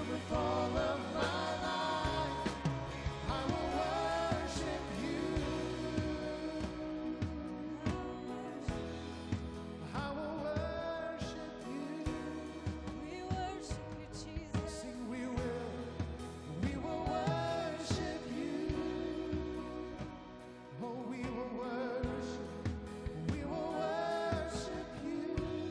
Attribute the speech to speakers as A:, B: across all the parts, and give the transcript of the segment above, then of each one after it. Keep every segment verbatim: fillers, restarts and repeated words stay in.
A: with all of my life, I will worship you. I will worship you.
B: We worship you, Jesus.
A: Sing, we will, we will worship you. Oh, we will worship, we will worship you.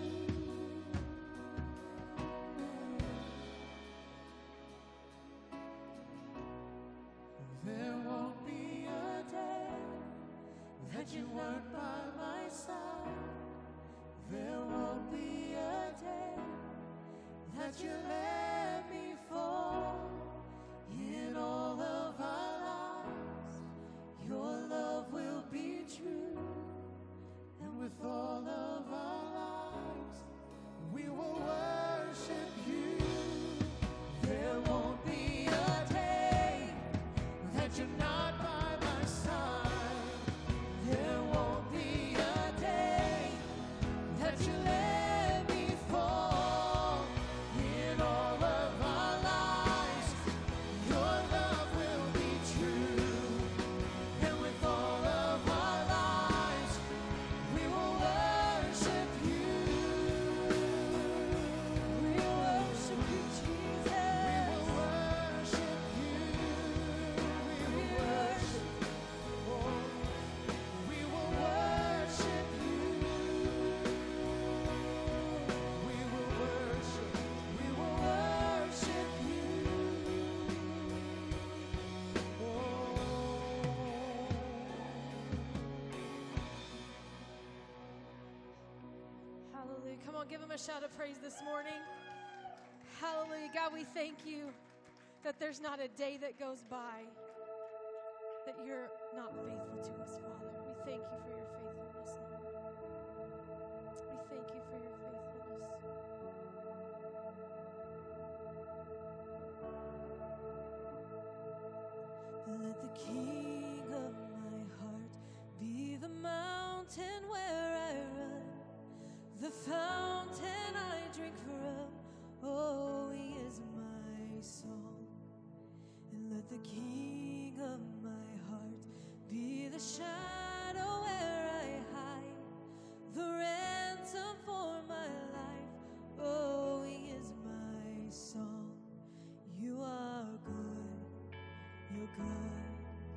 A: There won't be a day that you weren't by my side. There won't be a day that you let me fall. In all of our lives, your love will be true. And with all of our lives, we will worship you. There won't be a day that you're not by my side. There won't be a day that you let me fall. In all of our lives, your love will be true. And with all of our lives, we will worship you.
B: We worship you, Jesus.
A: We will worship you. We will worship. Oh, we will worship you. We will worship. We will worship you.
B: Hallelujah. Come on, give him a shout of praise this morning. Hallelujah. God, we thank you that there's not a day that goes by that you're not faithful to us, Father. We thank you for your faithfulness, Lord. We thank you for your faithfulness.
C: Let the King of my heart be the mountain where I run, the fountain I drink from. Oh, he is my song. And let the King of my heart be the shadow where I hide, the ransom for my life. Oh, he is my song. You are good. You're good.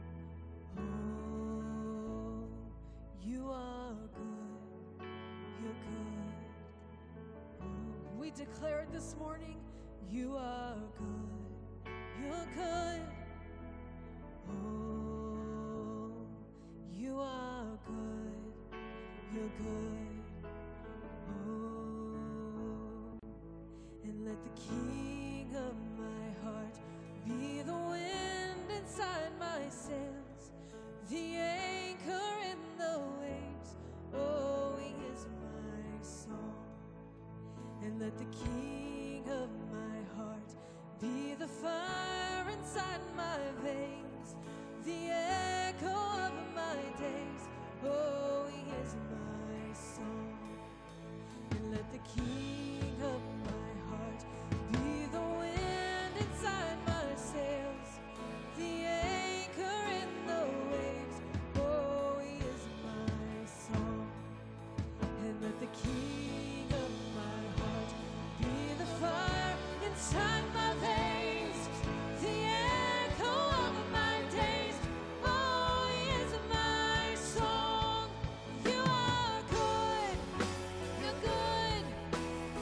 C: Oh, you are good. You're good. Oh,
B: We declare it this morning.
C: you are good. You're good. Oh, you are good. You're good. Oh, and let the King of my heart be the wind inside my sails, the anchor in the waves. Oh, he is my song. And let the King of my heart be the fire inside my veins, the echo of my days. Oh, he is my song. And let the King of my heart be the wind inside my sails, the anchor in the waves. Oh, he is my song. And let the King of my heart be the fire inside my veins, the echo of my days. Oh, he is my song. You are good. You're good.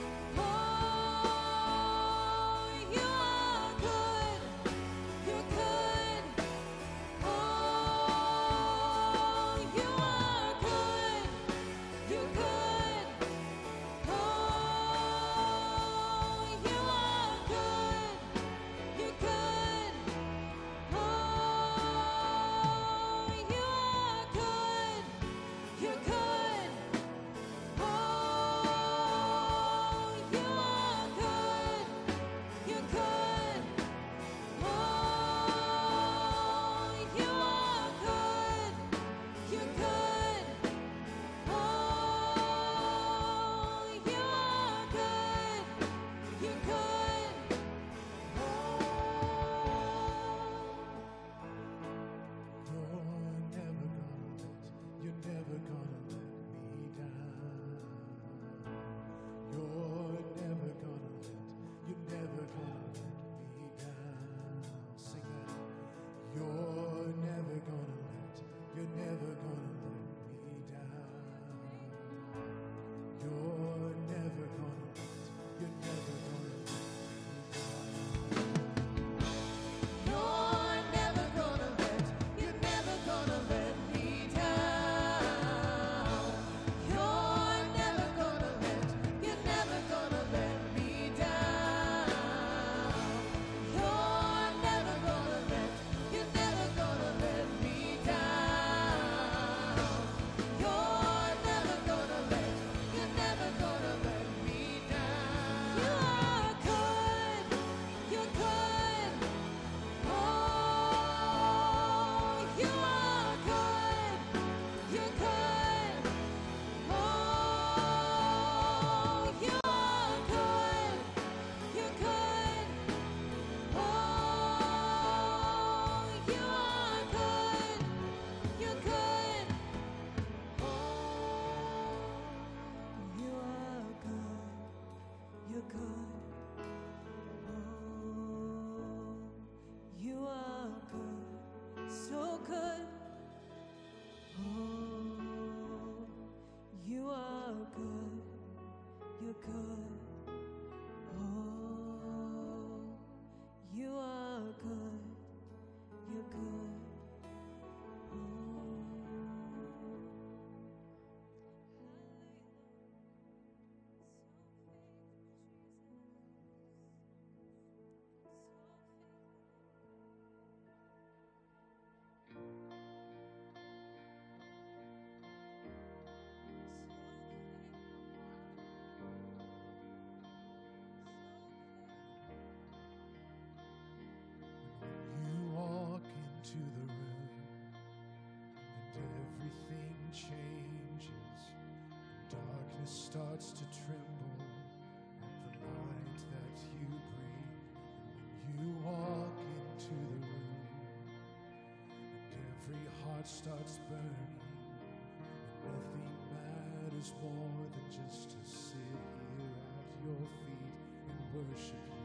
A: starts to tremble at the light that you bring. And when you walk into the room, and every heart starts burning, and nothing matters more than just to sit here at your feet and worship you.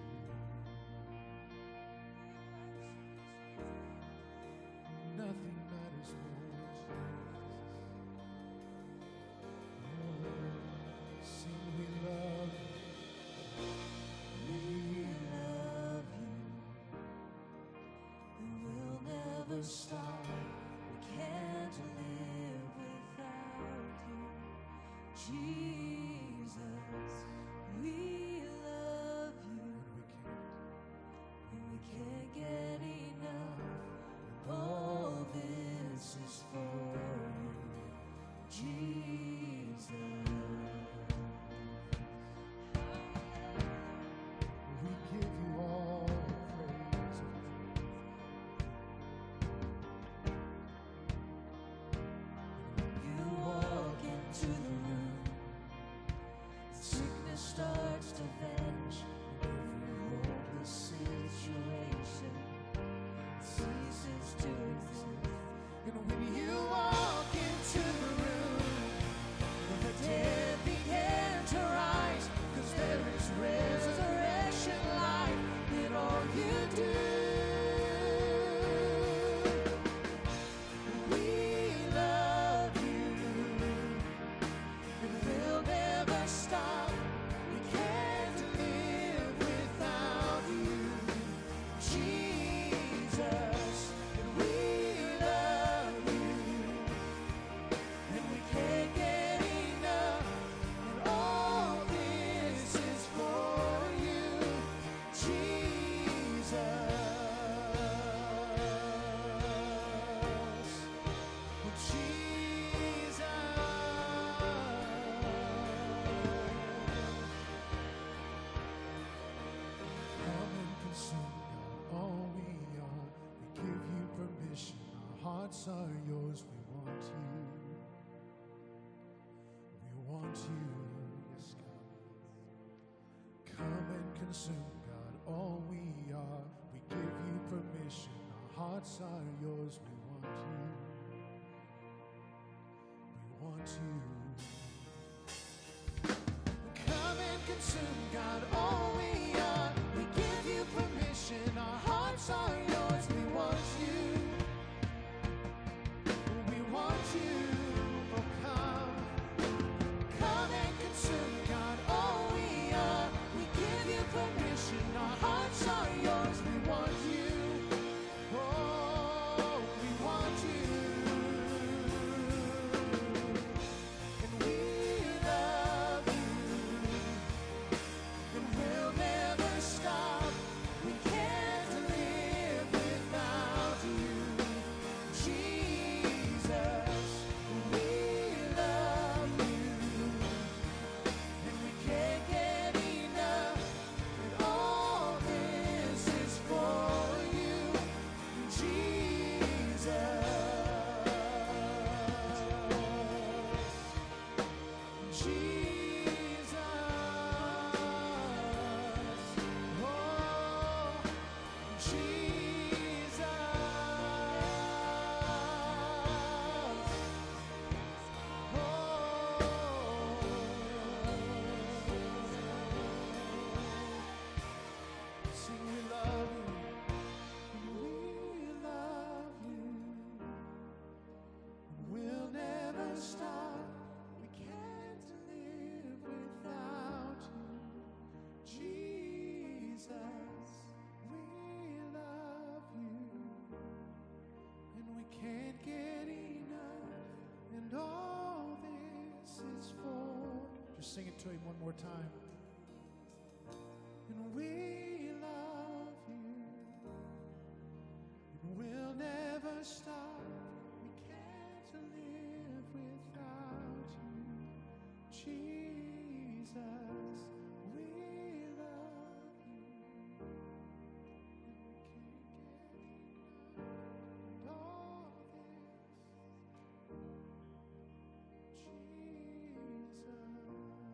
A: Nothing matters more, Jesus. Oh, sing we love you. We love you. And we'll never stop. We can't live without you, Jesus. We love you. And we can't, and we can't get enough. All this is for you, Jesus. We give you all praise. You walk into the room, sickness starts to vanish, every hopeless situation ceases to exist. And when you walk into the room, the dead begin to rise, 'cause there is resurrection life in all you do. We love you, and we'll never stop. We can't live without you, Jesus. And we love you, and we can't get enough. And all this is for you, Jesus. Jesus. Come and consume God, all we are. We give you permission. Our hearts are yours. We want you. We want you. Yes, God. Come and consume God, all we are. We give you permission. Our hearts are yours. We want you. We want you. Come and consume God, all we are. We give you permission. Our hearts are yours. We want you. We want you. Oh, come. Come and consume God, all we are. We give you permission. Our hearts are yours. We want you. Oh, we want you. And we love you. And we'll never stop. We can't live without you, Jesus. We love you, and we can't get enough. And all this is for you, Jesus. Jesus. Oh, Jesus. Oh, sing we love you, we love you, we'll never stop. We can't live without you, Jesus. We love you, and we can't get enough. And all this is for. Just sing it to him one more time. And we love you, and we'll never stop. We can't live without you, Jesus. We love you, and we can't get enough. And all this, Jesus.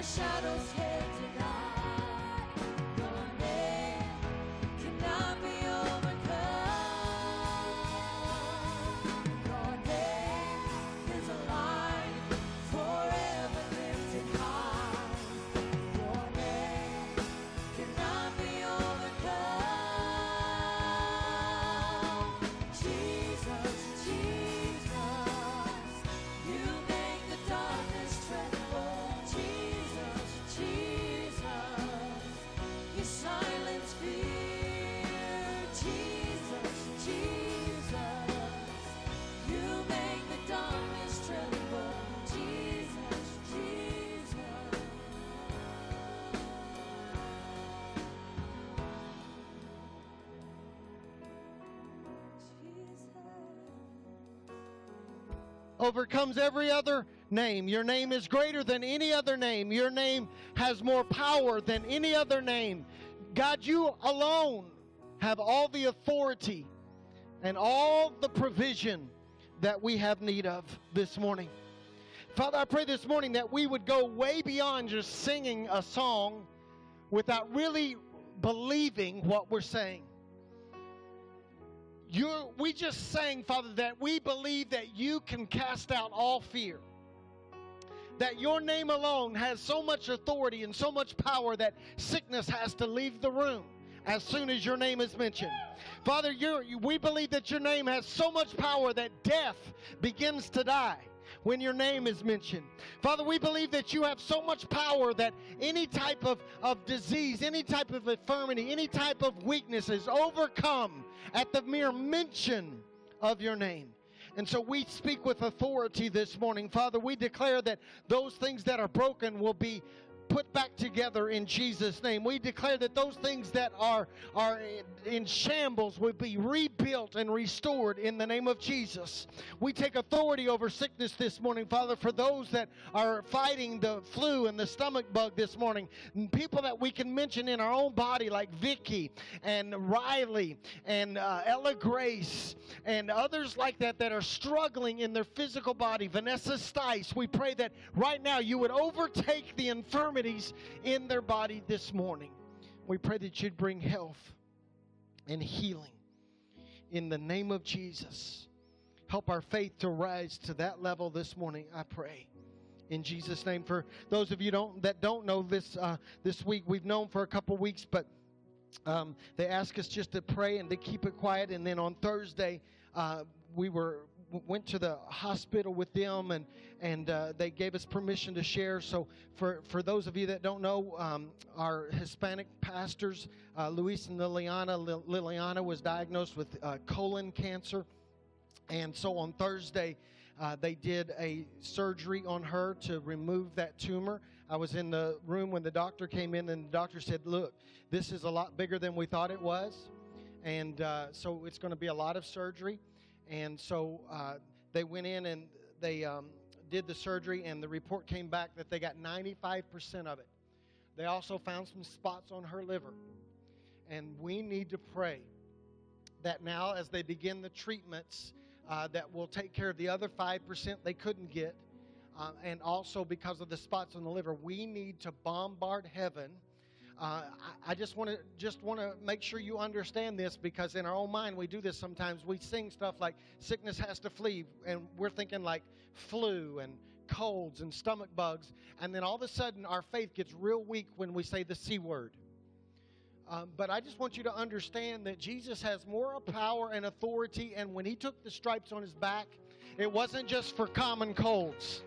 C: shadows can't deny. Your name cannot be overcome. Your name is alive, forever lifted high. Your name cannot be overcome. Jesus, Jesus, you make the darkness tremble. Jesus, Jesus, you silence fear. Jesus, Jesus, you make the darkness tremble. Jesus, Jesus.
D: Overcomes every other name. Your name is greater than any other name. Your name has more power than any other name. God, you alone have all the authority and all the provision that we have need of this morning. Father, I pray this morning that we would go way beyond just singing a song without really believing what we're saying. You're, we just sang, Father, that we believe that you can cast out all fear. That your name alone has so much authority and so much power that sickness has to leave the room as soon as your name is mentioned. Father, you're, we believe that your name has so much power that death begins to die when your name is mentioned. Father, we believe that you have so much power that any type of, of disease, any type of infirmity, any type of weakness is overcome at the mere mention of your name. And so we speak with authority this morning. Father, we declare that those things that are broken will be put back together in Jesus' name. We declare that those things that are, are in shambles will be rebuilt and restored in the name of Jesus. We take authority over sickness this morning, Father, for those that are fighting the flu and the stomach bug this morning. People that we can mention in our own body like Vicky and Riley and uh, Ella Grace and others like that that are struggling in their physical body. Vanessa Stice, we pray that right now you would overtake the infirmity in their body this morning. We pray that you'd bring health and healing in the name of Jesus. Help our faith to rise to that level this morning, I pray. In Jesus' name. For those of you don't, that don't know this, uh, this week, we've known for a couple weeks, but um, they asked us just to pray and to keep it quiet. And then on Thursday, uh, we were went to the hospital with them, and and uh, they gave us permission to share. So for, for those of you that don't know, um, our Hispanic pastors, uh, Luis and Liliana, Lil- Liliana was diagnosed with uh, colon cancer. And so on Thursday, uh, they did a surgery on her to remove that tumor. I was in the room when the doctor came in, and the doctor said, look, this is a lot bigger than we thought it was. And uh, so it's going to be a lot of surgery. And so uh, they went in and they um, did the surgery, and the report came back that they got ninety-five percent of it. They also found some spots on her liver. And we need to pray that now as they begin the treatments, uh, that will take care of the other five percent they couldn't get. Uh, and also because of the spots on the liver, we need to bombard heaven. Uh, I, I just want to just want to make sure you understand this, because in our own mind we do this sometimes. We sing stuff like sickness has to flee, and we're thinking like flu and colds and stomach bugs, and then all of a sudden our faith gets real weak when we say the C word. Um, but I just want you to understand that Jesus has more power and authority, and when he took the stripes on his back, it wasn't just for common colds.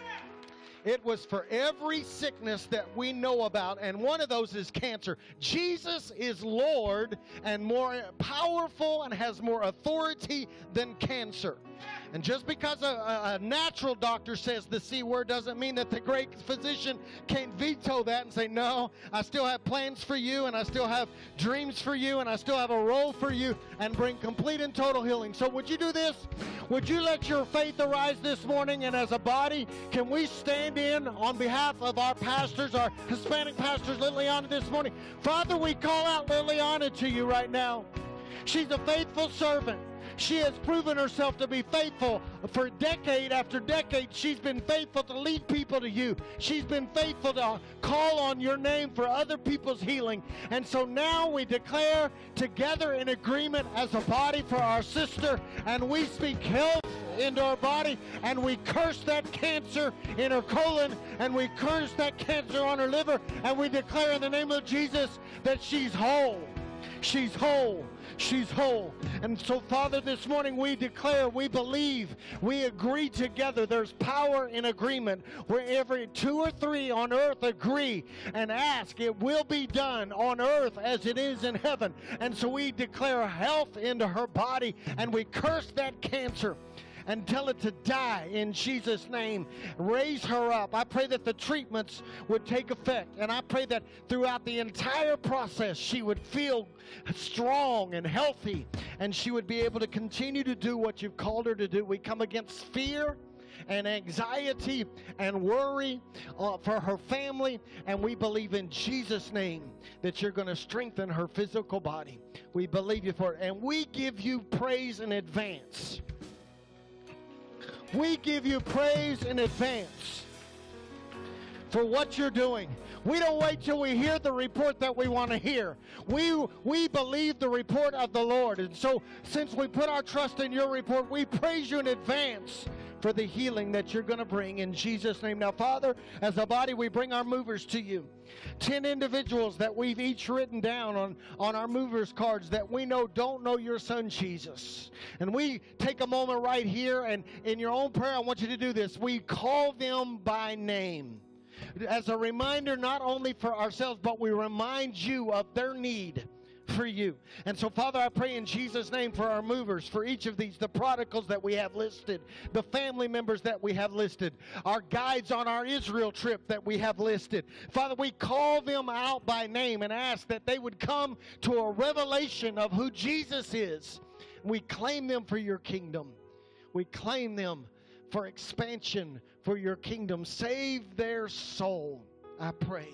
D: It was for every sickness that we know about, and one of those is cancer. Jesus is Lord and more powerful and has more authority than cancer. And just because a, a natural doctor says the C word doesn't mean that the great physician can't veto that and say, no, I still have plans for you, and I still have dreams for you, and I still have a role for you, and bring complete and total healing. So would you do this? Would you let your faith arise this morning, and as a body, can we stand in on behalf of our pastors, our Hispanic pastors, Liliana, this morning? Father, we call out Liliana to you right now. She's a faithful servant. She has proven herself to be faithful for decade after decade. She's been faithful to lead people to you. She's been faithful to call on your name for other people's healing. And so now we declare together in agreement as a body for our sister, and we speak health into her body, and we curse that cancer in her colon, and we curse that cancer on her liver, and we declare in the name of Jesus that she's whole. She's whole. She's whole. And so, Father, this morning we declare, we believe, we agree together. There's power in agreement. Where every two or three on earth agree and ask, it will be done on earth as it is in heaven. And so we declare health into her body, and we curse that cancer and tell it to die in Jesus' name. Raise her up. I pray that the treatments would take effect, and I pray that throughout the entire process she would feel strong and healthy, and she would be able to continue to do what you've called her to do. We come against fear and anxiety and worry uh, for her family, and we believe in Jesus' name that you're going to strengthen her physical body. We believe you for it, and we give you praise in advance. We give you praise in advance for what you're doing. We don't wait till we hear the report that we want to hear. We, we believe the report of the Lord. And so since we put our trust in your report, we praise you in advance for the healing that you're going to bring in Jesus' name. Now, Father, as a body, we bring our movers to you. Ten individuals that we've each written down on, on our movers cards that we know don't know your son Jesus. And we take a moment right here, and in your own prayer, I want you to do this. We call them by name as a reminder, not only for ourselves, but we remind you of their need for you. And so, Father, I pray in Jesus' name for our movers, for each of these, the prodigals that we have listed, the family members that we have listed, our guides on our Israel trip that we have listed. Father, we call them out by name and ask that they would come to a revelation of who Jesus is. We claim them for your kingdom. We claim them for expansion for your kingdom. Save their soul, I pray.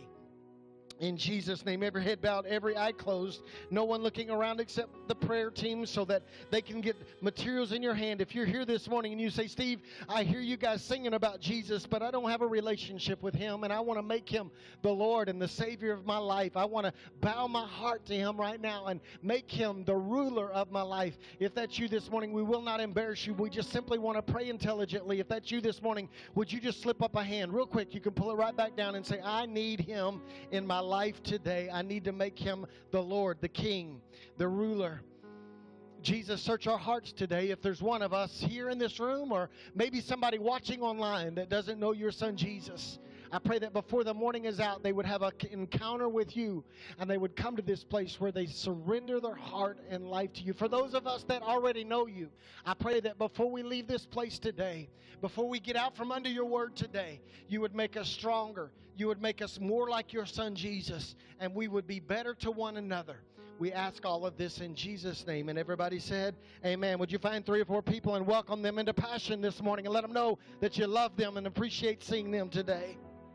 D: In Jesus' name, every head bowed, every eye closed, no one looking around except the prayer team so that they can get materials in your hand. If you're here this morning and you say, Steve, I hear you guys singing about Jesus, but I don't have a relationship with him, and I want to make him the Lord and the Savior of my life. I want to bow my heart to him right now and make him the ruler of my life. If that's you this morning, we will not embarrass you. We just simply want to pray intelligently. If that's you this morning, would you just slip up a hand real quick? You can pull it right back down and say, I need him in my life. life today. I need to make him the Lord, the King, the ruler. Jesus, search our hearts today. If there's one of us here in this room, or maybe somebody watching online that doesn't know your son Jesus, I pray that before the morning is out, they would have an encounter with you, and they would come to this place where they surrender their heart and life to you. For those of us that already know you, I pray that before we leave this place today, before we get out from under your word today, you would make us stronger. You would make us more like your son Jesus, and we would be better to one another. We ask all of this in Jesus' name. And everybody said, amen. Would you find three or four people and welcome them into Passion this morning and let them know that you love them and appreciate seeing them today?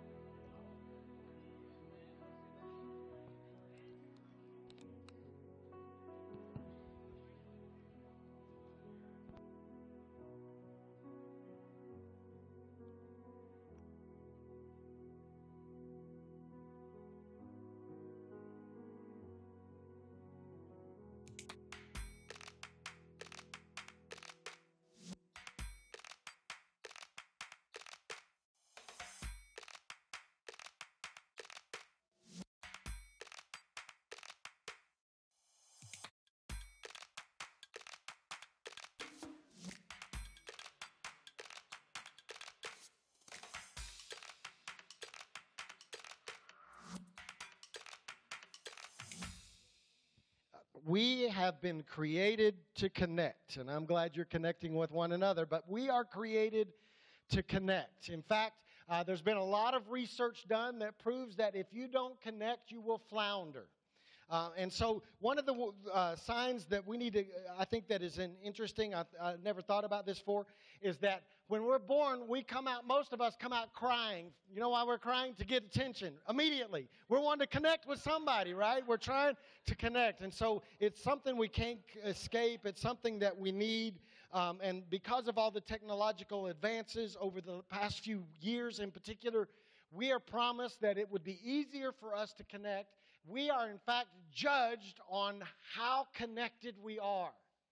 D: We have been created to connect, and I'm glad you're connecting with one another, but we are created to connect. In fact, uh, there's been a lot of research done that proves that if you don't connect, you will flounder. Uh, and so one of the uh, signs that we need to, I think that is an interesting, I, I never thought about this before, is that when we're born, we come out, most of us come out crying. You know why we're crying? To get attention immediately. We're wanting to connect with somebody, right? We're trying to connect. And so it's something we can't escape. It's something that we need. Um, and because of all the technological advances over the past few years in particular, we are promised that it would be easier for us to connect. We are, in fact, judged on how connected we are.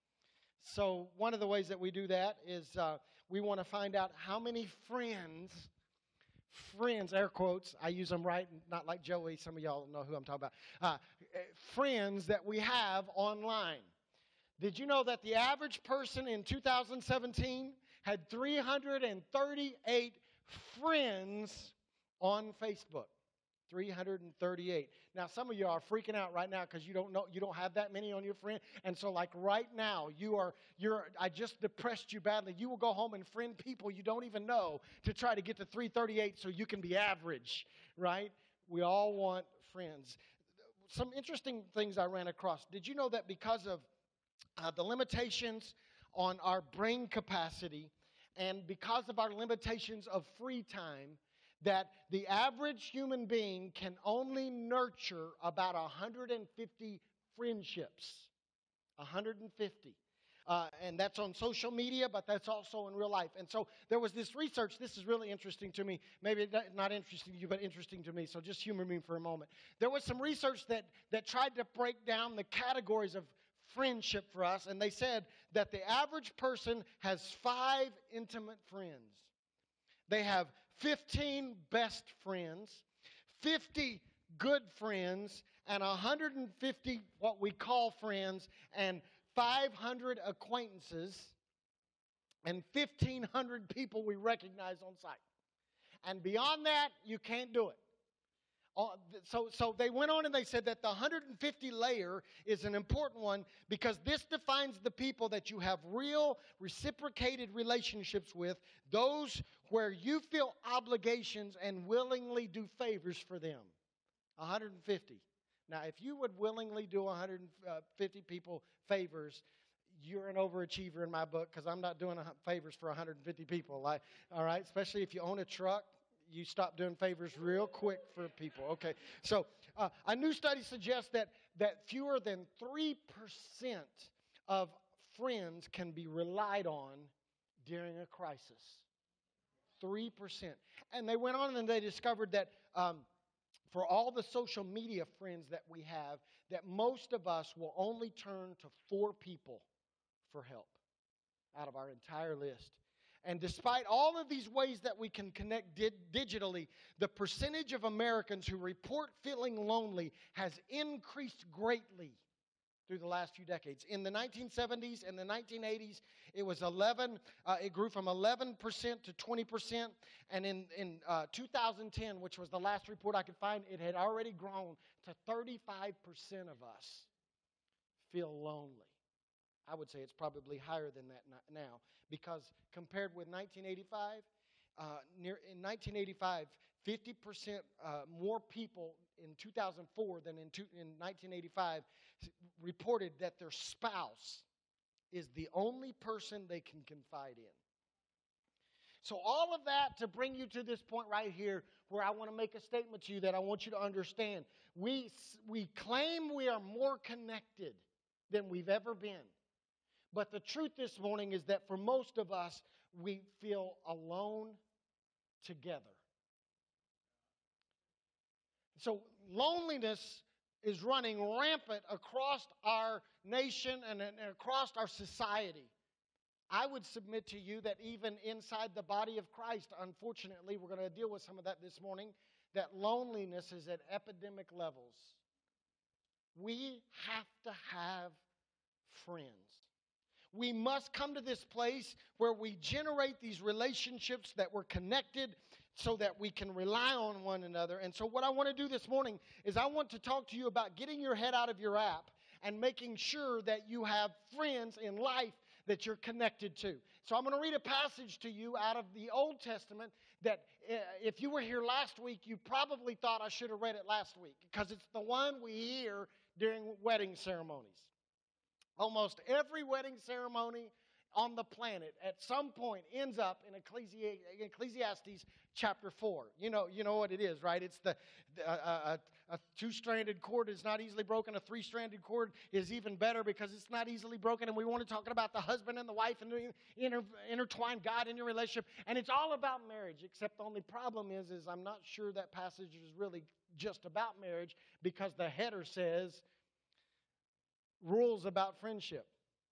D: So one of the ways that we do that is uh, we want to find out how many friends, friends, air quotes, I use them right, not like Joey, some of y'all know who I'm talking about, uh, friends that we have online. Did you know that the average person in two thousand seventeen had three hundred thirty-eight friends on Facebook? three hundred thirty-eight. Now, some of you are freaking out right now because you don't know, you don't have that many on your friend. And so, like right now, you are, you're, I just depressed you badly. You will go home and friend people you don't even know to try to get to three thirty-eight so you can be average, right? We all want friends. Some interesting things I ran across. Did you know that because of uh, the limitations on our brain capacity and because of our limitations of free time, that the average human being can only nurture about one hundred fifty friendships. one hundred fifty. Uh, and that's on social media, but that's also in real life. And so there was this research. This is really interesting to me. Maybe not interesting to you, but interesting to me. So just humor me for a moment. There was some research that, that tried to break down the categories of friendship for us. And they said that the average person has five intimate friends. They have fifteen best friends, fifty good friends, and one hundred fifty what we call friends, and five hundred acquaintances, and fifteen hundred people we recognize on sight. And beyond that, you can't do it. So, so they went on and they said that the one hundred fifty layer is an important one because this defines the people that you have real reciprocated relationships with, those where you feel obligations and willingly do favors for them. one hundred fifty. Now, if you would willingly do one hundred fifty people favors, you're an overachiever in my book because I'm not doing favors for one hundred fifty people. Like, all right, especially if you own a truck. You stop doing favors real quick for people. Okay, so uh, a new study suggests that, that fewer than three percent of friends can be relied on during a crisis. three percent. And they went on and they discovered that um, for all the social media friends that we have, that most of us will only turn to four people for help out of our entire list. And despite all of these ways that we can connect di- digitally, the percentage of Americans who report feeling lonely has increased greatly through the last few decades. In the nineteen seventies and the nineteen eighties, it was eleven. Uh, it grew from eleven percent to twenty percent. And in, in uh, two thousand ten, which was the last report I could find, it had already grown to thirty-five percent of us feel lonely. I would say it's probably higher than that now because compared with nineteen eighty-five, uh, near, in nineteen eighty-five, fifty percent uh, more people in two thousand four than in, two, in nineteen eighty-five reported that their spouse is the only person they can confide in. So all of that to bring you to this point right here where I want to make a statement to you that I want you to understand. We, we claim we are more connected than we've ever been. But the truth this morning is that for most of us, we feel alone together. So loneliness is running rampant across our nation and, and across our society. I would submit to you that even inside the body of Christ, unfortunately, we're going to deal with some of that this morning, that loneliness is at epidemic levels. We have to have friends. We must come to this place where we generate these relationships that we're connected so that we can rely on one another. And so what I want to do this morning is I want to talk to you about getting your head out of your app and making sure that you have friends in life that you're connected to. So I'm going to read a passage to you out of the Old Testament that uh, if you were here last week, you probably thought I should have read it last week because it's the one we hear during wedding ceremonies. Almost every wedding ceremony on the planet at some point ends up in Ecclesi- Ecclesiastes chapter four. You know, you know what it is, right? It's the, the uh, a, a two-stranded cord is not easily broken. A three-stranded cord is even better because it's not easily broken. And we want to talk about the husband and the wife and the inter, intertwine God in your relationship. And it's all about marriage, except the only problem is, is I'm not sure that passage is really just about marriage because the header says rules about friendship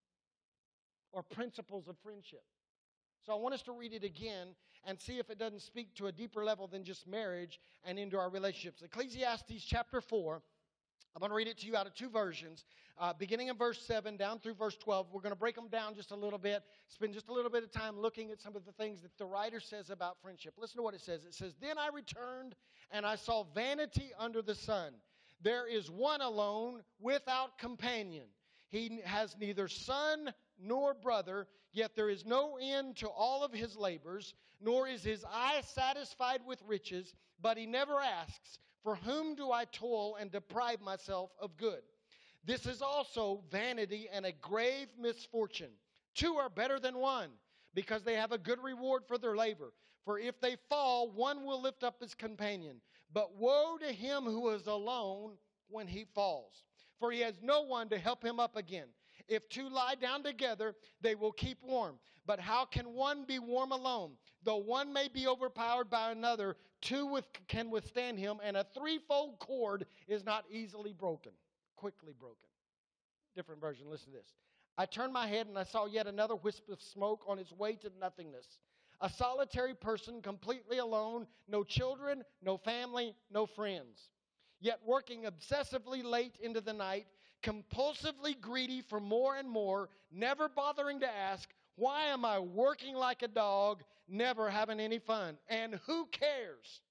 D: or principles of friendship. So I want us to read it again and see if it doesn't speak to a deeper level than just marriage and into our relationships. Ecclesiastes chapter four, I'm going to read it to you out of two versions. Uh, beginning in verse seven down through verse twelve. We're going to break them down just a little bit, spend just a little bit of time looking at some of the things that the writer says about friendship. Listen to what it says. It says, "Then I returned and I saw vanity under the sun. There is one alone without companion. He has neither son nor brother, yet there is no end to all of his labors, nor is his eye satisfied with riches, but he never asks, for whom do I toil and deprive myself of good? This is also vanity and a grave misfortune. Two are better than one, because they have a good reward for their labor. For if they fall, one will lift up his companion. But woe to him who is alone when he falls, for he has no one to help him up again. If two lie down together, they will keep warm. But how can one be warm alone? Though one may be overpowered by another, two with, can withstand him, and a threefold cord is not easily broken, quickly broken." Different version, listen to this. "I turned my head and I saw yet another wisp of smoke on its way to nothingness. A solitary person, completely alone, no children, no family, no friends. Yet working obsessively late into the night, compulsively greedy for more and more, never bothering to ask, why am I working like a dog, never having any fun? And who cares?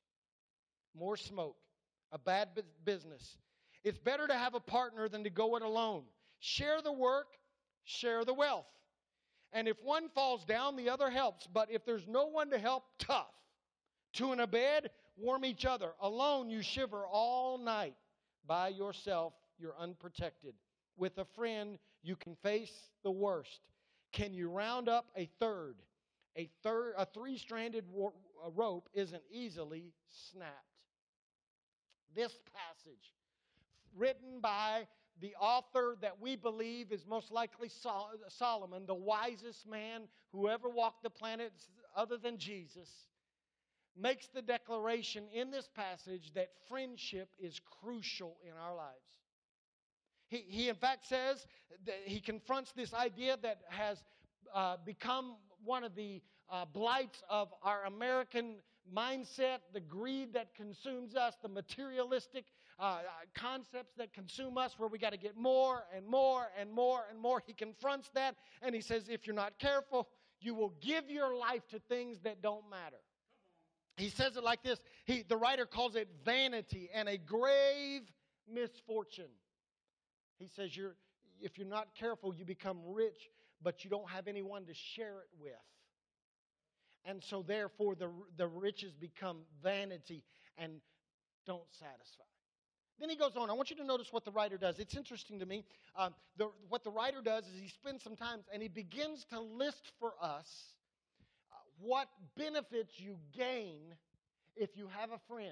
D: More smoke, a bad bu- business. It's better to have a partner than to go it alone. Share the work, share the wealth. And if one falls down, the other helps. But if there's no one to help, tough. Two in a bed, warm each other. Alone, you shiver all night. By yourself, you're unprotected. With a friend, you can face the worst. Can you round up a third? A third, a three-stranded war, a rope isn't easily snapped." This passage, written by the author that we believe is most likely Sol- Solomon, the wisest man who ever walked the planet other than Jesus, makes the declaration in this passage that friendship is crucial in our lives. He, he in fact says that he confronts this idea that has uh, become one of the uh, blights of our American mindset, the greed that consumes us, the materialistic uh, concepts that consume us, where we got to get more and more and more and more. He confronts that and he says, if you're not careful, you will give your life to things that don't matter. He says it like this. He, the writer calls it vanity and a grave misfortune. He says, you're, if you're not careful, you become rich, but you don't have anyone to share it with. And so therefore, the, the riches become vanity and don't satisfy. Then he goes on. I want you to notice what the writer does. It's interesting to me. Um, the, what the writer does is he spends some time and he begins to list for us uh, what benefits you gain if you have a friend.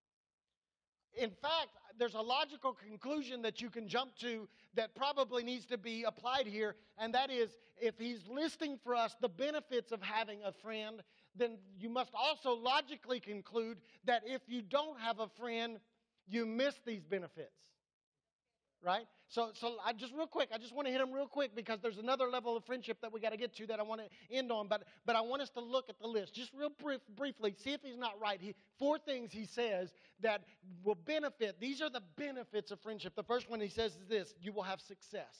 D: In fact, there's a logical conclusion that you can jump to that probably needs to be applied here, and that is, if he's listing for us the benefits of having a friend, then you must also logically conclude that if you don't have a friend, you miss these benefits. Right? So, so I just real quick, I just want to hit them real quick because there's another level of friendship that we got to get to that I want to end on. But, but I want us to look at the list just real brief, briefly, see if he's not right. He, four things he says that will benefit. These are the benefits of friendship. The first one he says is this: you will have success.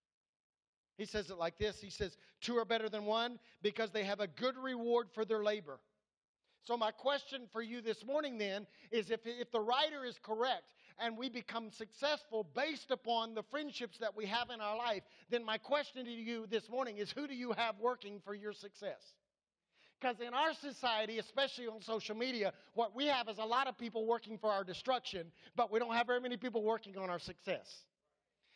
D: He says it like this. He says, two are better than one because they have a good reward for their labor. So my question for you this morning then is if, if the writer is correct and we become successful based upon the friendships that we have in our life, then my question to you this morning is, who do you have working for your success? Because in our society, especially on social media, what we have is a lot of people working for our destruction, but we don't have very many people working on our success.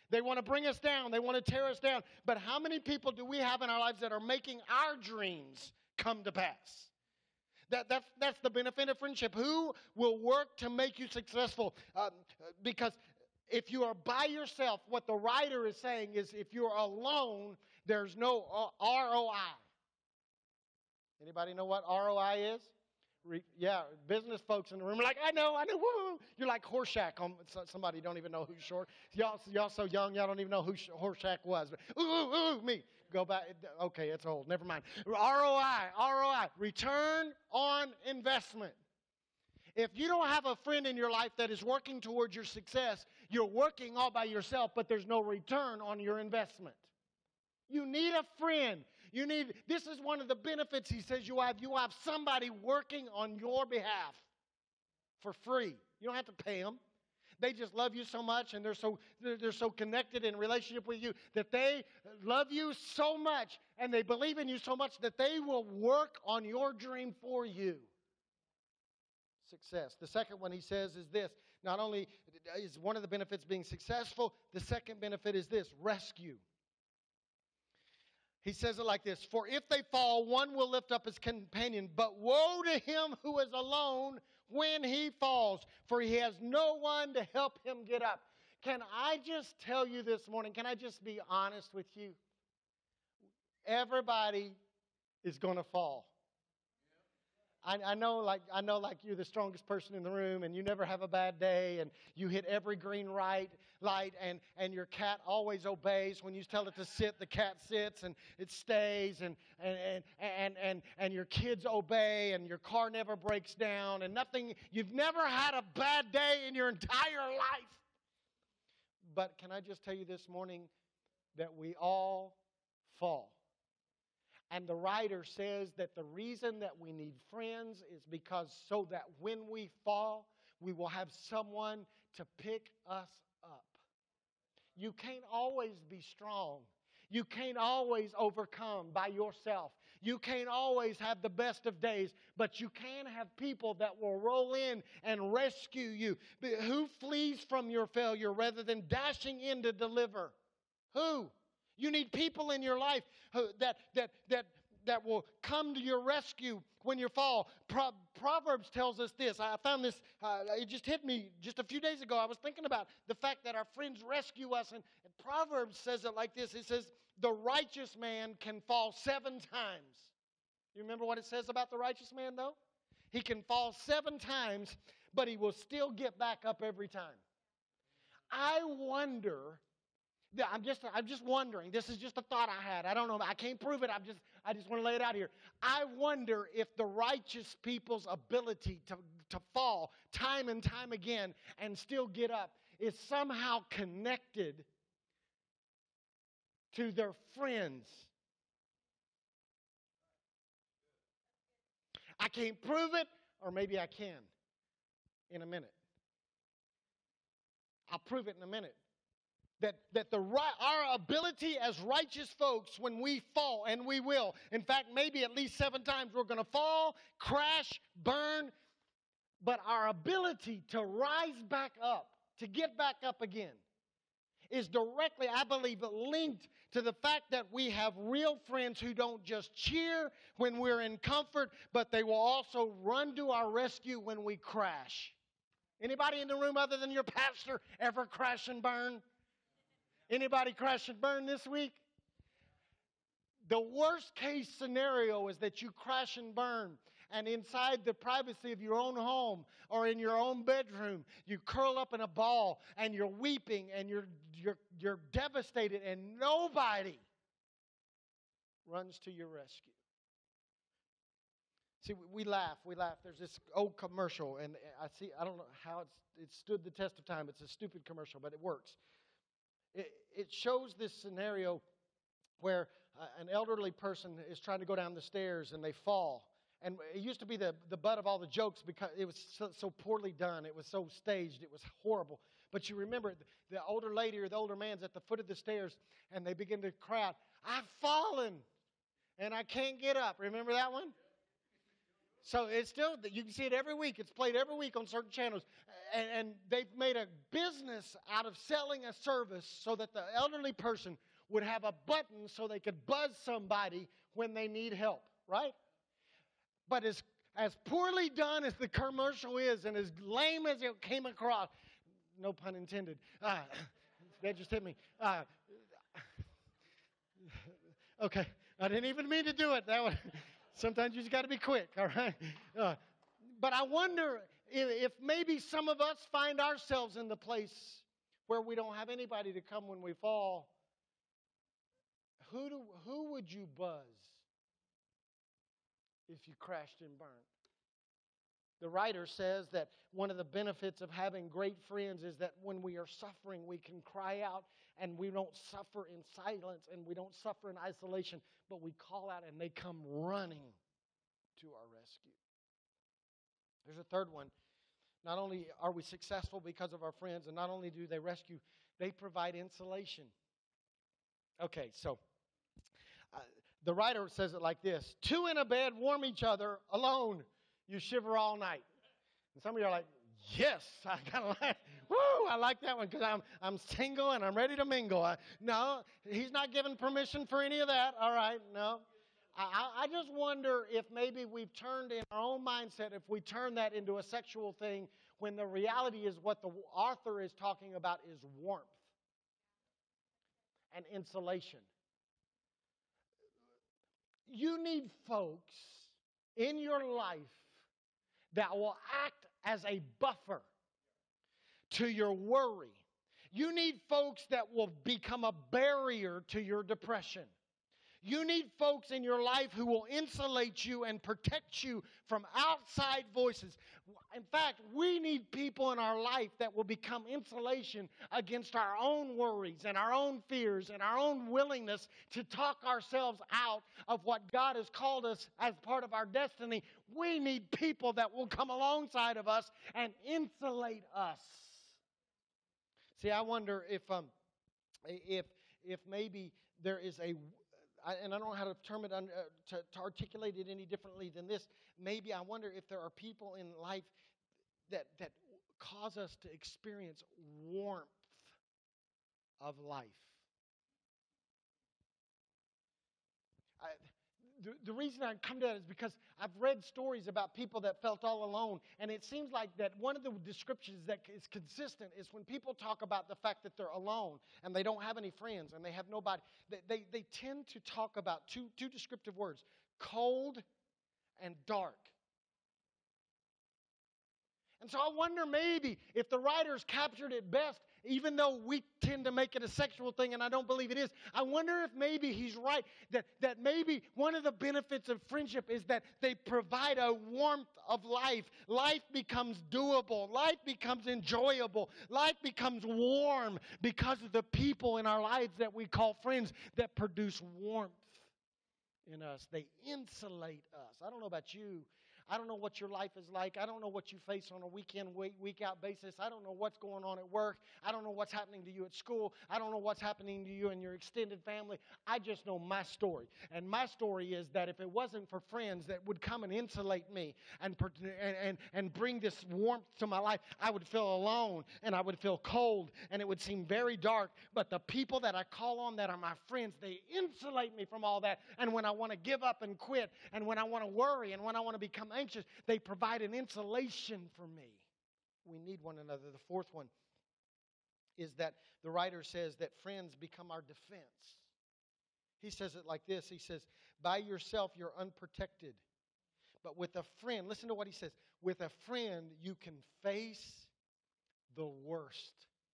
D: They want to bring us down. They want to tear us down. But how many people do we have in our lives that are making our dreams come to pass? That, that's, that's the benefit of friendship. Who will work to make you successful? Um, because if you are by yourself, what the writer is saying is if you're alone, there's no R O I. Anybody know what R O I is? Re, yeah, business folks in the room are like, I know, I know, woo. You're like Horshack. On, somebody don't even know who's short. Y'all, y'all so young, y'all don't even know who Horshack was. But, ooh, ooh, ooh, me. Go back. Okay, it's old. Never mind. R O I, R O I, return on investment. If you don't have a friend in your life that is working towards your success, you're working all by yourself, but there's no return on your investment. You need a friend. You need, this is one of the benefits he says you have. You have somebody working on your behalf for free. You don't have to pay them. They just love you so much, and they're so they're, they're so connected in relationship with you that they love you so much, and they believe in you so much that they will work on your dream for you. Success. The second one he says is this. Not only is one of the benefits being successful, the second benefit is this, rescue. He says it like this, for if they fall, one will lift up his companion, but woe to him who is alone when he falls, for he has no one to help him get up. Can I just tell you this morning, can I just be honest with you? Everybody is going to fall. I, I know like I know like you're the strongest person in the room and you never have a bad day and you hit every green right light and, and your cat always obeys. When you tell it to sit, the cat sits and it stays and and, and, and, and, and your kids obey and your car never breaks down and nothing. You've never had a bad day in your entire life. But can I just tell you this morning that we all fall. And the writer says that the reason that we need friends is because so that when we fall, we will have someone to pick us up. You can't always be strong. You can't always overcome by yourself. You can't always have the best of days, but you can have people that will roll in and rescue you. Who flees from your failure rather than dashing in to deliver? Who? You need people in your life who, that that that that will come to your rescue when you fall. Pro- Proverbs tells us this. I found this. Uh, it just hit me just a few days ago. I was thinking about the fact that our friends rescue us, and, and Proverbs says it like this. It says, "The righteous man can fall seven times." You remember what it says about the righteous man, though? He can fall seven times, but he will still get back up every time. I wonder. I'm just, I'm just wondering. This is just a thought I had. I don't know. I can't prove it. I'm just, I just want to lay it out here. I wonder if the righteous people's ability to, to fall time and time again and still get up is somehow connected to their friends. I can't prove it, or maybe I can in a minute. I'll prove it in a minute. That, that the our ability as righteous folks, when we fall, and we will, in fact, maybe at least seven times we're going to fall, crash, burn, but our ability to rise back up, to get back up again, is directly, I believe, linked to the fact that we have real friends who don't just cheer when we're in comfort, but they will also run to our rescue when we crash. Anybody in the room other than your pastor ever crash and burn? Anybody crash and burn this week? The worst case scenario is that you crash and burn, and inside the privacy of your own home or in your own bedroom, you curl up in a ball and you're weeping and you're you're you're devastated, and nobody runs to your rescue. See, we laugh, we laugh. There's this old commercial, and I see. I don't know how it's it stood the test of time. It's a stupid commercial, but it works. It, it shows this scenario where uh, an elderly person is trying to go down the stairs and they fall. And it used to be the, the butt of all the jokes because it was so, so poorly done. It was so staged. It was horrible. But you remember the, the older lady or the older man's at the foot of the stairs and they begin to cry out, "I've fallen and I can't get up." Remember that one? So it's still, you can see it every week. It's played every week on certain channels. And, and they've made a business out of selling a service so that the elderly person would have a button so they could buzz somebody when they need help, right? But as, as poorly done as the commercial is and as lame as it came across, no pun intended, uh, that just hit me. Uh, okay, I didn't even mean to do it. That one. Sometimes you just got to be quick, all right? Uh, but I wonder if, if maybe some of us find ourselves in the place where we don't have anybody to come when we fall. Who do, who would you buzz if you crashed and burned? The writer says that one of the benefits of having great friends is that when we are suffering, we can cry out and we don't suffer in silence and we don't suffer in isolation, but we call out and they come running to our rescue. There's a third one. Not only are we successful because of our friends, and not only do they rescue, they provide insulation. Okay, so uh, the writer says it like this. Two in a bed warm each other, alone you shiver all night. And some of you are like, yes, I kind of like, woo, I like that one because I'm I'm single and I'm ready to mingle. I, no, he's not giving permission for any of that. All right, no. I, I just wonder if maybe we've turned in our own mindset, if we turn that into a sexual thing, when the reality is what the author is talking about is warmth and insulation. You need folks in your life that will act as a buffer to your worry. You need folks that will become a barrier to your depression. You need folks in your life who will insulate you and protect you from outside voices. In fact, we need people in our life that will become insulation against our own worries and our own fears and our own willingness to talk ourselves out of what God has called us as part of our destiny. We need people that will come alongside of us and insulate us. See, I wonder if um, if if maybe there is a I, and I don't know how to term it, uh, to, to articulate it any differently than this. Maybe I wonder if there are people in life that that cause us to experience warmth of life. I, the, the reason I come to that is because I've read stories about people that felt all alone, and it seems like that one of the descriptions that is consistent is when people talk about the fact that they're alone and they don't have any friends and they have nobody, they, they, they tend to talk about two, two descriptive words, cold and dark. And so I wonder maybe if the writers captured it best, even though we tend to make it a sexual thing, and I don't believe it is, I wonder if maybe he's right, that, that maybe one of the benefits of friendship is that they provide a warmth of life. Life becomes doable. Life becomes enjoyable. Life becomes warm because of the people in our lives that we call friends that produce warmth in us. They insulate us. I don't know about you. I don't know what your life is like. I don't know what you face on a weekend, week, week out basis. I don't know what's going on at work. I don't know what's happening to you at school. I don't know what's happening to you and your extended family. I just know my story. And my story is that if it wasn't for friends that would come and insulate me and, and, and, and bring this warmth to my life, I would feel alone and I would feel cold and it would seem very dark. But the people that I call on that are my friends, they insulate me from all that. And when I want to give up and quit, and when I want to worry, and when I want to become anxious, they provide an insulation for me. We need one another. The fourth one is that the writer says that friends become our defense. He says it like this. He says, by yourself you're unprotected. But with a friend, listen to what he says, with a friend you can face the worst.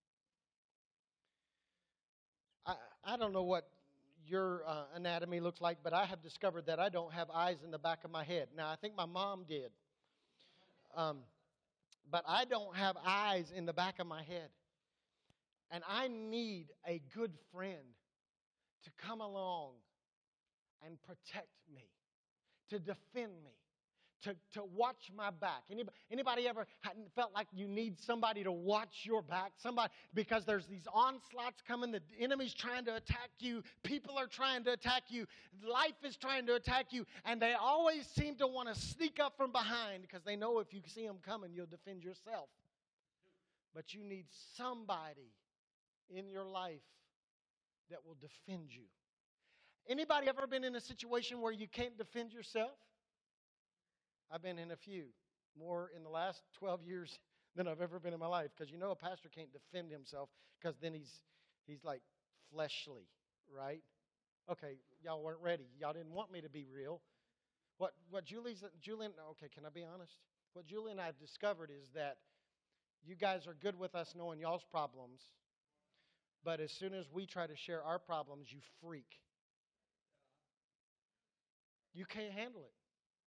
D: I, I don't know what your uh, anatomy looks like, but I have discovered that I don't have eyes in the back of my head. Now, I think my mom did. Um, but I don't have eyes in the back of my head. And I need a good friend to come along and protect me, to defend me, to, to watch my back. Anybody, anybody ever felt like you need somebody to watch your back? Somebody, because there's these onslaughts coming, the enemy's trying to attack you, people are trying to attack you, life is trying to attack you, and they always seem to want to sneak up from behind because they know if you see them coming, you'll defend yourself. But you need somebody in your life that will defend you. Anybody ever been in a situation where you can't defend yourself? I've been in a few, more in the last twelve years than I've ever been in my life. Because you know a pastor can't defend himself because then he's he's like fleshly, right? Okay, y'all weren't ready. Y'all didn't want me to be real. What what Julie's Julie, okay, can I be honest? What Julie and I have discovered is that you guys are good with us knowing y'all's problems, but as soon as we try to share our problems, you freak. You can't handle it.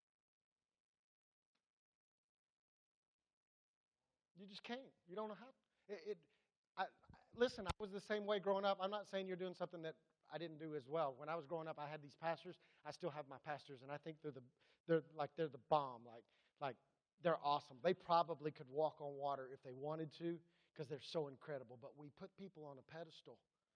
D: You just can't. You don't know how. It, it I, I, listen, I was the same way growing up. I'm not saying you're doing something that I didn't do as well. When I was growing up, I had these pastors. I still have my pastors, and I think they're the they're like they're the bomb. Like like they're awesome. They probably could walk on water if they wanted to because they're so incredible. But we put people on a pedestal.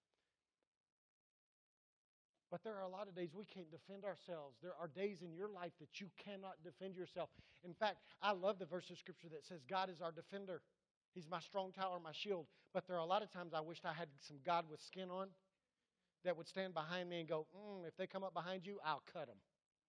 D: But there are a lot of days we can't defend ourselves. There are days in your life that you cannot defend yourself. In fact, I love the verse of Scripture that says God is our defender. He's my strong tower, my shield. But there are a lot of times I wished I had some God with skin on that would stand behind me and go, mm, if they come up behind you, I'll cut them.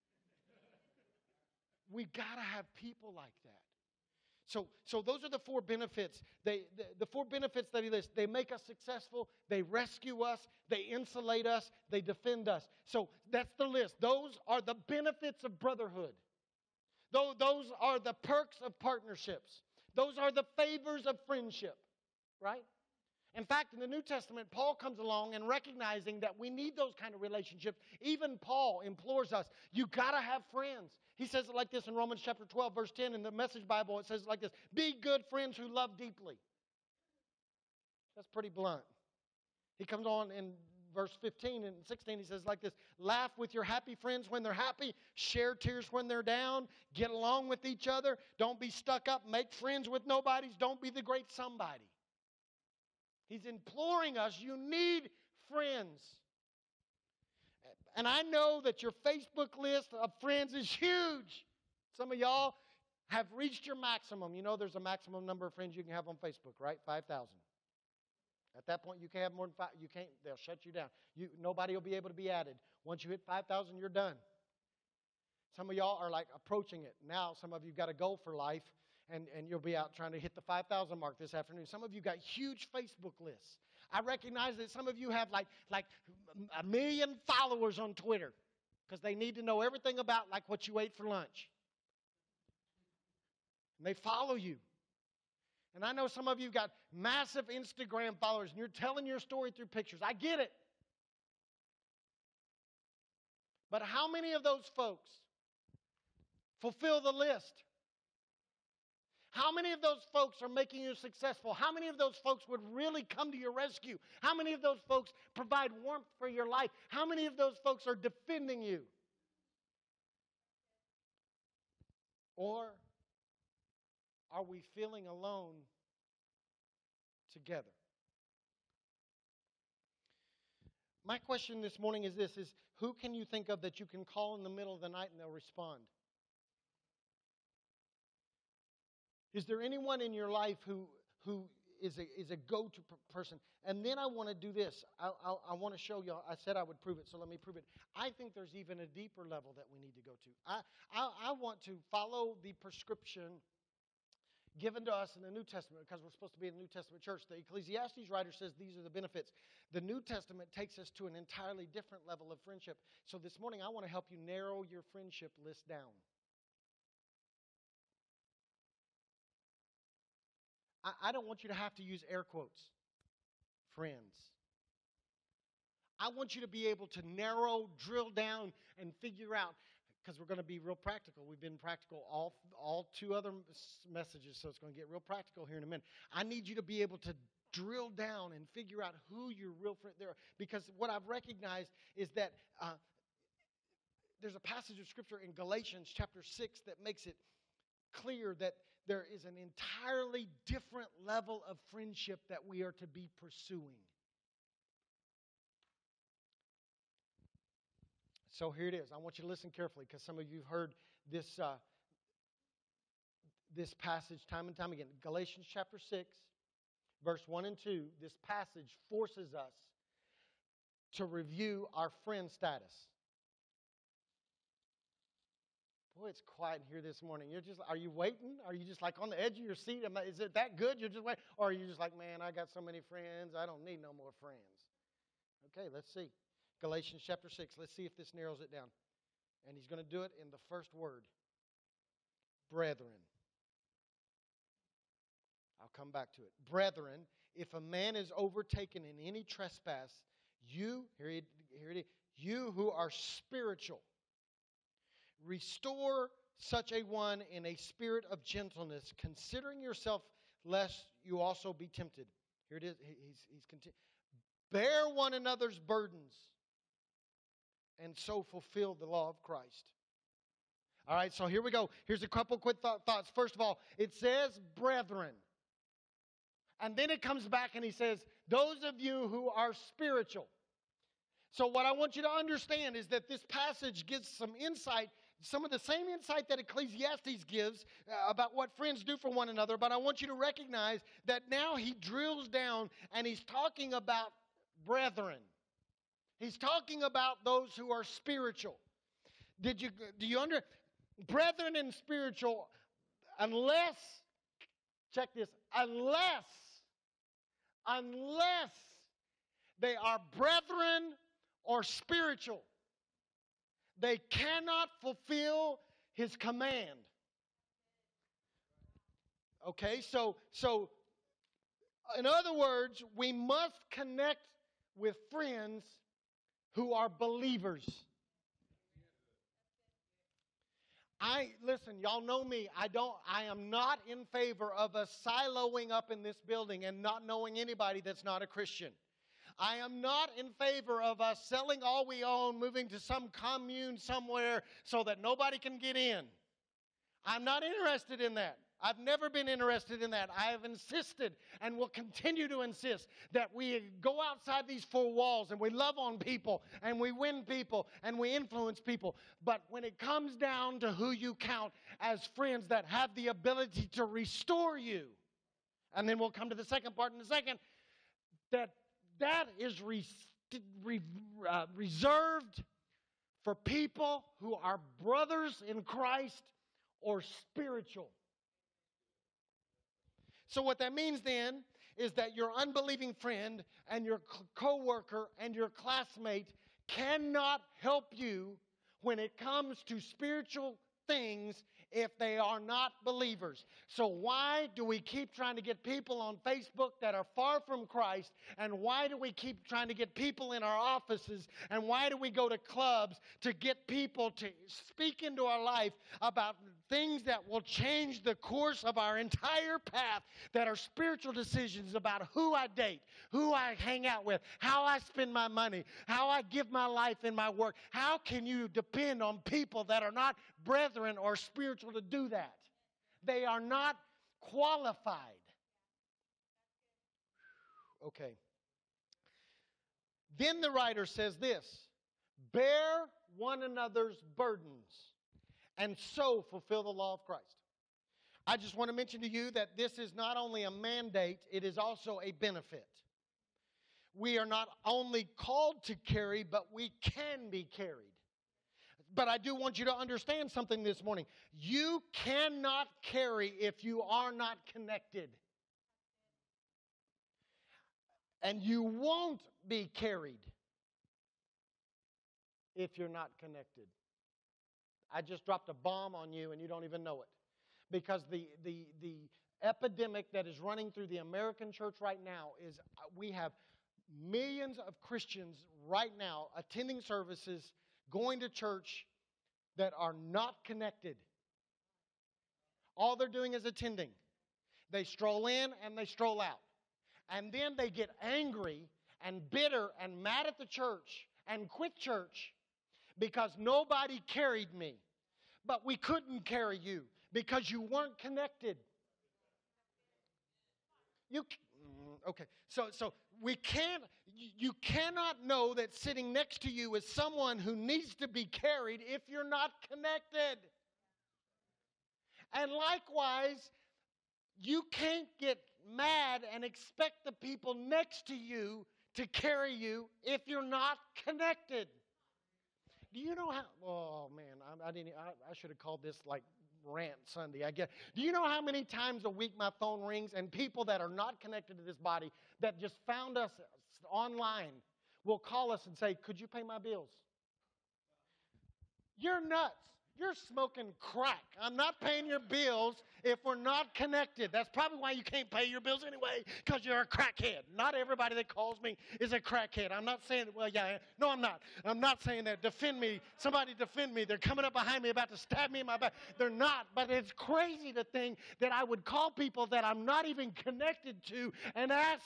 D: We got to have people like that. So, so those are the four benefits. They, the, the four benefits that he lists. They make us successful. They rescue us. They insulate us. They defend us. So that's the list. Those are the benefits of brotherhood. Those, those are the perks of partnerships. Those are the favors of friendship, right? In fact, in the New Testament, Paul comes along and recognizing that we need those kind of relationships. Even Paul implores us, you got to have friends. He says it like this in Romans chapter twelve, verse ten. In the Message Bible, it says it like this. Be good friends who love deeply. That's pretty blunt. He comes on in verse fifteen and sixteen. He says like this. Laugh with your happy friends when they're happy. Share tears when they're down. Get along with each other. Don't be stuck up. Make friends with nobodies. Don't be the great somebody. He's imploring us, you need friends. And I know that your Facebook list of friends is huge. Some of y'all have reached your maximum. You know there's a maximum number of friends you can have on Facebook, right? five thousand. At that point, you can't have more than five. You can't, they'll shut you down. You, nobody will be able to be added. Once you hit five thousand, you're done. Some of y'all are like approaching it. Now, some of you got a goal for life. And, and you'll be out trying to hit the five thousand mark this afternoon. Some of you got huge Facebook lists. I recognize that some of you have like, like a million followers on Twitter because they need to know everything about like what you ate for lunch. And they follow you. And I know some of you got massive Instagram followers and you're telling your story through pictures. I get it. But how many of those folks fulfill the list? How many of those folks are making you successful? How many of those folks would really come to your rescue? How many of those folks provide warmth for your life? How many of those folks are defending you? Or are we feeling alone together? My question this morning is this, is who can you think of that you can call in the middle of the night and they'll respond? Is there anyone in your life who, who is a, is a go-to person? And then I want to do this. I, I, I want to show you. I said I would prove it, so let me prove it. I think there's even a deeper level that we need to go to. I, I, I want to follow the prescription given to us in the New Testament because we're supposed to be in the New Testament church. The Ecclesiastes writer says these are the benefits. The New Testament takes us to an entirely different level of friendship. So this morning I want to help you narrow your friendship list down. I don't want you to have to use air quotes. Friends. I want you to be able to narrow, drill down, and figure out, because we're going to be real practical. We've been practical all, all two other messages, so it's going to get real practical here in a minute. I need you to be able to drill down and figure out who your real friends are. Because what I've recognized is that uh, there's a passage of Scripture in Galatians chapter six that makes it clear that there is an entirely different level of friendship that we are to be pursuing. So here it is. I want you to listen carefully because some of you have heard this, uh, this passage time and time again. Galatians chapter six, verse one and two, this passage forces us to review our friend status. Boy, it's quiet in here this morning. You're just, are you waiting? Are you just like on the edge of your seat? Am I, is it that good? You're just waiting? Or are you just like, man, I got so many friends. I don't need no more friends. Okay, let's see. Galatians chapter six. Let's see if this narrows it down. And he's going to do it in the first word. Brethren. I'll come back to it. Brethren, if a man is overtaken in any trespass, you, here it, here it is, you who are spiritual, restore such a one in a spirit of gentleness, considering yourself, lest you also be tempted. Here it is. He's, he's continu- Bear one another's burdens, and so fulfill the law of Christ. All right, so here we go. Here's a couple quick th- thoughts. First of all, it says, brethren. And then it comes back and he says, those of you who are spiritual. So what I want you to understand is that this passage gives some insight, some of the same insight that Ecclesiastes gives uh, about what friends do for one another. But I want you to recognize that now he drills down and he's talking about brethren. He's talking about those who are spiritual. Did you, do you under, brethren and spiritual, unless, check this, unless, unless they are brethren or spiritual, they cannot fulfill his command. Okay, so, so in other words, we must connect with friends who are believers. I listen, y'all know me. I don't I am not in favor of us siloing up in this building and not knowing anybody that's not a Christian. I am not in favor of us selling all we own, moving to some commune somewhere so that nobody can get in. I'm not interested in that. I've never been interested in that. I have insisted and will continue to insist that we go outside these four walls and we love on people and we win people and we influence people. But when it comes down to who you count as friends that have the ability to restore you, and then we'll come to the second part in a second, that that is re- re- uh, reserved for people who are brothers in Christ or spiritual. So what that means then is that your unbelieving friend and your co-worker and your classmate cannot help you when it comes to spiritual things if they are not believers. So why do we keep trying to get people on Facebook that are far from Christ? And why do we keep trying to get people in our offices? And why do we go to clubs to get people to speak into our life about things that will change the course of our entire path, that are spiritual decisions about who I date, who I hang out with, how I spend my money, how I give my life in my work? How can you depend on people that are not brethren or spiritual to do that? They are not qualified. Okay. Then the writer says this, bear one another's burdens and so fulfill the law of Christ. I just want to mention to you that this is not only a mandate, it is also a benefit. We are not only called to carry, but we can be carried. But I do want you to understand something this morning. You cannot carry if you are not connected. And you won't be carried if you're not connected. I just dropped a bomb on you and you don't even know it. Because the, the, the epidemic that is running through the American church right now is we have millions of Christians right now attending services, going to church, that are not connected. All they're doing is attending. They stroll in and they stroll out. And then they get angry and bitter and mad at the church and quit church because nobody carried me. But we couldn't carry you because you weren't connected. You okay? So so we can't. You cannot know that sitting next to you is someone who needs to be carried if you're not connected. And likewise, you can't get mad and expect the people next to you to carry you if you're not connected. Do you know how? Oh man, I, I didn't. I, I should have called this like rant Sunday. I guess. Do you know how many times a week my phone rings and people that are not connected to this body that just found us online will call us and say, "Could you pay my bills?" You're nuts. You're smoking crack. I'm not paying your bills if we're not connected. That's probably why you can't pay your bills anyway, because you're a crackhead. Not everybody that calls me is a crackhead. I'm not saying, well, yeah, no, I'm not. I'm not saying that. Defend me. Somebody defend me. They're coming up behind me about to stab me in my back. They're not. But it's crazy to think that I would call people that I'm not even connected to and ask.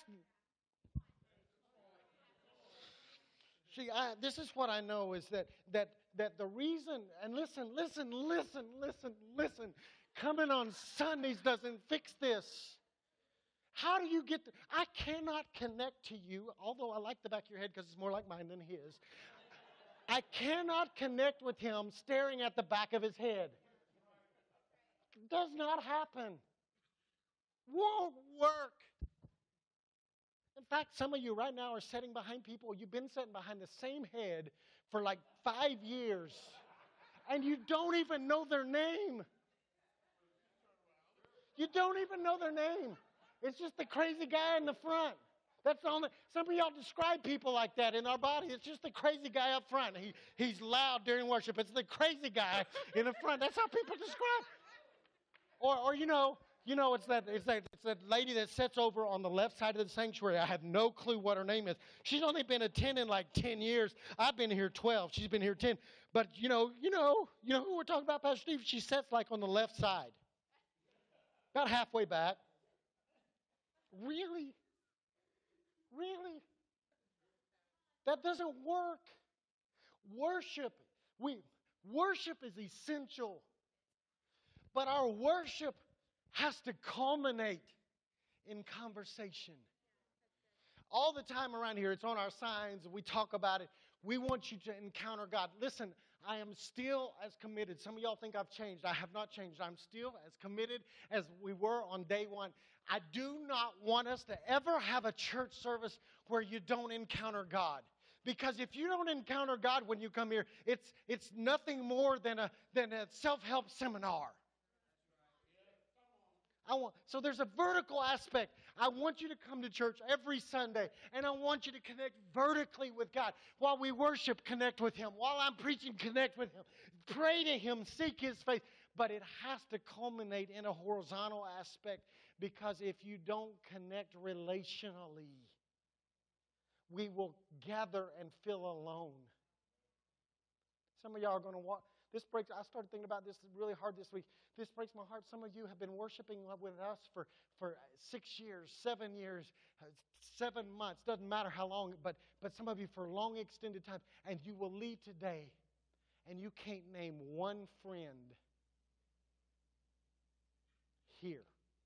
D: See, I, this is what I know is that that that the reason, and listen, listen, listen, listen, listen, coming on Sundays doesn't fix this. How do you get, to, I cannot connect to you, although I like the back of your head because it's more like mine than his. I cannot connect with him staring at the back of his head. It does not happen. Won't work. In fact, some of you right now are sitting behind people. You've been sitting behind the same head for like five years, and you don't even know their name. You don't even know their name. It's just the crazy guy in the front. That's the only. Some of y'all describe people like that in our body. It's just the crazy guy up front. He he's loud during worship. It's the crazy guy in the front. That's how people describe. Or or you know. You know, it's that it's that it's that lady that sits over on the left side of the sanctuary. I have no clue what her name is. She's only been attending like ten years. I've been here twelve. She's been here ten. But you know, you know, you know who we're talking about, Pastor Steve? She sits like on the left side, about halfway back. Really, really, that doesn't work. Worship, we worship is essential, but our worship has to culminate in conversation. All the time around here, it's on our signs, we talk about it. We want you to encounter God. Listen, I am still as committed. Some of y'all think I've changed. I have not changed. I'm still as committed as we were on day one. I do not want us to ever have a church service where you don't encounter God. Because if you don't encounter God when you come here, it's it's nothing more than a than a self-help seminar. I want, so there's a vertical aspect. I want you to come to church every Sunday, and I want you to connect vertically with God. While we worship, connect with Him. While I'm preaching, connect with Him. Pray to Him, seek His face. But it has to culminate in a horizontal aspect, because if you don't connect relationally, we will gather and feel alone. Some of y'all are going to walk. This breaks, I started thinking about this really hard this week. This breaks my heart. Some of you have been worshiping with us for, for six years, seven years, seven months. Doesn't matter how long, but, but some of you for long extended time. And you will leave today, and you can't name one friend here.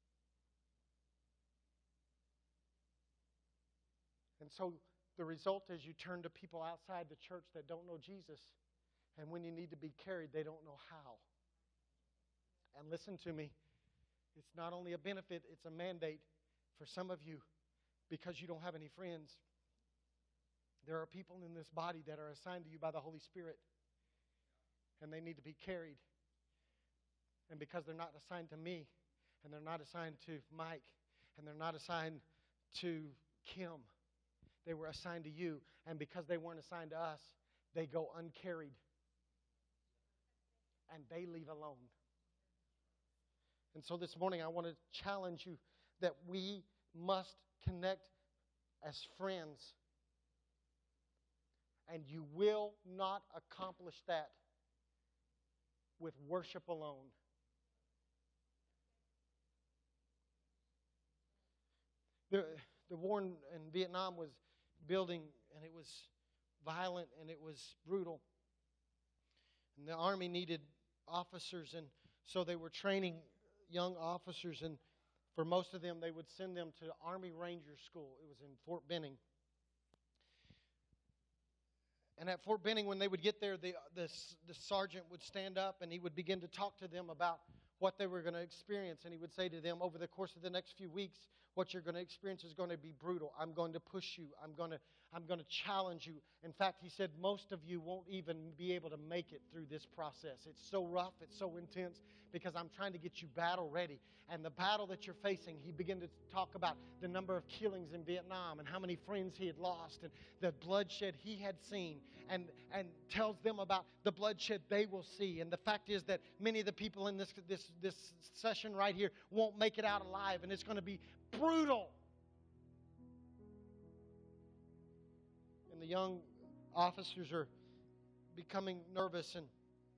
D: And so the result is you turn to people outside the church that don't know Jesus. And when you need to be carried, they don't know how. And listen to me, it's not only a benefit, it's a mandate for some of you, because you don't have any friends. There are people in this body that are assigned to you by the Holy Spirit, and they need to be carried. And because they're not assigned to me, and they're not assigned to Mike, and they're not assigned to Kim, they were assigned to you. And because they weren't assigned to us, they go uncarried. And they leave alone. And so this morning I want to challenge you that we must connect as friends. And you will not accomplish that with worship alone. The, the war in, in Vietnam was building, and it was violent and it was brutal. And the Army needed officers, and so they were training young officers, and for most of them, they would send them to Army Ranger School. It was in Fort Benning. And at Fort Benning, when they would get there, the, the, the sergeant would stand up and he would begin to talk to them about what they were going to experience. And he would say to them, over the course of the next few weeks, what you're going to experience is going to be brutal. I'm going to push you. I'm going to, I'm going to challenge you. In fact, he said most of you won't even be able to make it through this process. It's so rough. It's so intense because I'm trying to get you battle ready. And the battle that you're facing, he began to talk about the number of killings in Vietnam and how many friends he had lost and the bloodshed he had seen, and, and tells them about the bloodshed they will see. And the fact is that many of the people in this, this, this session right here won't make it out alive, and it's going to be brutal. And the young officers are becoming nervous, and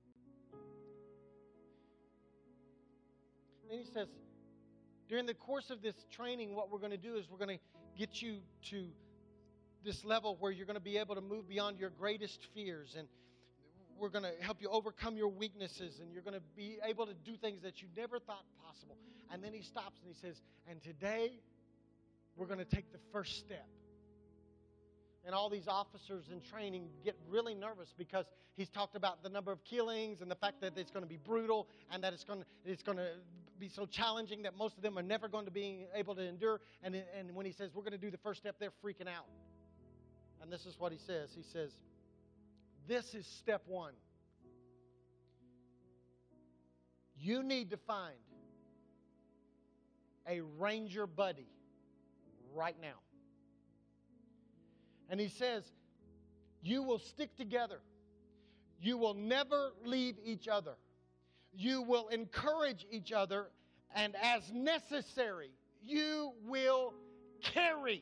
D: then he says, during the course of this training, what we're going to do is we're going to get you to this level where you're going to be able to move beyond your greatest fears, and we're going to help you overcome your weaknesses, and you're going to be able to do things that you never thought possible. And then he stops and he says, and today we're going to take the first step. And all these officers in training get really nervous because he's talked about the number of killings and the fact that it's going to be brutal and that it's going to, it's going to be so challenging that most of them are never going to be able to endure. And, and when he says, we're going to do the first step, they're freaking out. And this is what he says. He says, this is step one. You need to find a ranger buddy right now. And he says, you will stick together. You will never leave each other. You will encourage each other. And as necessary, you will carry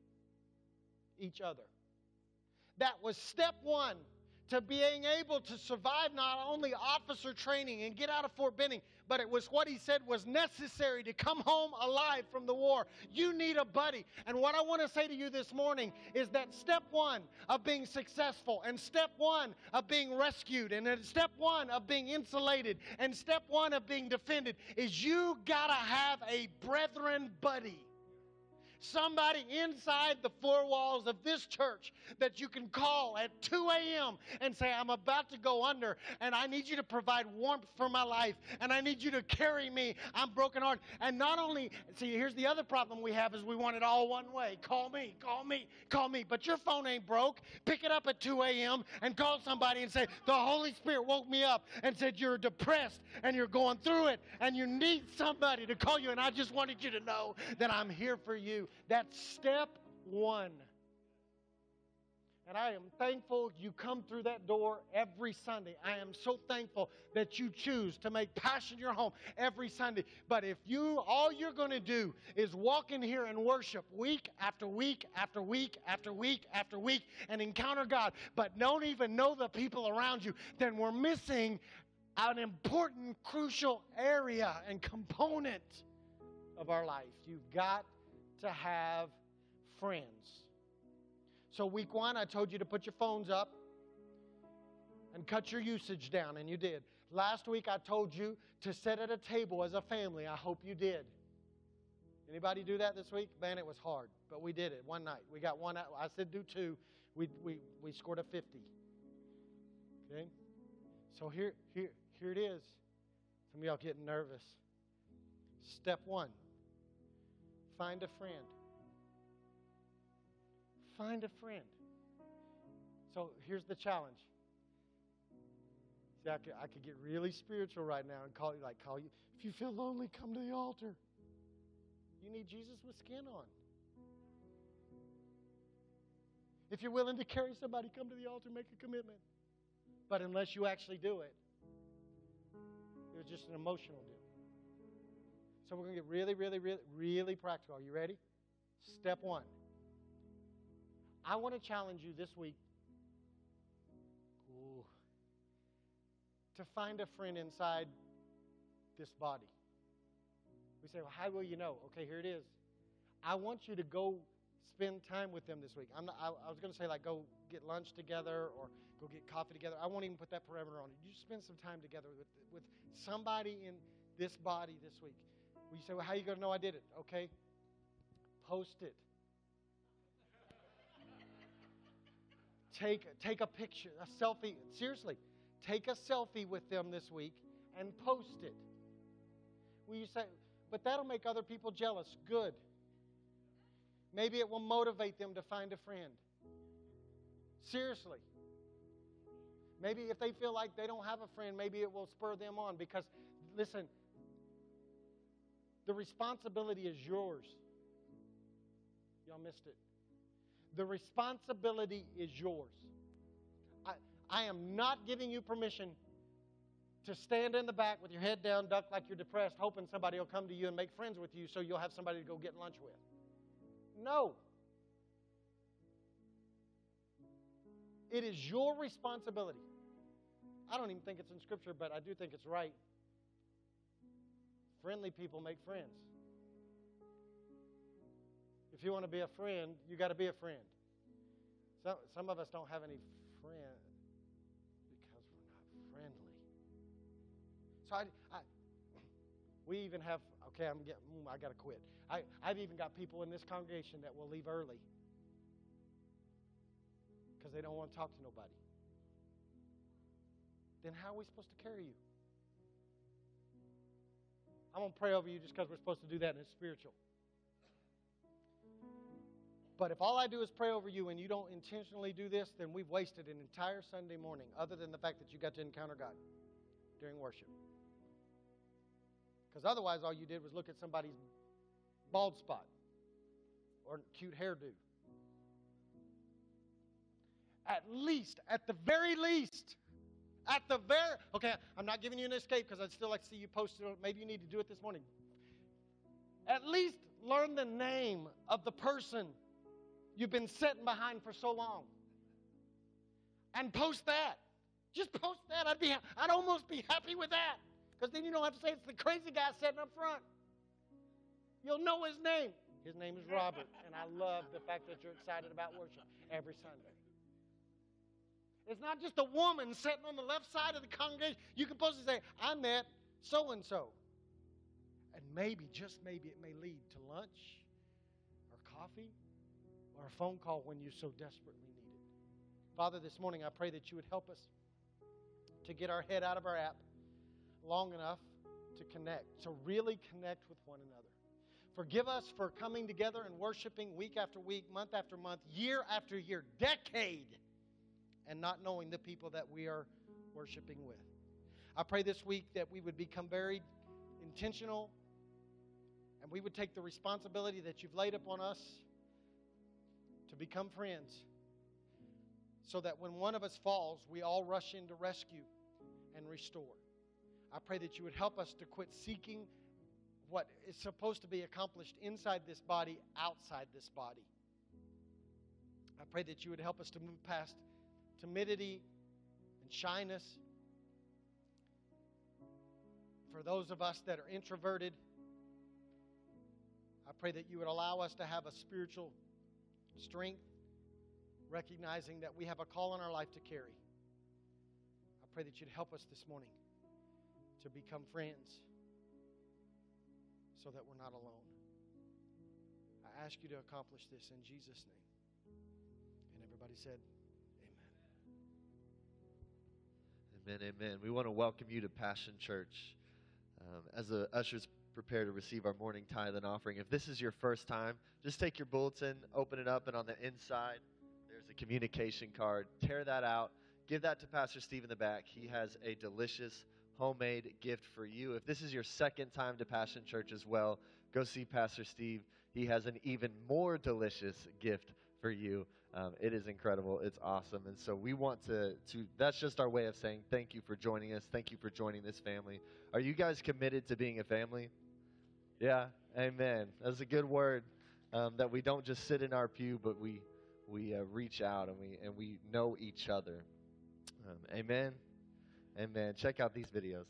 D: each other. That was step one to being able to survive not only officer training and get out of Fort Benning, but it was what he said was necessary to come home alive from the war. You need a buddy. And what I want to say to you this morning is that step one of being successful, and step one of being rescued, and then step one of being insulated, and step one of being defended is you got to have a brethren buddy. Somebody inside the four walls of this church that you can call at two a.m. and say, I'm about to go under, and I need you to provide warmth for my life, and I need you to carry me. I'm brokenhearted. And not only, see, here's the other problem we have is we want it all one way. Call me, call me, call me. But your phone ain't broke. Pick it up at two a.m. and call somebody and say, the Holy Spirit woke me up and said you're depressed and you're going through it and you need somebody to call you, and I just wanted you to know that I'm here for you. That's step one. And I am thankful you come through that door every Sunday. I am so thankful that you choose to make Passion your home every Sunday. But if you, all you're going to do is walk in here and worship week after week after week after week after week and encounter God, but don't even know the people around you, then we're missing an important, crucial area and component of our life. You've got to have friends. So week one, I told you to put your phones up and cut your usage down, and you did. Last week, I told you to sit at a table as a family. I hope you did. Anybody do that this week? Man, it was hard, but we did it one night. We got one. I said do two. We we we scored a fifty. Okay. So here here here it is. Some of y'all getting nervous. Step one. Find a friend. Find a friend. So here's the challenge. See, I could, I could get really spiritual right now and call you, like, call you. If you feel lonely, come to the altar. You need Jesus with skin on. If you're willing to carry somebody, come to the altar, make a commitment. But unless you actually do it, it was just an emotional deal. So we're going to get really, really, really, really practical. Are you ready? Step one. I want to challenge you this week ooh, to find a friend inside this body. We say, well, how will you know? Okay, here it is. I want you to go spend time with them this week. I'm not, I, I was going to say, like, go get lunch together or go get coffee together. I won't even put that parameter on it. You spend some time together with, with somebody in this body this week. Well, you say, well, how are you going to know I did it? Okay. Post it. Take, take a picture, a selfie. Seriously, take a selfie with them this week and post it. Well, you say, but that'll make other people jealous. Good. Maybe it will motivate them to find a friend. Seriously. Maybe if they feel like they don't have a friend, maybe it will spur them on. Because, listen, the responsibility is yours. Y'all missed it. The responsibility is yours. I, I am not giving you permission to stand in the back with your head down, duck like you're depressed, hoping somebody will come to you and make friends with you so you'll have somebody to go get lunch with. No. It is your responsibility. I don't even think it's in Scripture, but I do think it's right. Friendly people make friends. If you want to be a friend, you got to be a friend. Some, some of us don't have any friends because we're not friendly. So I, I we even have, okay, I'm getting, I got to quit. I, I've even got people in this congregation that will leave early because they don't want to talk to nobody. Then how are we supposed to carry you? I'm going to pray over you just because we're supposed to do that and it's spiritual. But if all I do is pray over you and you don't intentionally do this, then we've wasted an entire Sunday morning, other than the fact that you got to encounter God during worship. Because otherwise all you did was look at somebody's bald spot or cute hairdo. At least, at the very least, at the very, okay, I'm not giving you an escape because I'd still like to see you post it. Maybe you need to do it this morning. At least learn the name of the person you've been sitting behind for so long. And post that. Just post that. I'd be, I'd almost be happy with that. Because then you don't have to say it's the crazy guy sitting up front. You'll know his name. His name is Robert. And I love the fact that you're excited about worship every Sunday. It's not just a woman sitting on the left side of the congregation. You can post and say, I met so-and-so. And maybe, just maybe, it may lead to lunch or coffee or a phone call when you so desperately need it. Father, this morning I pray that you would help us to get our head out of our app long enough to connect, to really connect with one another. Forgive us for coming together and worshiping week after week, month after month, year after year, decade, and not knowing the people that we are worshiping with. I pray this week that we would become very intentional and we would take the responsibility that you've laid upon us to become friends so that when one of us falls, we all rush in to rescue and restore. I pray that you would help us to quit seeking what is supposed to be accomplished inside this body, outside this body. I pray that you would help us to move past timidity and shyness. For those of us that are introverted, I pray that you would allow us to have a spiritual strength, recognizing that we have a call in our life to carry. I pray that you'd help us this morning to become friends so that we're not alone. I ask you to accomplish this in Jesus' name. And everybody said,
E: Amen, amen. We want to welcome you to Passion Church. Um, as the ushers prepare to receive our morning tithe and offering, if this is your first time, just take your bulletin, open it up, and on the inside, there's a communication card. Tear that out. Give that to Pastor Steve in the back. He has a delicious homemade gift for you. If this is your second time to Passion Church as well, go see Pastor Steve. He has an even more delicious gift for you. Um, it is incredible. It's awesome. And so we want to, to, that's just our way of saying thank you for joining us. Thank you for joining this family. Are you guys committed to being a family? Yeah. Amen. That's a good word, um, that we don't just sit in our pew, but we, we uh, reach out and we, and we know each other. Um, amen. Amen. Check out these videos.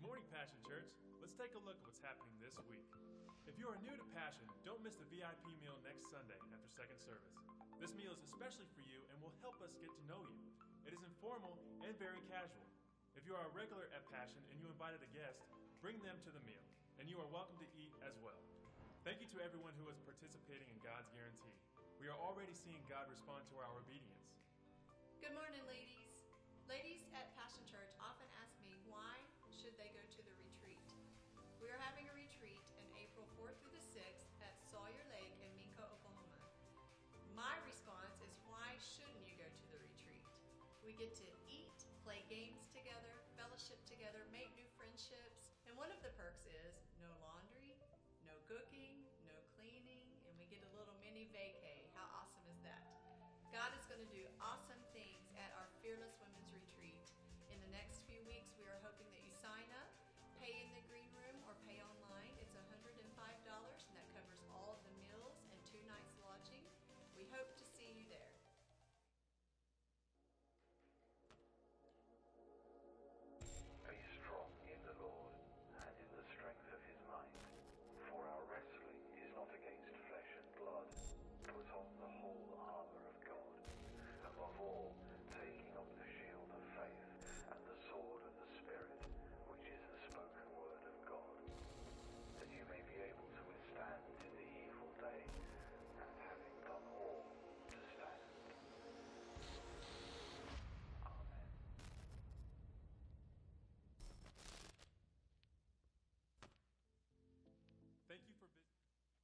F: morning, Passion Church. Let's take a look at what's happening this week. If you are new to Passion, don't miss the V I P meal next Sunday after second service. This meal is especially for you and will help us get to know you. It is informal and very casual. If you are a regular at Passion and you invited a guest, bring them to the meal, and you are welcome to eat as well. Thank you to everyone who is participating in God's guarantee. We are already seeing God respond to our obedience.
G: Good morning, ladies. Ladies at Passion Church often ask me, why should they go to the retreat? We are having a retreat in April fourth through the sixth at Sawyer Lake in Minco, Oklahoma. My response is, why shouldn't you go to the retreat? We get to eat, play games together, fellowship together, make new friendships, and one of the perks is no laundry, no cooking, no cleaning, and we get a little mini vacay. How awesome is that? God is going to do awesome things at our Fearless Women's Retreat. In the next few weeks, we are hoping that you sign up, pay in the green room, or pay online. It's one hundred five dollars, and that covers all of the meals and two nights lodging. We hope to see you there.
H: Be strong in the Lord and in the strength of his might. For our wrestling is not against flesh and blood. Put on the whole armor of God. Above all, taking up the shield of faith and the sword of the Spirit, which is the spoken word of God, that you may be able to withstand in the evil day, and having done all, to stand. Amen.
F: Thank you for visiting.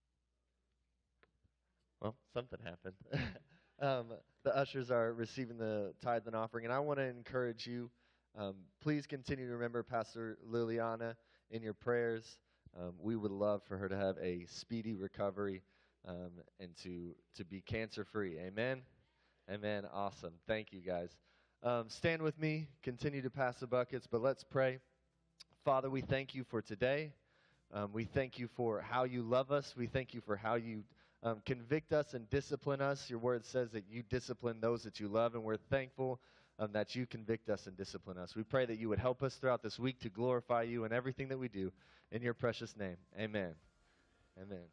E: Well, something happened. um, the ushers are receiving the tithe and offering, and I want to encourage you. Um, please continue to remember Pastor Liliana in your prayers. Um, we would love for her to have a speedy recovery um, and to to be cancer free. Amen. Amen. Awesome. Thank you, guys. Um, stand with me. Continue to pass the buckets, but let's pray. Father, we thank you for today. Um, we thank you for how you love us. We thank you for how you um, convict us and discipline us. Your word says that you discipline those that you love, and we're thankful um, that you convict us and discipline us. We pray that you would help us throughout this week to glorify you in everything that we do. In your precious name, amen. Amen.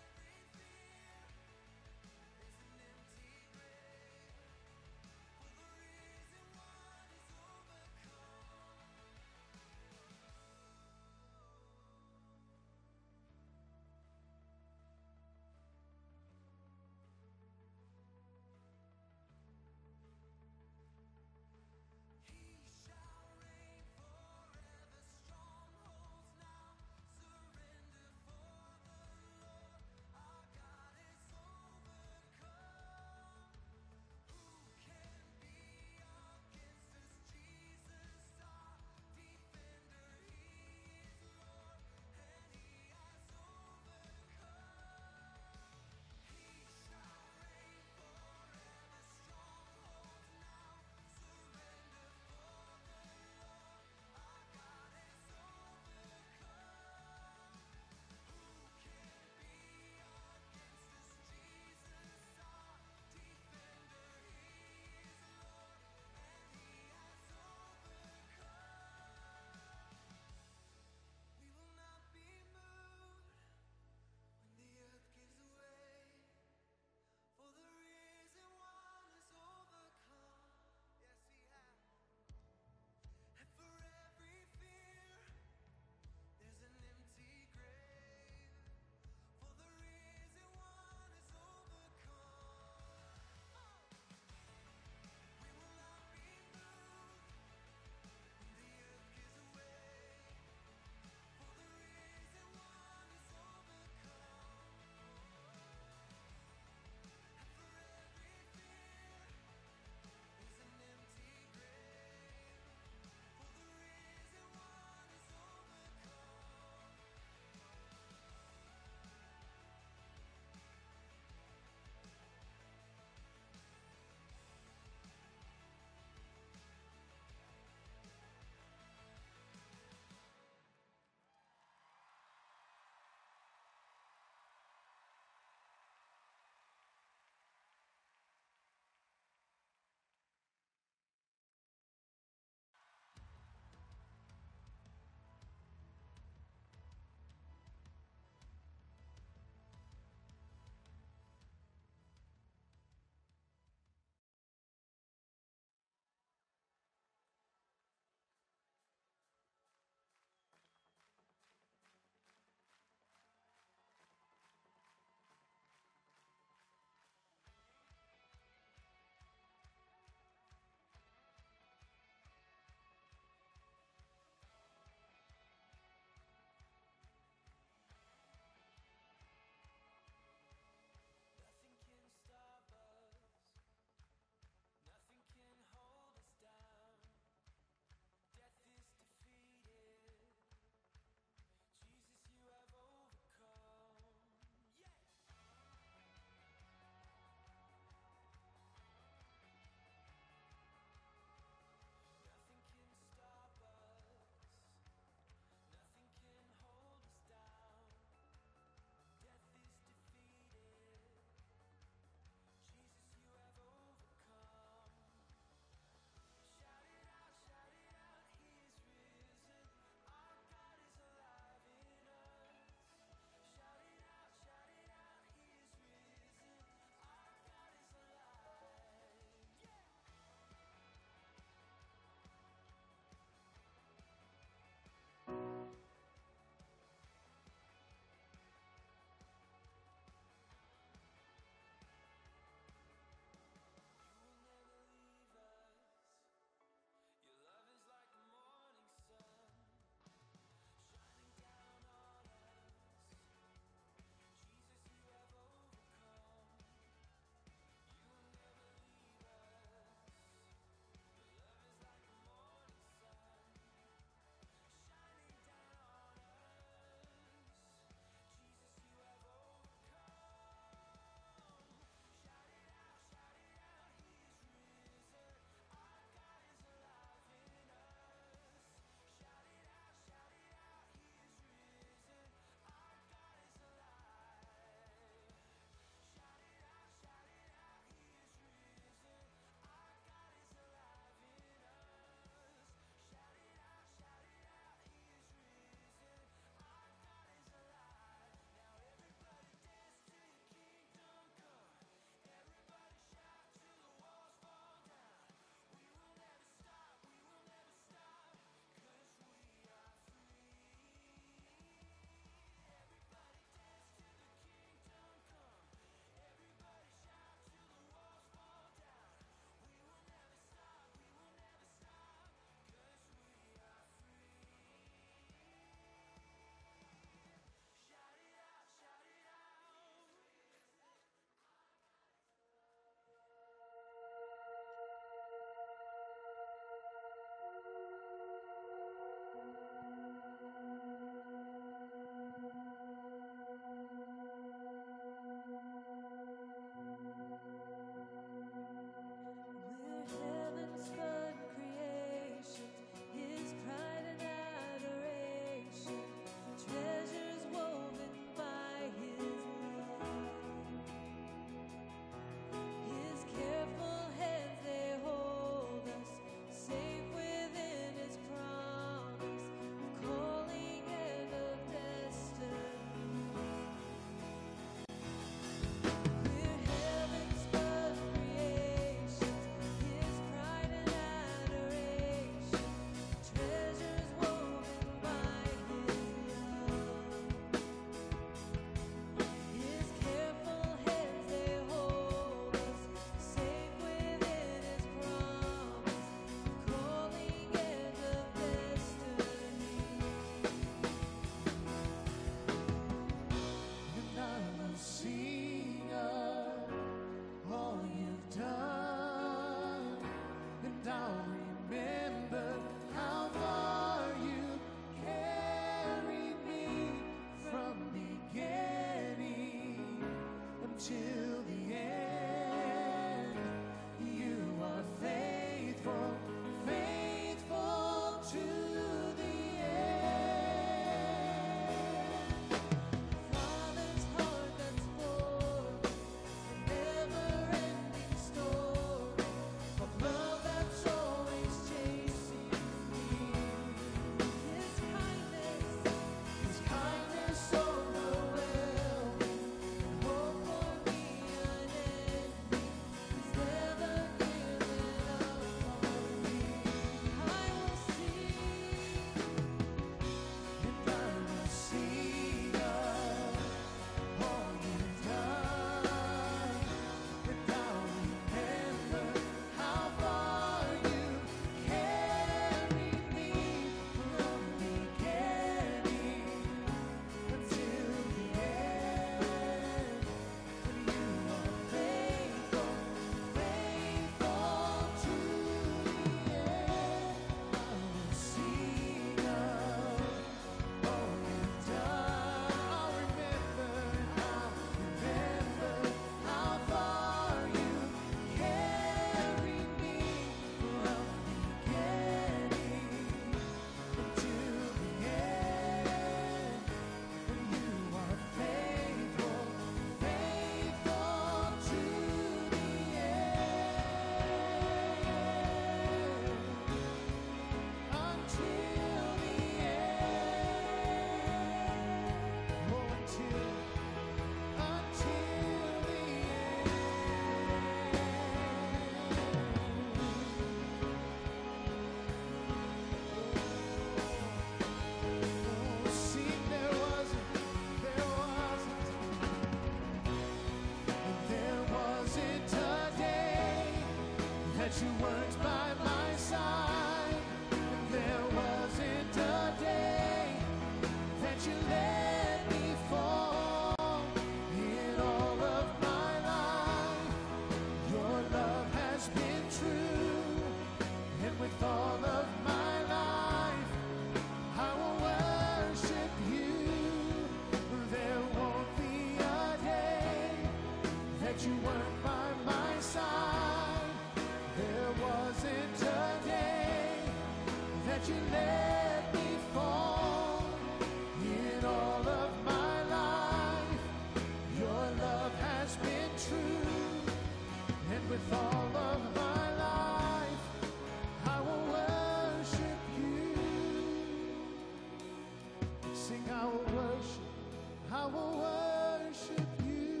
A: Sing, I will worship, I will worship you.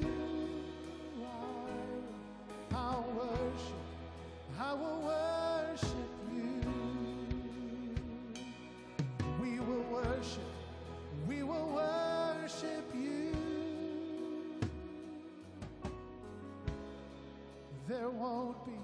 A: I, I'll worship, I will worship you. We will worship, we will worship you. There won't be,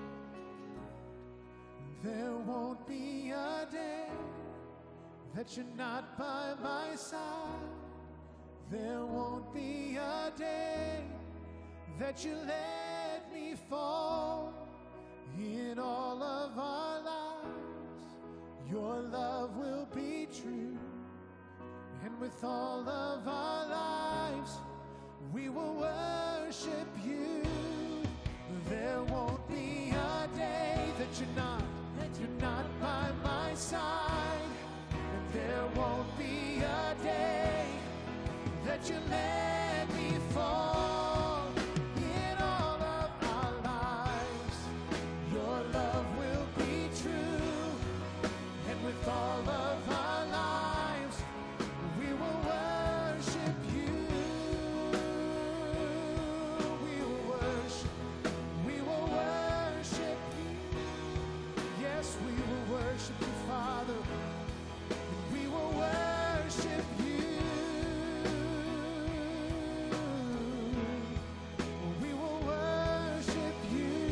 A: there won't be a day that you're not by my side. There won't be a day that you let me fall. In all of our lives, your love will be true. And with all of our lives, we will worship you. There won't be a day that you're not, that you're not by my side. And there won't be a day that you let me fall. In all of our lives, your love will be true. And with all of our lives, we will worship you. We will worship, we will worship you. Yes, we will worship you, Father. We will worship you. We will worship you.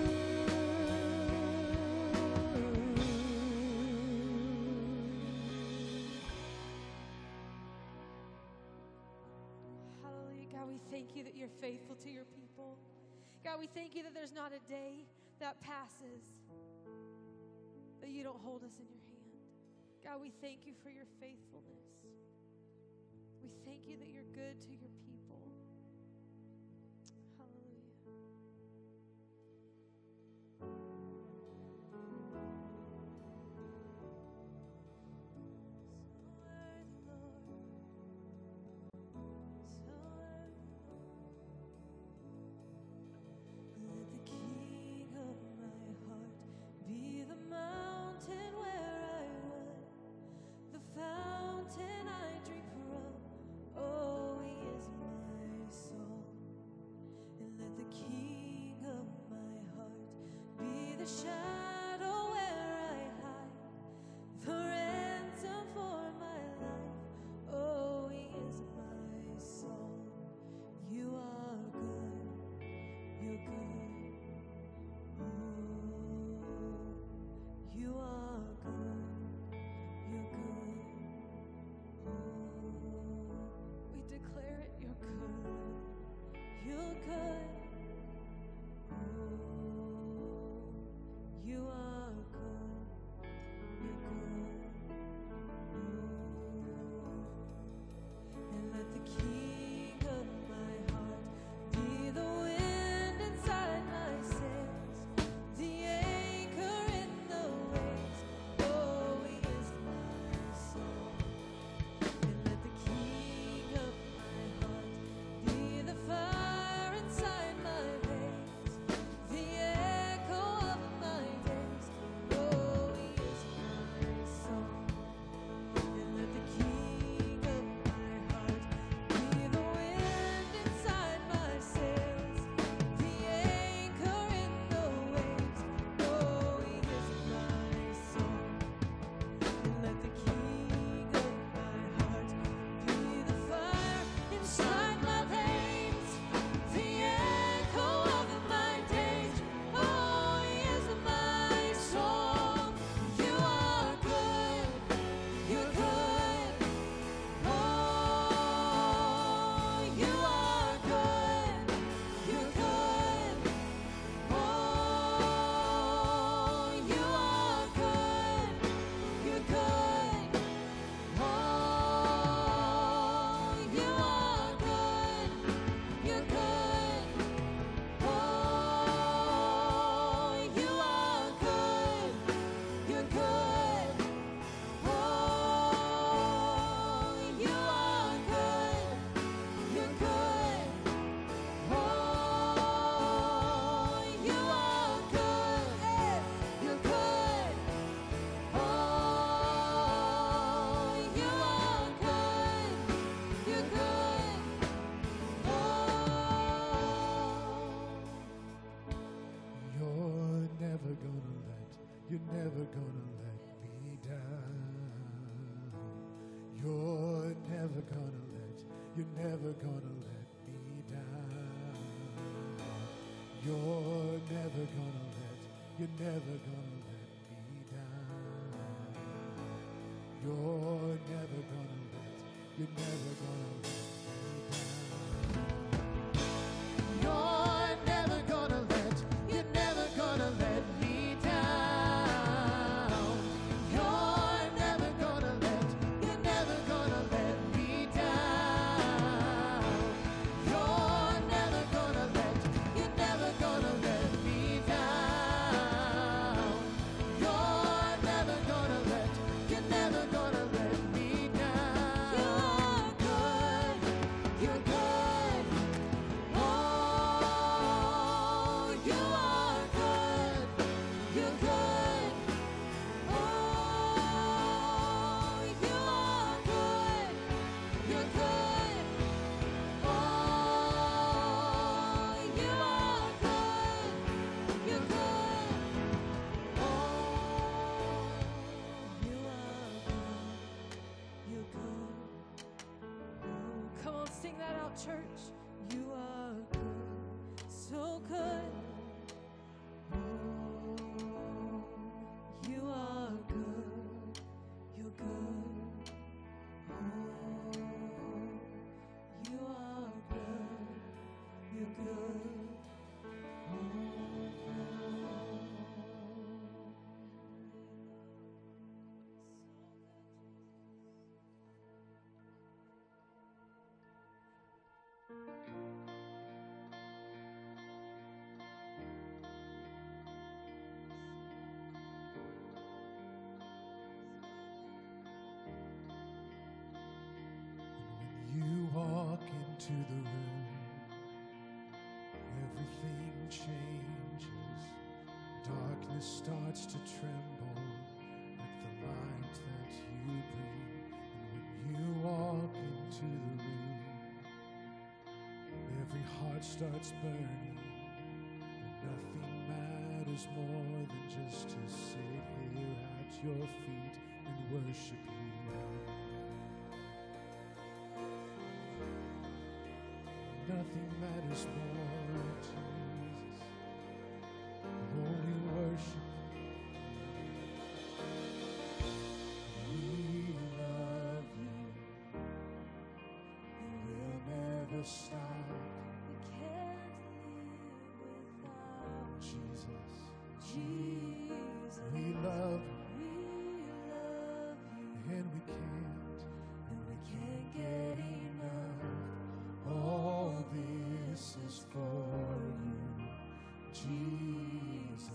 B: Hallelujah. God, we thank you that you're faithful to your people. God, we thank you that there's not a day that passes that you don't hold us in your hand. God, we thank you for your faithfulness. We thank you that you're good to your people. Hallelujah.
C: Let the King of my heart be the mountain where I run, the fountain I drink from. Oh, he is my
A: never gonna let me down. You're never gonna let, you're never gonna let me down. You're never gonna let, you're never gonna let me down. You're never gonna let, you're never gonna let me down. You're never gonna let, you're never gonna let me down. You're never gonna let, you're never gonna let me down. You're never gonna let, you're never gonna let me down. You're good, you're good. Oh, you are good, you're good. Oh, you are good, you're good. Oh, you are good, you're good. Oh, you are good, you're good. Oh, come on, sing that out, church. You are good, so good. Oh, you are good, you're good. Oh, you are good, you're good. When you walk into the room, everything changes. Darkness starts to tremble at the light that you bring. And when you walk into the room, every heart starts burning. And nothing matters more than just to sit here at your feet and worship you. Nothing matters more, Jesus. Oh, we worship you. We love you. And we'll never stop. We can't live without Jesus. Jesus. We love you. We love you. And we can't. And we can't get enough. All this is for you, Jesus.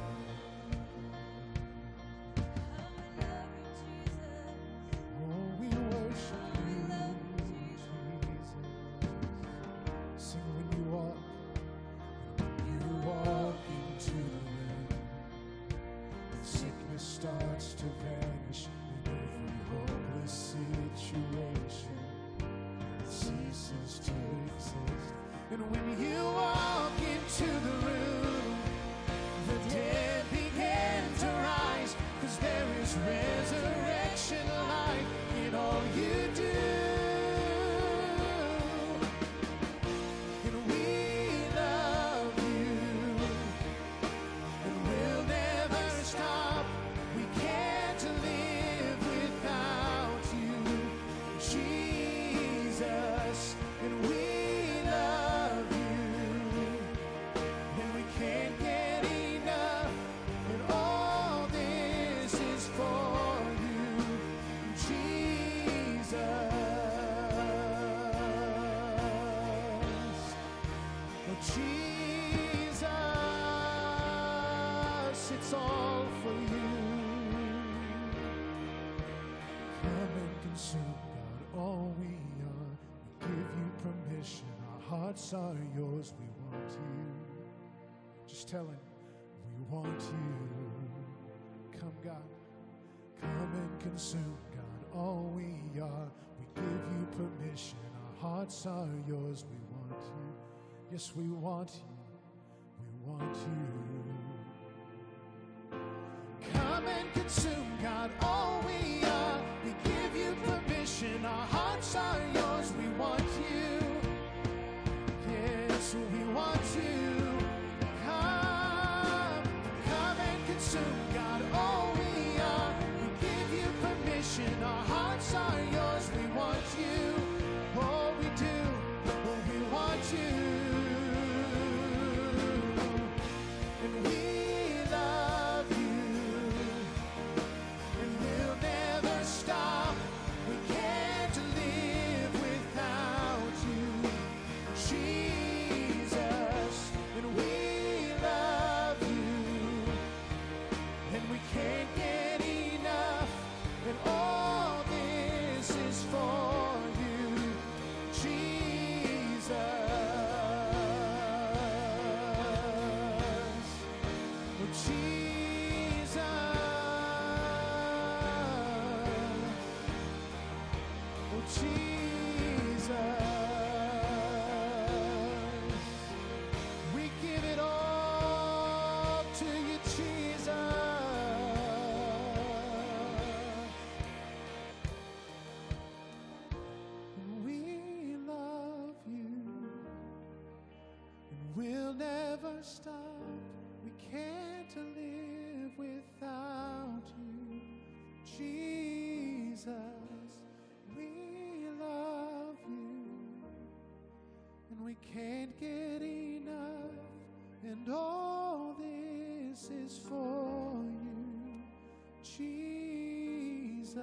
A: Oh, we worship you, Jesus. Sing when you walk, when you walk into the room, and sickness starts to vanish in every hopeless situation. Ceases to exist. And when you walk into the room, the dead begin to rise, 'cause there is resurrection life in all you do. And we love you, and we'll never stop. We can't live without you, Jesus. And we love you, and we can't get enough. And all this is for you, Jesus. Oh, Jesus, it's all for you. Come and consume, God, all we are. We give you permission. Our hearts are yours. We want you. Just tell him, we want you. Come, God. Come and consume, God, all we are. We give you permission. Our hearts are yours. We want you. Yes, we want you. We want you. Come and consume, God, all we are. We give you permission. Our hearts are yours. We want you. We give it all to you, Jesus. And we love you, and we'll never stop. We can't live without you, Jesus. We love you, and we can't get enough, and all this is for you, Jesus.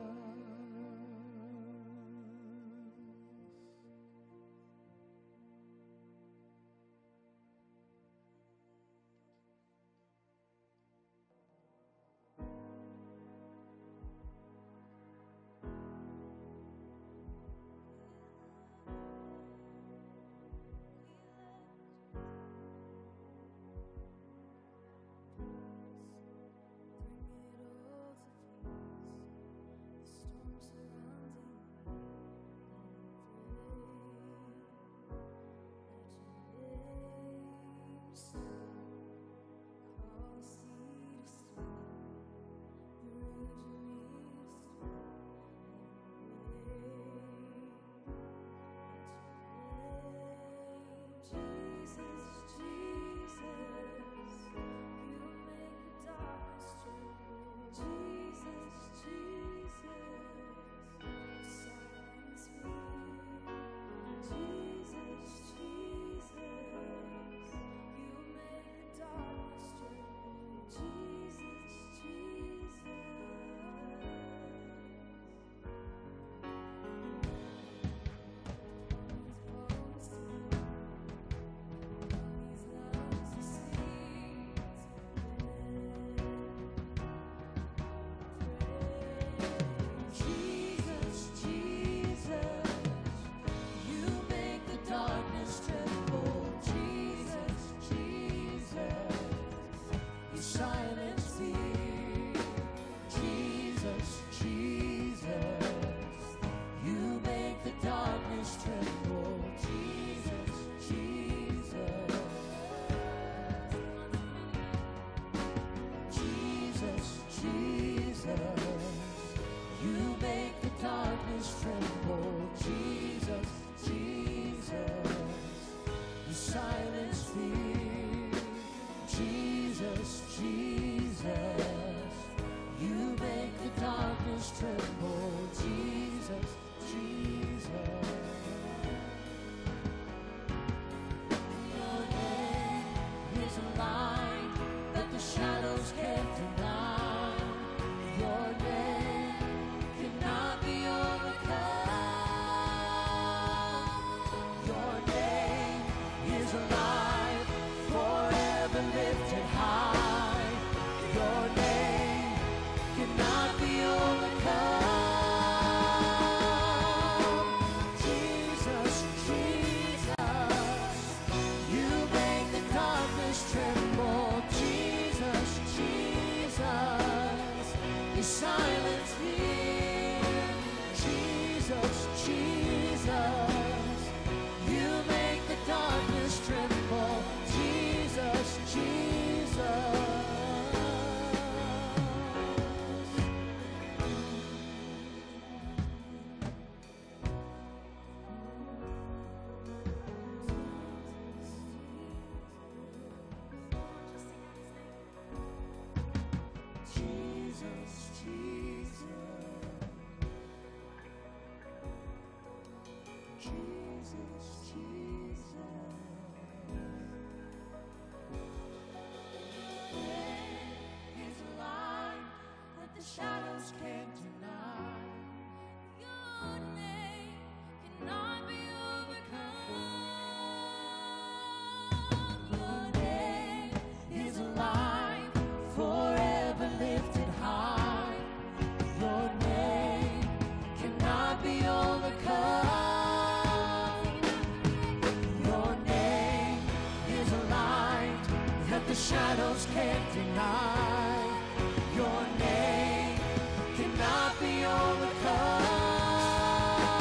I: shadows can't deny. Your name cannot be overcome.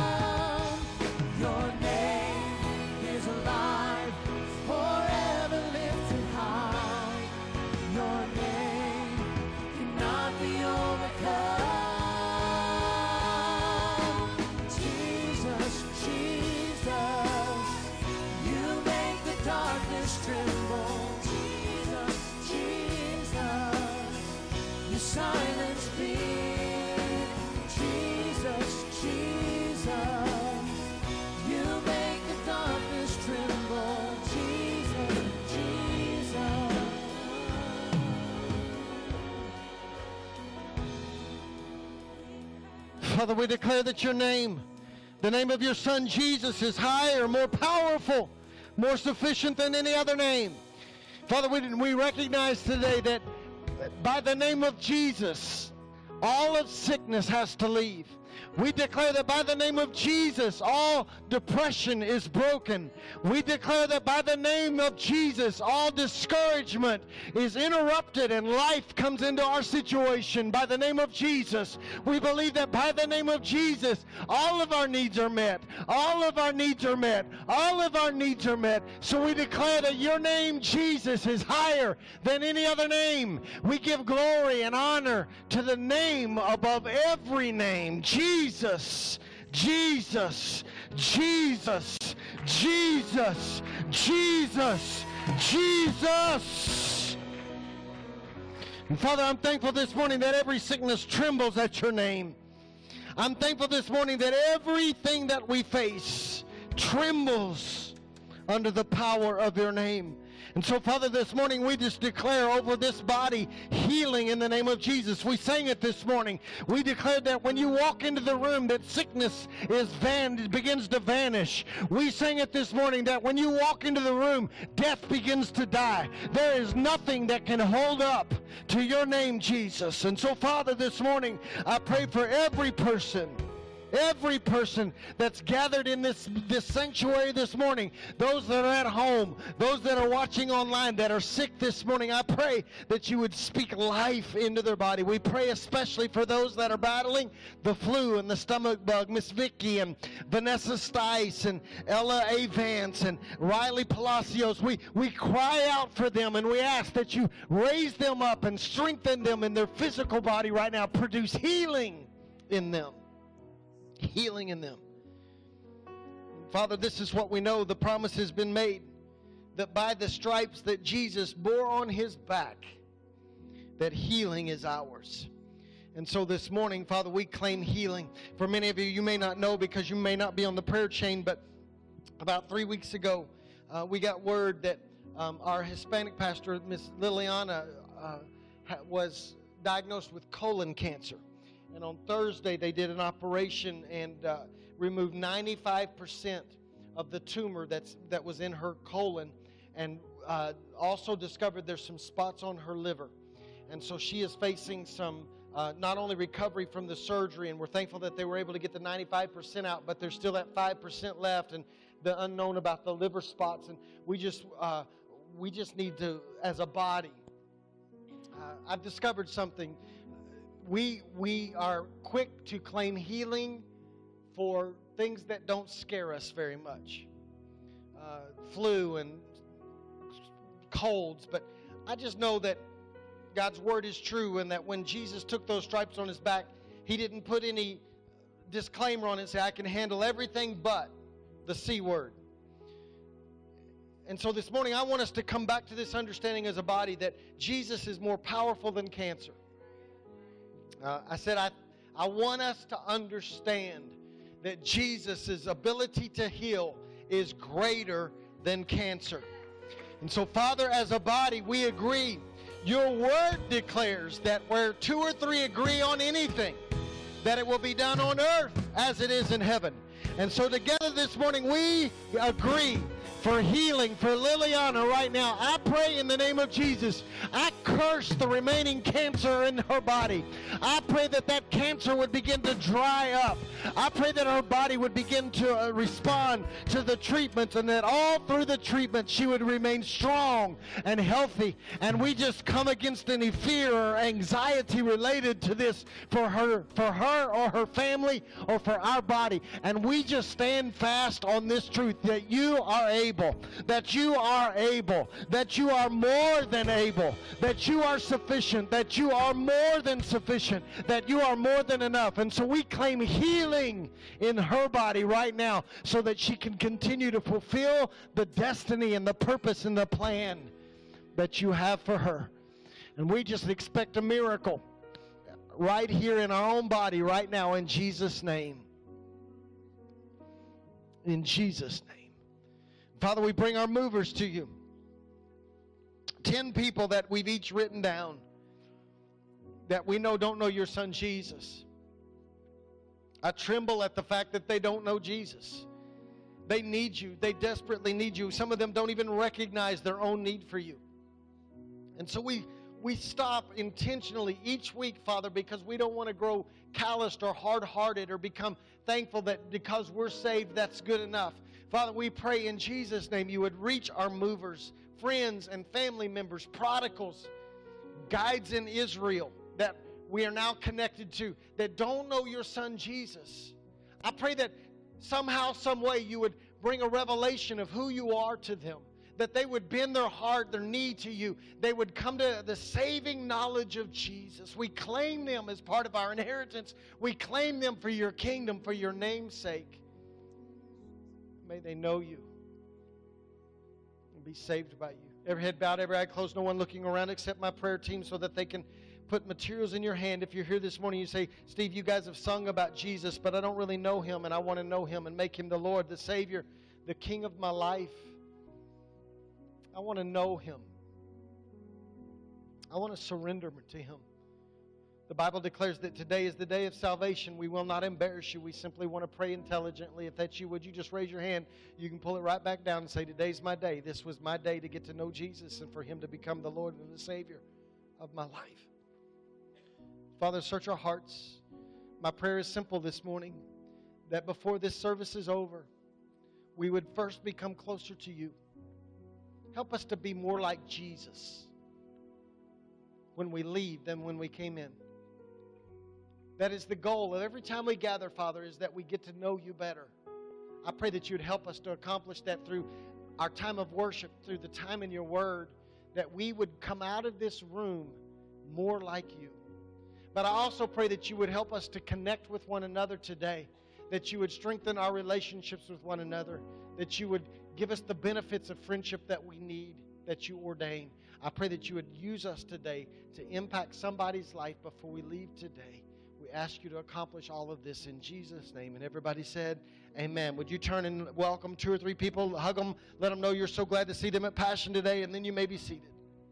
D: Father, we declare that your name, the name of your Son Jesus, is higher, more powerful, more sufficient than any other name. Father, we, we recognize today that by the name of Jesus, all of sickness has to leave. We declare that by the name of Jesus, all depression is broken. We declare that by the name of Jesus, all discouragement is interrupted and life comes into our situation. By the name of Jesus, we believe that by the name of Jesus, all of our needs are met. All of our needs are met. All of our needs are met. So we declare that your name, Jesus, is higher than any other name. We give glory and honor to the name above every name, Jesus. Jesus, Jesus, Jesus, Jesus, Jesus, Jesus. And Father, I'm thankful this morning that every sickness trembles at your name. I'm thankful this morning that everything that we face trembles under the power of your name. And so, Father, this morning we just declare over this body healing in the name of Jesus. We sang it this morning. We declared that when you walk into the room that sickness is van- begins to vanish. We sang it this morning that when you walk into the room, death begins to die. There is nothing that can hold up to your name, Jesus. And so, Father, this morning I pray for every person, every person that's gathered in this, this sanctuary this morning, those that are at home, those that are watching online that are sick this morning, I pray that you would speak life into their body. We pray especially for those that are battling the flu and the stomach bug, Miss Vicky and Vanessa Stice and Ella A. Vance and Riley Palacios. We, we cry out for them and we ask that you raise them up and strengthen them in their physical body right now. Produce healing in them. Healing in them. Father, this is what we know. The promise has been made that by the stripes that Jesus bore on his back, that healing is ours. And so this morning, Father, we claim healing. For many of you, you may not know because you may not be on the prayer chain, but about three weeks ago, uh, we got word that um, our Hispanic pastor, Miss Liliana, uh, was diagnosed with colon cancer. And on Thursday, they did an operation and uh, removed ninety-five percent of the tumor that's that was in her colon, and uh, also discovered there's some spots on her liver. And so she is facing some, uh, not only recovery from the surgery, and we're thankful that they were able to get the ninety-five percent out, but there's still that five percent left, and the unknown about the liver spots. And we just, uh, we just need to, as a body, uh, I've discovered something. We we are quick to claim healing for things that don't scare us very much. Uh, flu and colds. But I just know that God's word is true and that when Jesus took those stripes on his back, he didn't put any disclaimer on it and say, I can handle everything but the C word. And so this morning I want us to come back to this understanding as a body that Jesus is more powerful than cancer. Uh, I said, I, I want us to understand that Jesus' ability to heal is greater than cancer. And so, Father, as a body, we agree. Your word declares that where two or three agree on anything, that it will be done on earth as it is in heaven. And so together this morning, we agree for healing for Liliana right now. I pray in the name of Jesus, I curse the remaining cancer in her body. I pray that that cancer would begin to dry up. I pray that her body would begin to uh, respond to the treatments, and that all through the treatment she would remain strong and healthy. And we just come against any fear or anxiety related to this for her, for her or her family or for our body. And we just stand fast on this truth that you are able, that you are able, that you are more than able, that you are sufficient, that you are more than sufficient, that you are more than enough. And so we claim healing in her body right now so that she can continue to fulfill the destiny and the purpose and the plan that you have for her. And we just expect a miracle right here in our own body right now in Jesus' name. In Jesus' name. Father, we bring our movers to you. Ten people that we've each written down that we know don't know your son Jesus. I tremble at the fact that they don't know Jesus. They need you. They desperately need you. Some of them don't even recognize their own need for you. And so we, we stop intentionally each week, Father, because we don't want to grow calloused or hard-hearted or become thankful that because we're saved, that's good enough. Father, we pray in Jesus' name you would reach our movers, friends and family members, prodigals, guides in Israel that we are now connected to that don't know your son Jesus. I pray that somehow, some way you would bring a revelation of who you are to them, that they would bend their heart, their knee to you. They would come to the saving knowledge of Jesus. We claim them as part of our inheritance. We claim them for your kingdom, for your name's sake. May they know you and be saved by you. Every head bowed, every eye closed, no one looking around except my prayer team so that they can put materials in your hand. If you're here this morning, you say, Steve, you guys have sung about Jesus, but I don't really know him, and I want to know him and make him the Lord, the Savior, the King of my life. I want to know him. I want to surrender to him. The Bible declares that today is the day of salvation. We will not embarrass you. We simply want to pray intelligently. If that's you, would you just raise your hand? You can pull it right back down and say, today's my day. This was my day to get to know Jesus and for him to become the Lord and the Savior of my life. Father, search our hearts. My prayer is simple this morning, that before this service is over, we would first become closer to you. Help us to be more like Jesus when we leave than when we came in. That is the goal of every time we gather, Father, is that we get to know you better. I pray that you would help us to accomplish that through our time of worship, through the time in your word, that we would come out of this room more like you. But I also pray that you would help us to connect with one another today, that you would strengthen our relationships with one another, that you would give us the benefits of friendship that we need, that you ordain. I pray that you would use us today to impact somebody's life before we leave today. We ask you to accomplish all of this in Jesus' name. And everybody said, amen. Would you turn and welcome two or three people, hug them, let them know you're so glad to see them at Passion today, and then you may be seated.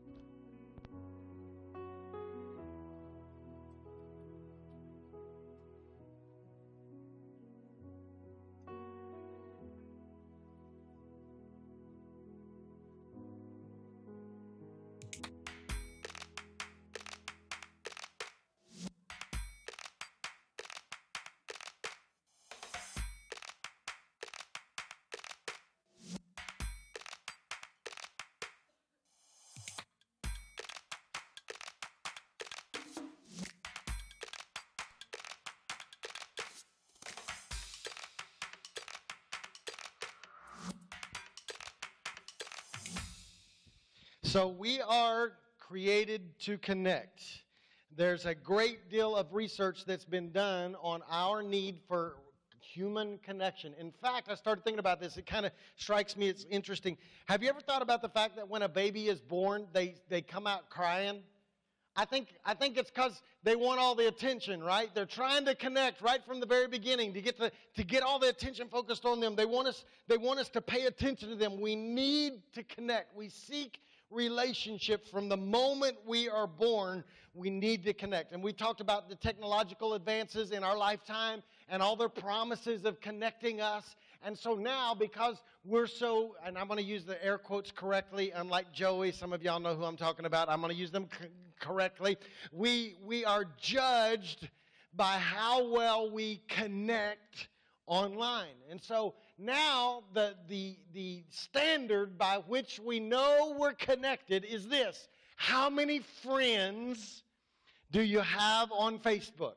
D: So we are created to connect. There's a great deal of research that's been done on our need for human connection. In fact, I started thinking about this. It kind of strikes me as interesting. Have you ever thought about the fact that when a baby is born, they, they come out crying? I think, I think it's because they want all the attention, right? They're trying to connect right from the very beginning to get, the, to get all the attention focused on them. They want us, they want us to pay attention to them. We need to connect. We seek relationship from the moment we are born. We need to connect. And we talked about the technological advances in our lifetime and all their promises of connecting us. And so now, because we're so, and I'm going to use the air quotes correctly, unlike Joey, some of y'all know who I'm talking about, I'm going to use them c- correctly. We, we are judged by how well we connect online. And so now the, the, the standard by which we know we're connected is this. How many friends do you have on Facebook?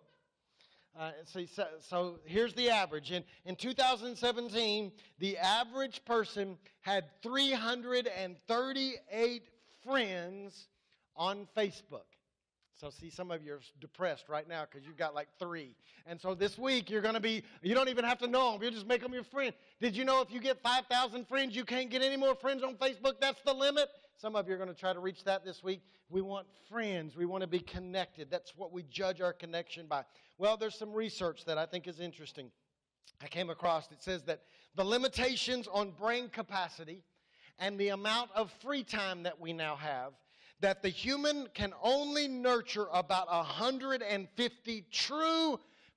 D: Uh, so, so, so here's the average. In, in two thousand seventeen, the average person had three hundred thirty-eight friends on Facebook. So see, some of you are depressed right now because you've got like three. And so this week you're going to be, you don't even have to know them. You just make them your friend. Did you know if you get five thousand friends, you can't get any more friends on Facebook? That's the limit. Some of you are going to try to reach that this week. We want friends. We want to be connected. That's what we judge our connection by. Well, there's some research that I think is interesting. I came across, it says that the limitations on brain capacity and the amount of free time that we now have, that the human can only nurture about one hundred fifty true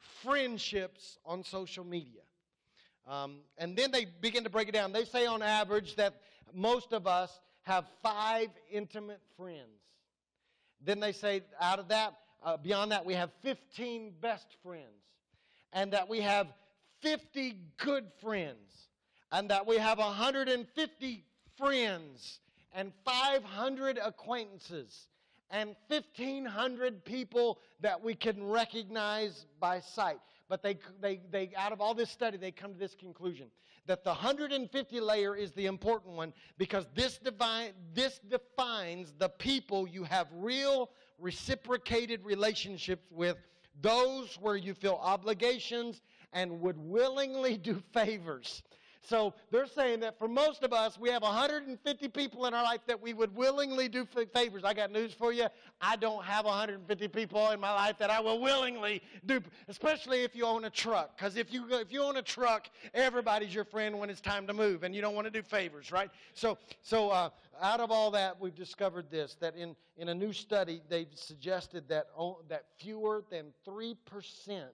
D: friendships on social media. Um, and then they begin to break it down. They say on average that most of us have five intimate friends. Then they say out of that, uh, beyond that, we have fifteen best friends. And that we have fifty good friends. And that we have one hundred fifty friends. And five hundred acquaintances. And fifteen hundred people that we can recognize by sight. But they, they, they, out of all this study, they come to this conclusion. That the one hundred fifty layer is the important one. Because this, divine, this defines the people you have real reciprocated relationships with. Those where you feel obligations and would willingly do favors. So they're saying that for most of us, we have one hundred fifty people in our life that we would willingly do favors. I got news for you. I don't have one hundred fifty people in my life that I will willingly do, especially if you own a truck. Because if you, if you own a truck, everybody's your friend when it's time to move, and you don't want to do favors, right? So, so uh, out of all that, we've discovered this, that in, in a new study, they've suggested that, that fewer than three percent,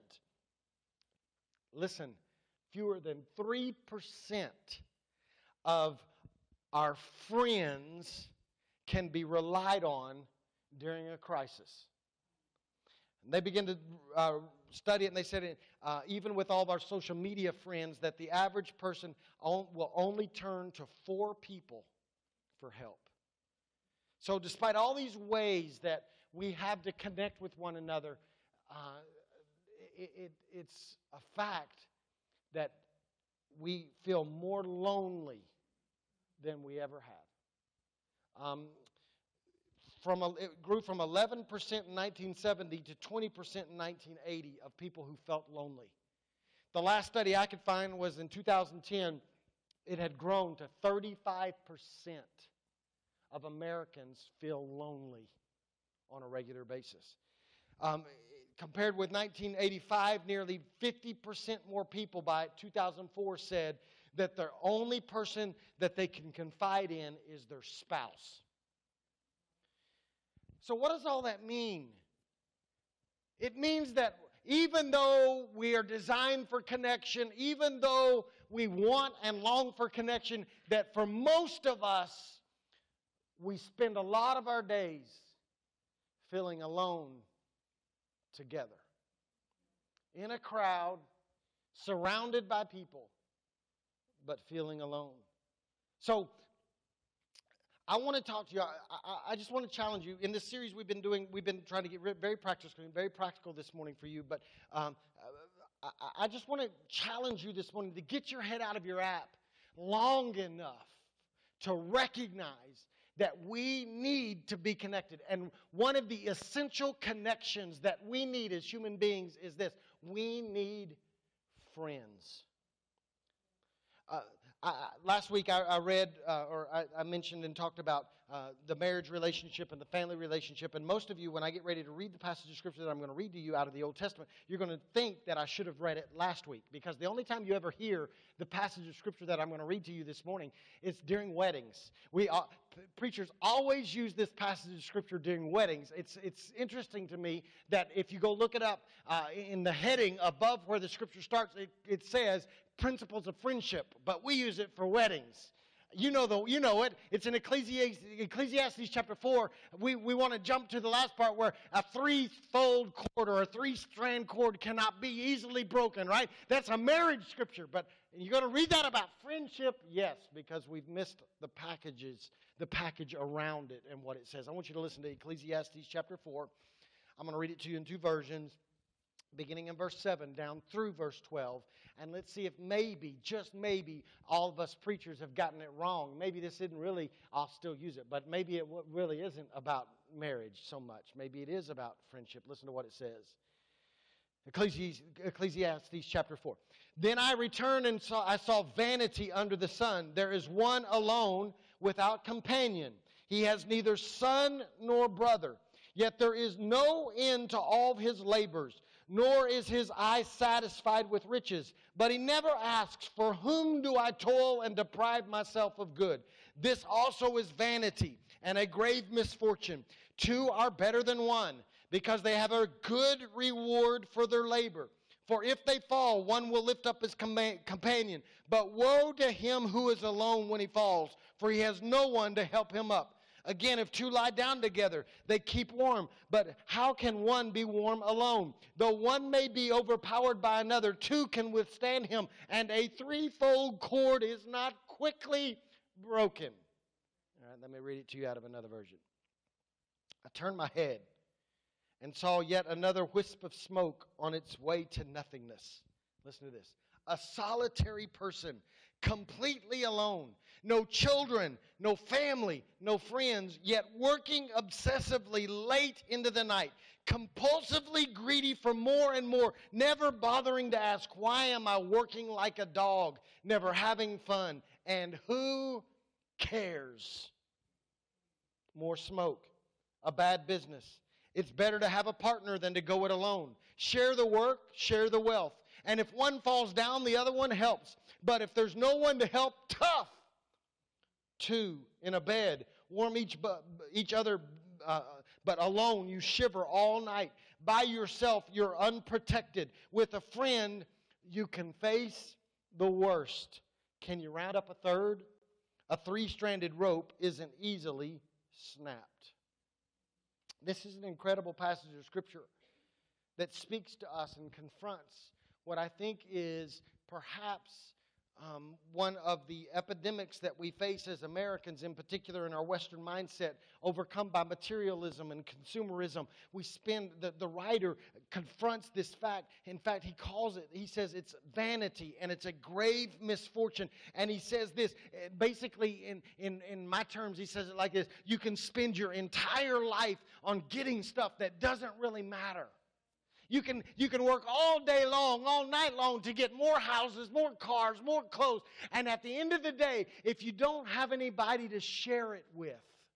D: listen, fewer than three percent of our friends can be relied on during a crisis. And they begin to uh, study it, and they said, uh, even with all of our social media friends, that the average person on, will only turn to four people for help. So despite all these ways that we have to connect with one another, uh, it, it, it's a fact that we feel more lonely than we ever have. Um, from a, it grew from eleven percent in nineteen seventy to twenty percent in nineteen eighty of people who felt lonely. The last study I could find was in two thousand ten. It had grown to thirty-five percent of Americans feel lonely on a regular basis. Um, Compared with nineteen eighty-five, nearly fifty percent more people by two thousand four said that the only person that they can confide in is their spouse. So what does all that mean? It means that even though we are designed for connection, even though we want and long for connection, that for most of us, we spend a lot of our days feeling alone together, in a crowd, surrounded by people, but feeling alone. So, I want to talk to you. I, I, I just want to challenge you. In this series we've been doing, we've been trying to get very practical, very practical this morning for you. But um, I, I just want to challenge you this morning to get your head out of your app long enough to recognize that we need to be connected. And one of the essential connections that we need as human beings is this. We need friends. Uh, I, last week I, I read, uh, or I, I mentioned and talked about uh, the marriage relationship and the family relationship. And most of you, when I get ready to read the passage of Scripture that I'm going to read to you out of the Old Testament, you're going to think that I should have read it last week. Because the only time you ever hear the passage of Scripture that I'm going to read to you this morning is during weddings. We uh, p- Preachers always use this passage of Scripture during weddings. It's, it's interesting to me that if you go look it up uh, in the heading above where the Scripture starts, it, it says principles of friendship. But we use it for weddings. You know the, you know it. It's in Ecclesiastes, Ecclesiastes chapter four. We, we want to jump to the last part where a three-fold cord or a three-strand cord cannot be easily broken, right? That's a marriage scripture. But you're going to read that about friendship? Yes, because we've missed the packages, the package around it and what it says. I want you to listen to Ecclesiastes chapter four. I'm going to read it to you in two versions, beginning in verse seven down through verse twelve. And let's see if maybe, just maybe, all of us preachers have gotten it wrong. Maybe this isn't really, I'll still use it, but maybe it really isn't about marriage so much. Maybe it is about friendship. Listen to what it says. Ecclesiastes, Ecclesiastes chapter four. Then I returned and saw, I saw vanity under the sun. There is one alone without companion. He has neither son nor brother. Yet there is no end to all of his labors, nor is his eye satisfied with riches. But he never asks, for whom do I toil and deprive myself of good? This also is vanity and a grave misfortune. Two are better than one, because they have a good reward for their labor. For if they fall, one will lift up his com- companion. But woe to him who is alone when he falls, for he has no one to help him up. Again, if two lie down together, they keep warm. But how can one be warm alone? Though one may be overpowered by another, two can withstand him. And a threefold cord is not quickly broken. All right, let me read it to you out of another version. I turned my head and saw yet another wisp of smoke on its way to nothingness. Listen to this. A solitary person, completely alone. No children, no family, no friends, yet working obsessively late into the night. Compulsively greedy for more and more, never bothering to ask, why am I working like a dog? Never having fun. And who cares? More smoke. A bad business. It's better to have a partner than to go it alone. Share the work, share the wealth. And if one falls down, the other one helps. But if there's no one to help, tough. Two in a bed, warm each, bu- each other, uh, but alone you shiver all night. By yourself, you're unprotected. With a friend, you can face the worst. Can you round up a third? A three-stranded rope isn't easily snapped. This is an incredible passage of Scripture that speaks to us and confronts what I think is perhaps um, one of the epidemics that we face as Americans, in particular in our Western mindset, overcome by materialism and consumerism. We spend, the, the writer confronts this fact. In fact, he calls it, he says it's vanity and it's a grave misfortune. And he says this, basically in, in, in my terms, he says it like this: you can spend your entire life on getting stuff that doesn't really matter. You can, you can work all day long, all night long to get more houses, more cars, more clothes. And at the end of the day, if you don't have anybody to share it with,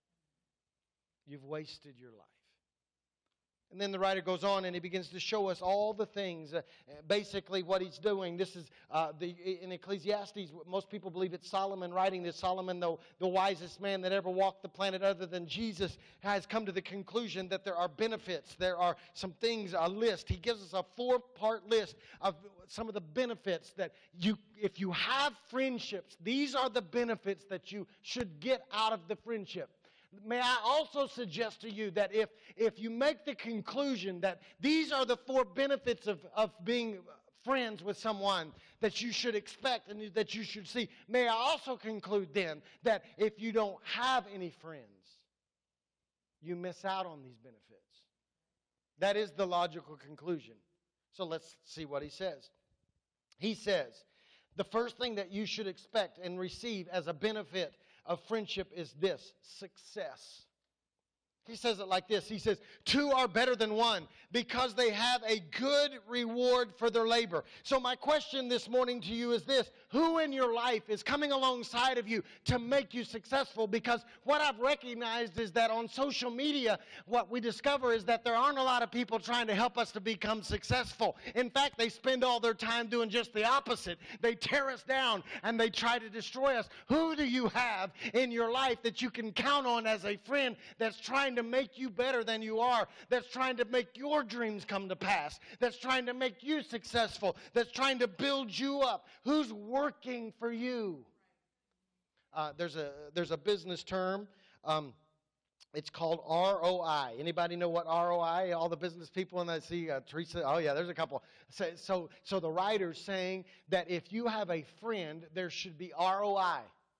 D: you've wasted your life. And then the writer goes on and he begins to show us all the things, uh, basically what he's doing. This is uh, the in Ecclesiastes, most people believe it's Solomon writing this. Solomon, though the wisest man that ever walked the planet other than Jesus, has come to the conclusion that there are benefits. There are some things, a list. He gives us a four-part list of some of the benefits that you, if you have friendships, these are the benefits that you should get out of the friendship. May I also suggest to you that if, if you make the conclusion that these are the four benefits of, of being friends with someone that you should expect and that you should see, may I also conclude then that if you don't have any friends, you miss out on these benefits. That is the logical conclusion. So let's see what he says. He says, the first thing that you should expect and receive as a benefit of friendship is this: success. He says it like this. He says, two are better than one because they have a good reward for their labor. So my question this morning to you is this: who in your life is coming alongside of you to make you successful? Because what I've recognized is that on social media, what we discover is that there aren't a lot of people trying to help us to become successful. In fact, they spend all their time doing just the opposite. They tear us down and they try to destroy us. Who do you have in your life that you can count on as a friend that's trying to make you better than you are, that's trying to make your dreams come to pass, that's trying to make you successful, that's trying to build you up? Who's working for you? Uh, there's a there's a business term. Um, it's called R O I. Anybody know what R O I? All the business people, and I see uh, Teresa. Oh yeah, there's a couple. So, so so the writer's saying that if you have a friend, there should be R O I,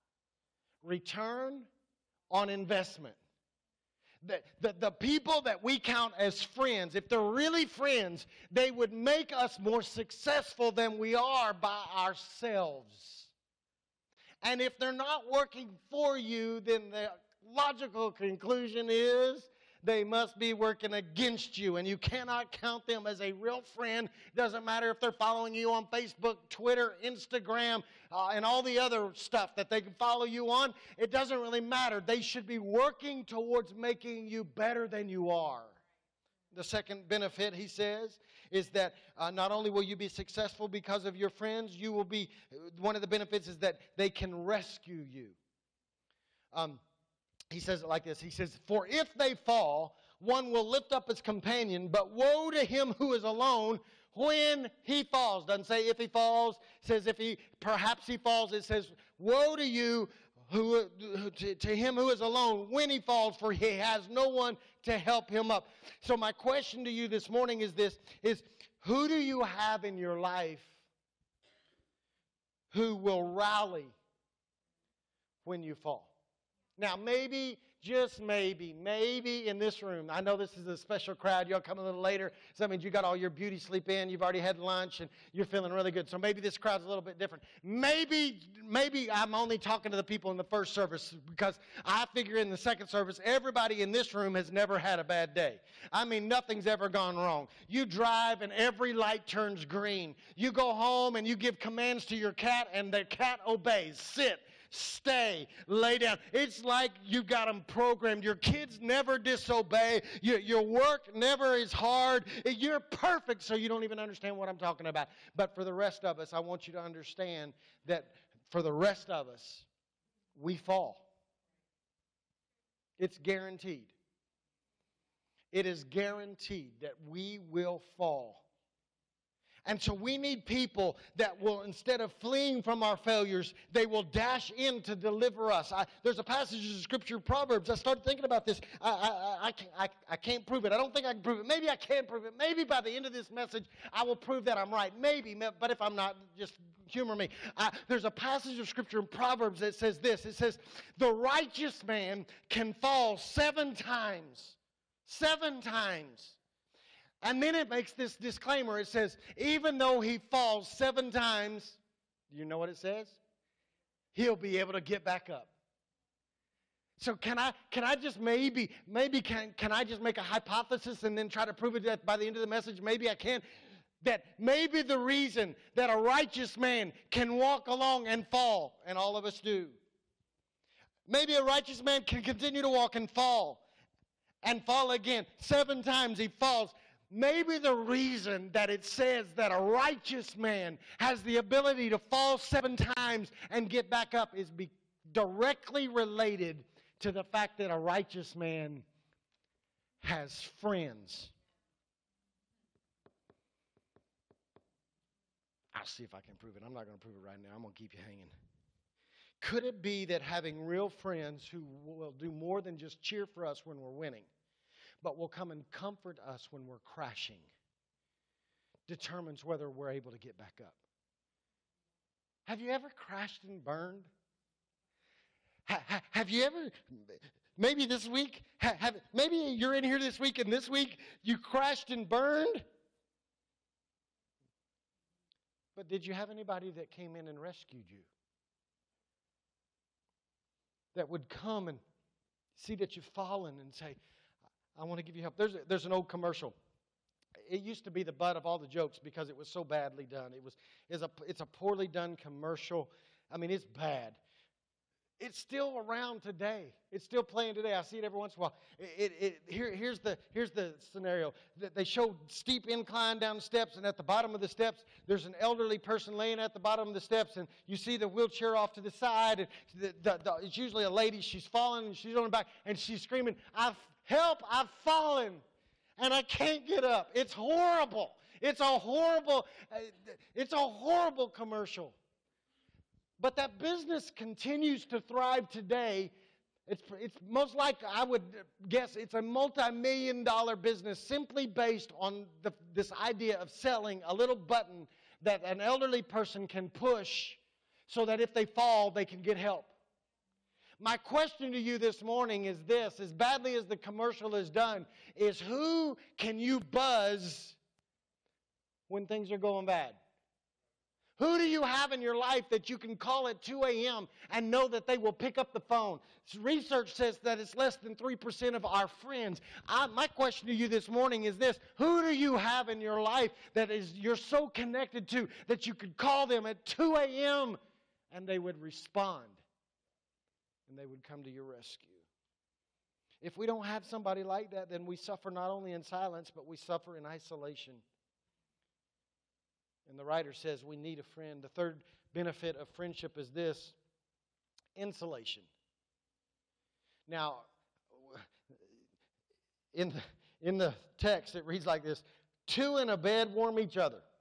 D: return on investment. The, the, the people that we count as friends, if they're really friends, they would make us more successful than we are by ourselves. And if they're not working for you, then the logical conclusion is they must be working against you, and you cannot count them as a real friend. Doesn't matter if they're following you on Facebook, Twitter, Instagram, uh, and all the other stuff that they can follow you on. It doesn't really matter. They should be working towards making you better than you are. The second benefit, he says, is that uh, not only will you be successful because of your friends, you will be, one of the benefits is that they can rescue you. Um, He says it like this. He says, for if they fall, one will lift up his companion, but woe to him who is alone when he falls. Doesn't say if he falls. It says if he, perhaps he falls. It says, woe to you, who, who to, to him who is alone when he falls, for he has no one to help him up. So my question to you this morning is this, is who do you have in your life who will rally when you fall? Now, maybe, just maybe, maybe in this room, I know this is a special crowd. Y'all come a little later. So that means you got all your beauty sleep in. You've already had lunch, and you're feeling really good. So maybe this crowd's a little bit different. Maybe, maybe I'm only talking to the people in the first service because I figure in the second service, everybody in this room has never had a bad day. I mean, nothing's ever gone wrong. You drive, and every light turns green. You go home, and you give commands to your cat, and the cat obeys. Sit. Stay, lay down. It's like you got them programmed. Your kids never disobey. Your, your work never is hard. You're perfect, so you don't even understand what I'm talking about. But for the rest of us, I want you to understand that for the rest of us, we fall. It's guaranteed. It is guaranteed that we will fall. And so we need people that will, instead of fleeing from our failures, they will dash in to deliver us. I, there's a passage of Scripture, Proverbs. I started thinking about this. I, I, I, can't, I, I can't prove it. I don't think I can prove it. Maybe I can prove it. Maybe by the end of this message, I will prove that I'm right. Maybe, but if I'm not, just humor me. I, there's a passage of Scripture in Proverbs that says this. It says, the righteous man can fall seven times. Seven times. And then it makes this disclaimer. It says, even though he falls seven times, do you know what it says? He'll be able to get back up. So can I can I just maybe, maybe can, can I just make a hypothesis and then try to prove it that by the end of the message? Maybe I can. That maybe the reason that a righteous man can walk along and fall, and all of us do. Maybe a righteous man can continue to walk and fall, and fall again. Seven times he falls. Maybe the reason that it says that a righteous man has the ability to fall seven times and get back up is be directly related to the fact that a righteous man has friends. I'll see if I can prove it. I'm not going to prove it right now. I'm going to keep you hanging. Could it be that having real friends who will do more than just cheer for us when we're winning, but will come and comfort us when we're crashing, determines whether we're able to get back up? Have you ever crashed and burned? Ha, ha, have you ever, maybe this week, ha, have, maybe you're in here this week and this week you crashed and burned? But did you have anybody that came in and rescued you? That would come and see that you've fallen and say, I want to give you help. There's, a, there's an old commercial. It used to be the butt of all the jokes because it was so badly done. It was, it's, a, it's a poorly done commercial. I mean, it's bad. It's still around today. It's still playing today. I see it every once in a while. It, it, it, here, here's, the, here's the scenario. They show steep incline down the steps, and at the bottom of the steps, there's an elderly person laying at the bottom of the steps, and you see the wheelchair off to the side. And the, the, the, it's usually a lady. She's fallen, and she's on her back, and she's screaming, I've help, I've fallen, and I can't get up. It's horrible. It's a horrible, it's a horrible commercial. But that business continues to thrive today. It's, it's most likely, I would guess, it's a multi-million dollar business simply based on the, this idea of selling a little button that an elderly person can push so that if they fall, they can get help. My question to you this morning is this: as badly as the commercial is done, is who can you buzz when things are going bad? Who do you have in your life that you can call at two a.m. and know that they will pick up the phone? Research says that it's less than three percent of our friends. I, my question to you this morning is this: who do you have in your life that is you're so connected to that you could call them at two a.m. and they would respond? And they would come to your rescue. If we don't have somebody like that, then we suffer not only in silence, but we suffer in isolation. And the writer says we need a friend. The third benefit of friendship is this: insulation. Now, in the, in the text, it reads like this: two in a bed warm each other.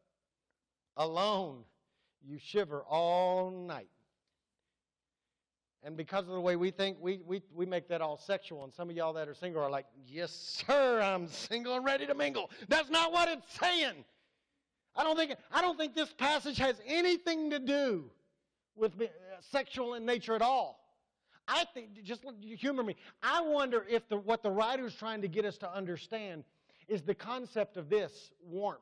D: alone, you shiver all night. And because of the way we think, we, we, we make that all sexual. And some of y'all that are single are like, yes, sir, I'm single and ready to mingle. That's not what it's saying. I don't think, I don't think this passage has anything to do with uh, sexual in nature at all. I think, just humor me, I wonder if the, what the writer is trying to get us to understand is the concept of this, warmth.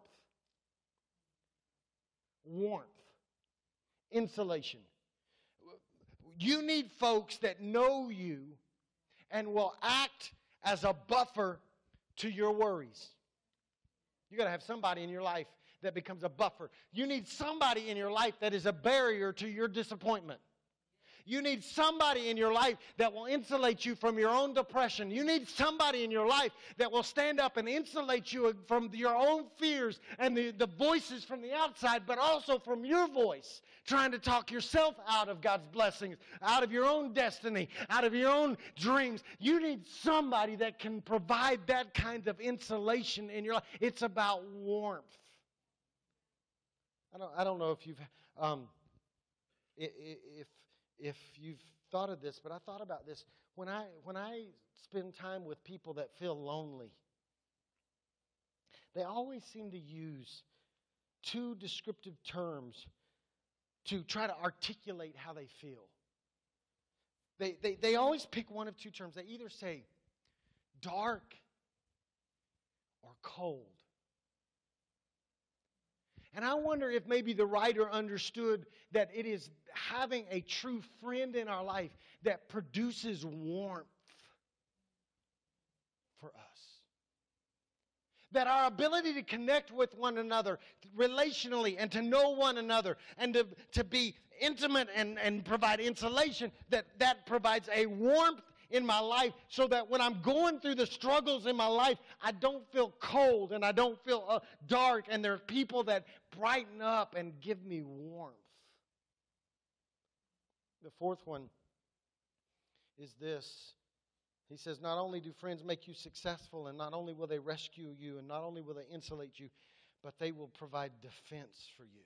D: Warmth. Insulation. You need folks that know you and will act as a buffer to your worries. You got to have somebody in your life that becomes a buffer. You need somebody in your life that is a barrier to your disappointment. You need somebody in your life that will insulate you from your own depression. You need somebody in your life that will stand up and insulate you from your own fears and the, the voices from the outside, but also from your voice, trying to talk yourself out of God's blessings, out of your own destiny, out of your own dreams. You need somebody that can provide that kind of insulation in your life. It's about warmth. I don't, I don't know if you've, um, if, if you've thought of this, but I thought about this. When I, when I spend time with people that feel lonely, they always seem to use two descriptive terms to try to articulate how they feel. They, they, they always pick one of two terms. They either say dark or cold. And I wonder if maybe the writer understood that it is having a true friend in our life that produces warmth for us. That our ability to connect with one another relationally and to know one another and to, to be intimate and, and provide insulation, that that provides a warmth in my life so that when I'm going through the struggles in my life, I don't feel cold and I don't feel uh, dark, and there are people that brighten up and give me warmth. The fourth one is this. He says, not only do friends make you successful, and not only will they rescue you, and not only will they insulate you, but they will provide defense for you.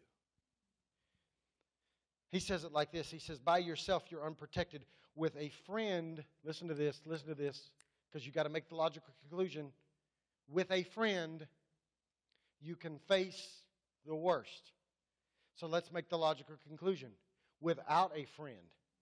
D: He says it like this. He says, by yourself you're unprotected. With a friend, listen to this, listen to this, because you got to make the logical conclusion. With a friend, you can face the worst. So let's make the logical conclusion. Without a friend,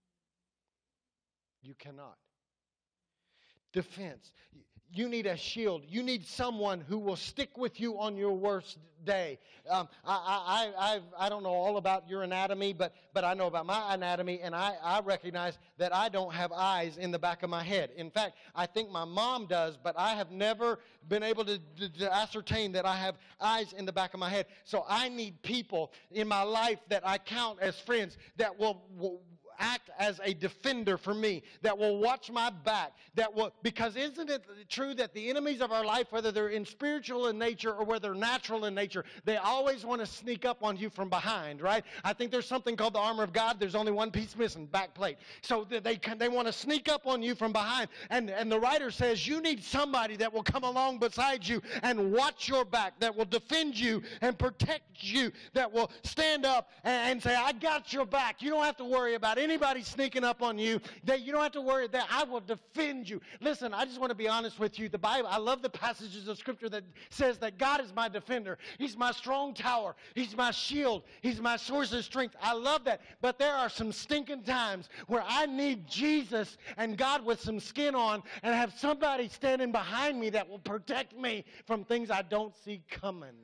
D: you cannot. Defense. You need a shield. You need someone who will stick with you on your worst day. Um, I, I, I've, I don't know all about your anatomy, but, but I know about my anatomy, and I, I recognize that I don't have eyes in the back of my head. In fact, I think my mom does, but I have never been able to, to, to ascertain that I have eyes in the back of my head. So I need people in my life that I count as friends that will, will act as a defender for me, that will watch my back, that will, because isn't it true that the enemies of our life, whether they're in spiritual in nature or whether they're natural in nature, they always want to sneak up on you from behind, right? I think there's something called the armor of God. There's only one piece missing, back plate. So they can, they want to sneak up on you from behind. And, and the writer says you need somebody that will come along beside you and watch your back, that will defend you and protect you, that will stand up and, and say, I got your back. You don't have to worry about it. Anybody sneaking up on you, that you don't have to worry, that I will defend you. Listen, I just want to be honest with you. The Bible, I love the passages of Scripture that says that God is my defender. He's my strong tower. He's my shield. He's my source of strength. I love that. But there are some stinking times where I need Jesus and God with some skin on, and have somebody standing behind me that will protect me from things I don't see coming.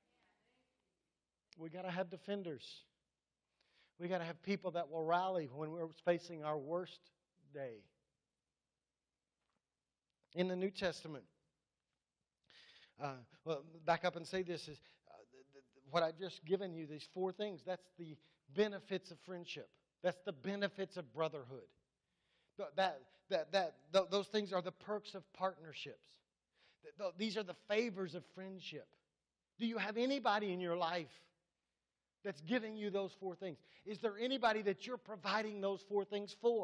D: We got to have defenders. We got to have people that will rally when we're facing our worst day. In the New Testament, uh, well, back up and say this is uh, th- th- what I've just given you, these four things. That's the benefits of friendship. That's the benefits of brotherhood. Th- that, that, that, th- those things are the perks of partnerships. Th- th- these are the favors of friendship. Do you have anybody in your life that's giving you those four things? Is there anybody that you're providing those four things for?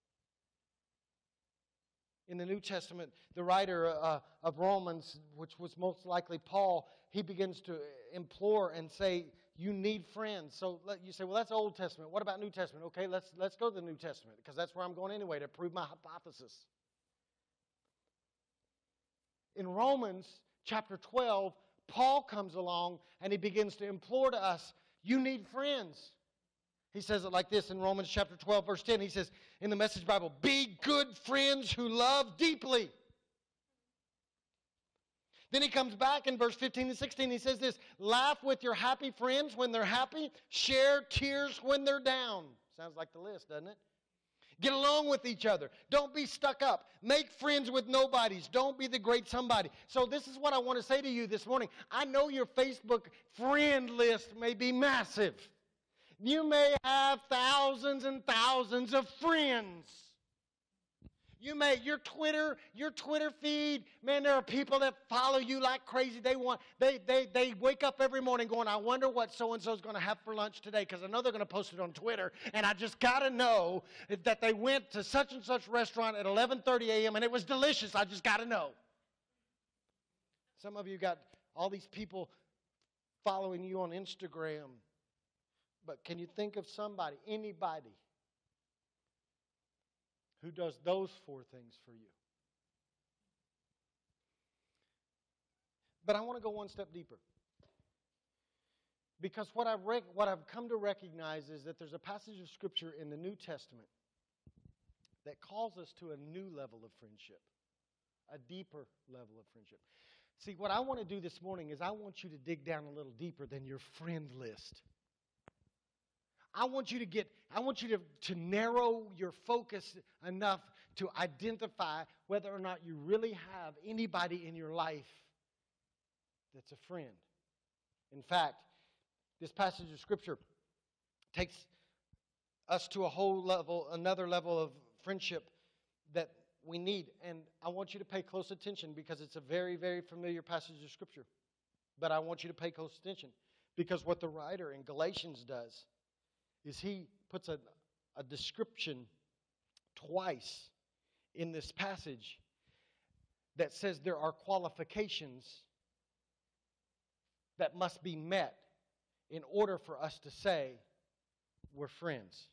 D: In the New Testament, the writer uh, of Romans, which was most likely Paul, he begins to implore and say, You need friends. So let, you say, well, that's Old Testament. What about New Testament? Okay, let's, let's go to the New Testament because that's where I'm going anyway to prove my hypothesis. In Romans chapter twelve, Paul comes along and he begins to implore to us, you need friends. He says it like this in Romans chapter twelve, verse ten. He says in the Message Bible, be good friends who love deeply. Then he comes back in verse fifteen and sixteen. He says this, laugh with your happy friends when they're happy. Share tears when they're down. Sounds like the list, doesn't it? Get along with each other. Don't be stuck up. Make friends with nobodies. Don't be the great somebody. So this is what I want to say to you this morning. I know your Facebook friend list may be massive. You may have thousands and thousands of friends. You may, your Twitter, your Twitter feed, man, there are people that follow you like crazy. They want, they, they, they wake up every morning going, I wonder what so-and-so is going to have for lunch today because I know they're going to post it on Twitter. And I just got to know that they went to such and such restaurant at eleven thirty a.m. and it was delicious. I just got to know. Some of you got all these people following you on Instagram. But can you think of somebody, anybody, who does those four things for you? But I want to go one step deeper. Because what I've, rec- what I've come to recognize is that there's a passage of Scripture in the New Testament that calls us to a new level of friendship, a deeper level of friendship. See, what I want to do this morning is I want you to dig down a little deeper than your friend list. I want you to get, I want you to, to narrow your focus enough to identify whether or not you really have anybody in your life that's a friend. In fact, this passage of Scripture takes us to a whole level, another level of friendship that we need. And I want you to pay close attention because it's a very, very familiar passage of Scripture. But I want you to pay close attention because what the writer in Galatians does is he puts a, a description twice in this passage that says there are qualifications that must be met in order for us to say we're friends.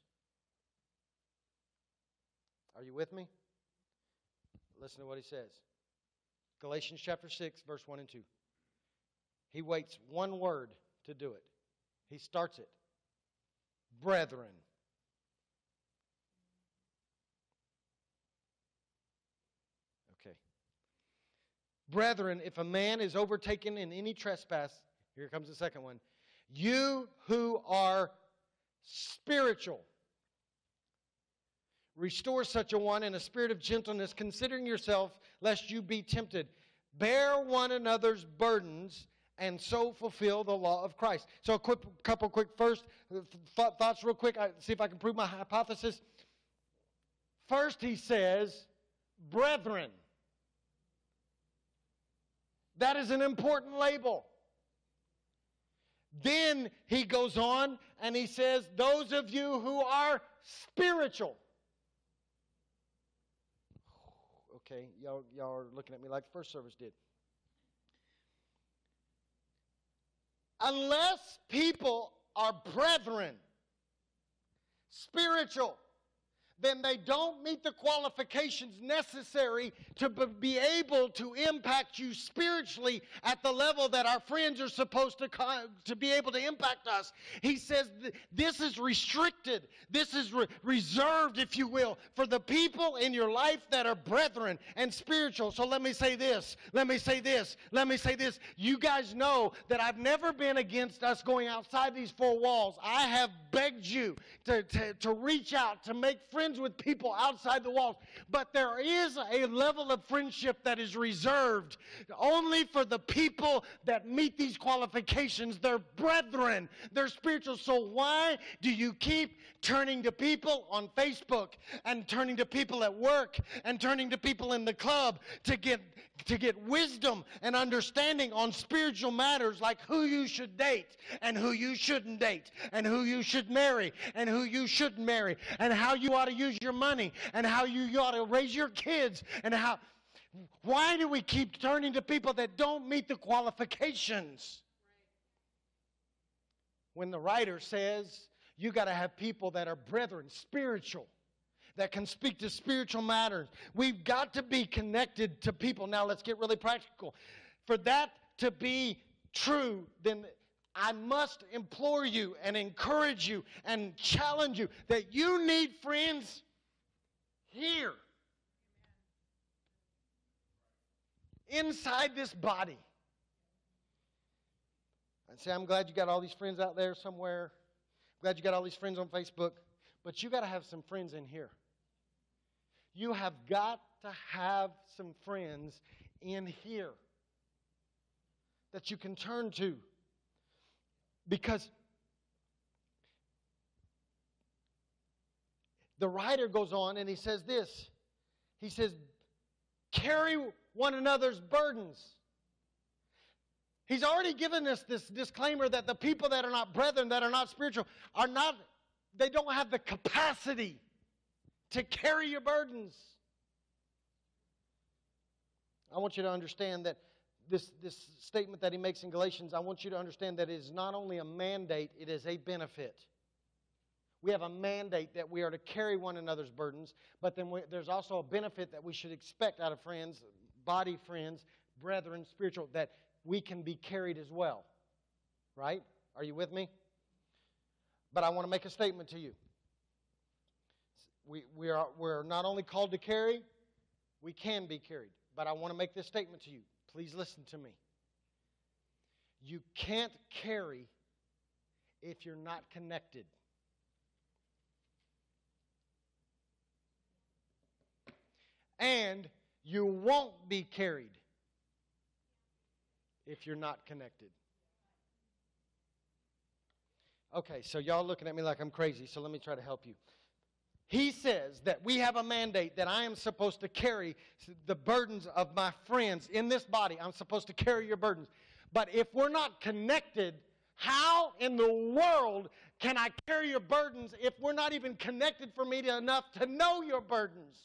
D: Are you with me? Listen to what he says. Galatians chapter six, verse one and two. He waits one word to do it. He starts it. Brethren. Okay. Brethren, if a man is overtaken in any trespass, here comes the second one. You who are spiritual, restore such a one in a spirit of gentleness, considering yourself, lest you be tempted. Bear one another's burdens, and so fulfill the law of Christ. So a quick, couple quick first th- thoughts real quick. I, see if I can prove my hypothesis. First he says, brethren. That is an important label. Then he goes on and he says, those of you who are spiritual. Okay, y'all, y'all are looking at me like the first service did. Unless people are brethren, spiritual, then they don't meet the qualifications necessary to be able to impact you spiritually at the level that our friends are supposed to, to be able to impact us. He says th- this is restricted. This is re- reserved, if you will, for the people in your life that are brethren and spiritual. So let me say this. Let me say this. Let me say this. You guys know that I've never been against us going outside these four walls. I have begged you to, to, to reach out, to make friends with people outside the walls. But there is a level of friendship that is reserved only for the people that meet these qualifications. They're brethren. They're spiritual. So why do you keep turning to people on Facebook and turning to people at work and turning to people in the club to get to get wisdom and understanding on spiritual matters like who you should date and who you shouldn't date and who you should marry and who you shouldn't marry and how you ought to use your money and how you, you ought to raise your kids and how... Why do we keep turning to people that don't meet the qualifications? when the writer says you got to have people that are brethren, spiritual, that can speak to spiritual matters. We've got to be connected to people. Now let's get really practical. For that to be true, then I must implore you and encourage you and challenge you that you need friends here. Inside this body. I say, I'm glad you got all these friends out there somewhere. I'm glad you got all these friends on Facebook. But you got to have some friends in here. You have got to have some friends in here that you can turn to. Because the writer goes on and he says this. He says, carry one another's burdens. He's already given us this disclaimer that the people that are not brethren, that are not spiritual, are not, they don't have the capacity to carry your burdens. I want you to understand that this, this statement that he makes in Galatians, I want you to understand that it is not only a mandate, it is a benefit. We have a mandate that we are to carry one another's burdens, but then we, there's also a benefit that we should expect out of friends, body friends, brethren, spiritual, that we can be carried as well. Right? Are you with me? But I want to make a statement to you. We, we are, we're not only called to carry, we can be carried. But I want to make this statement to you. Please listen to me. You can't carry if you're not connected. And you won't be carried if you're not connected. Okay, so y'all looking at me like I'm crazy, so let me try to help you. He says that we have a mandate that I am supposed to carry the burdens of my friends in this body. I'm supposed to carry your burdens. But if we're not connected, how in the world can I carry your burdens if we're not even connected for me to enough to know your burdens?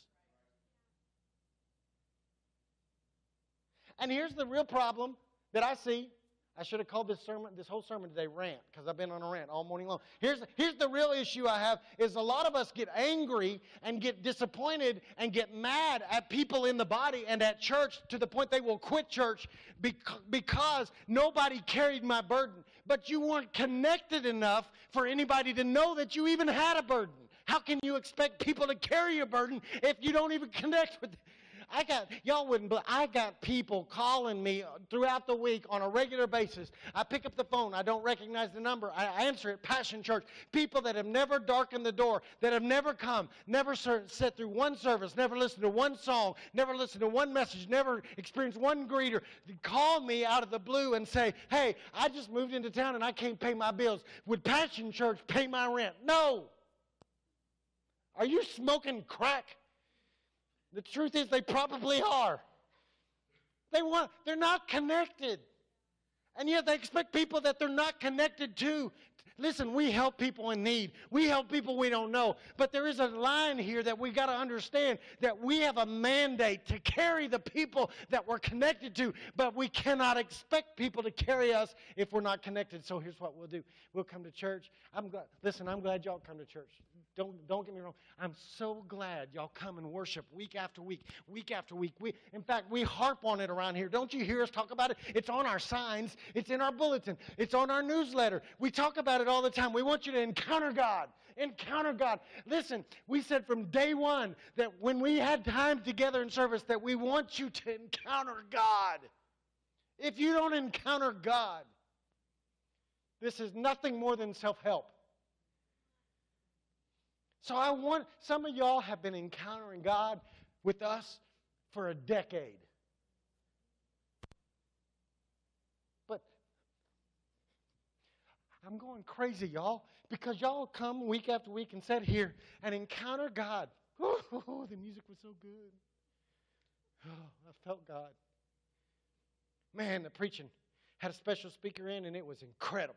D: And here's the real problem that I see. I should have called this sermon, this whole sermon today, rant, because I've been on a rant all morning long. Here's, here's the real issue I have, is a lot of us get angry and get disappointed and get mad at people in the body and at church to the point they will quit church because, because nobody carried my burden. But you weren't connected enough for anybody to know that you even had a burden. How can you expect people to carry your burden if you don't even connect with them? I got, y'all wouldn't, but I got people calling me throughout the week on a regular basis. I pick up the phone. I don't recognize the number. I answer it, Passion Church. People that have never darkened the door, that have never come, never sat through one service, never listened to one song, never listened to one message, never experienced one greeter, call me out of the blue and say, hey, I just moved into town and I can't pay my bills. Would Passion Church pay my rent? No. Are you smoking crack? The truth is they probably are. They want, they're not connected. And yet they expect people that they're not connected to. Listen, we help people in need. We help people we don't know. But there is a line here that we got to understand, that we have a mandate to carry the people that we're connected to, but we cannot expect people to carry us if we're not connected. So here's what we'll do. We'll come to church. I'm glad, listen, I'm glad y'all come to church. Don't, don't get me wrong. I'm so glad y'all come and worship week after week, week after week. We, in fact, we harp on it around here. Don't you hear us talk about it? It's on our signs. It's in our bulletin. It's on our newsletter. We talk about it all the time. We want you to encounter God. Encounter God. Listen, we said from day one that when we had time together in service that we want you to encounter God. If you don't encounter God, this is nothing more than self-help. So I want, some of y'all have been encountering God with us for a decade. But I'm going crazy, y'all, because y'all come week after week and sit here and encounter God. Oh, the music was so good. Oh, I felt God. Man, the preaching had a special speaker in, and it was incredible.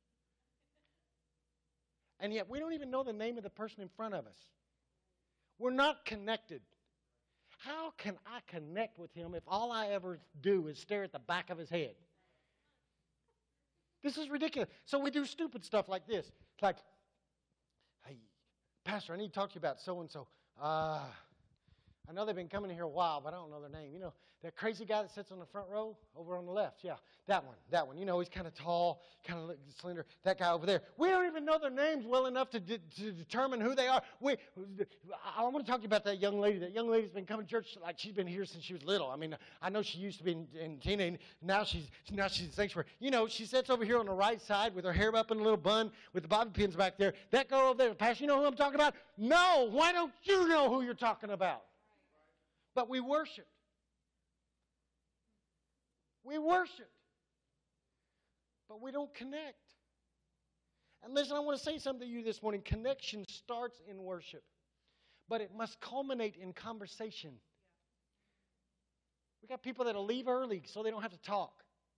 D: And yet we don't even know the name of the person in front of us. We're not connected. How can I connect with him if all I ever do is stare at the back of his head? This is ridiculous. So we do stupid stuff like this. It's like, hey, Pastor, I need to talk to you about so-and-so. Uh, I know they've been coming here a while, but I don't know their name. You know, that crazy guy that sits on the front row over on the left. Yeah, that one, that one. You know, he's kind of tall, kind of slender. That guy over there. We don't even know their names well enough to, de- to determine who they are. We, I want to talk to you about that young lady. That young lady's been coming to church like she's been here since she was little. I mean, I know she used to be in, in teenage. Now she's now she's in sanctuary. You know, she sits over here on the right side with her hair up in a little bun with the bobby pins back there. That girl over there, Pastor, you know who I'm talking about? No. Why don't you know who you're talking about? But we worship. We worship. But we don't connect. And listen, I want to say something to you this morning. Connection starts in worship. But it must culminate in conversation. We got people that'll leave early so they don't have to talk.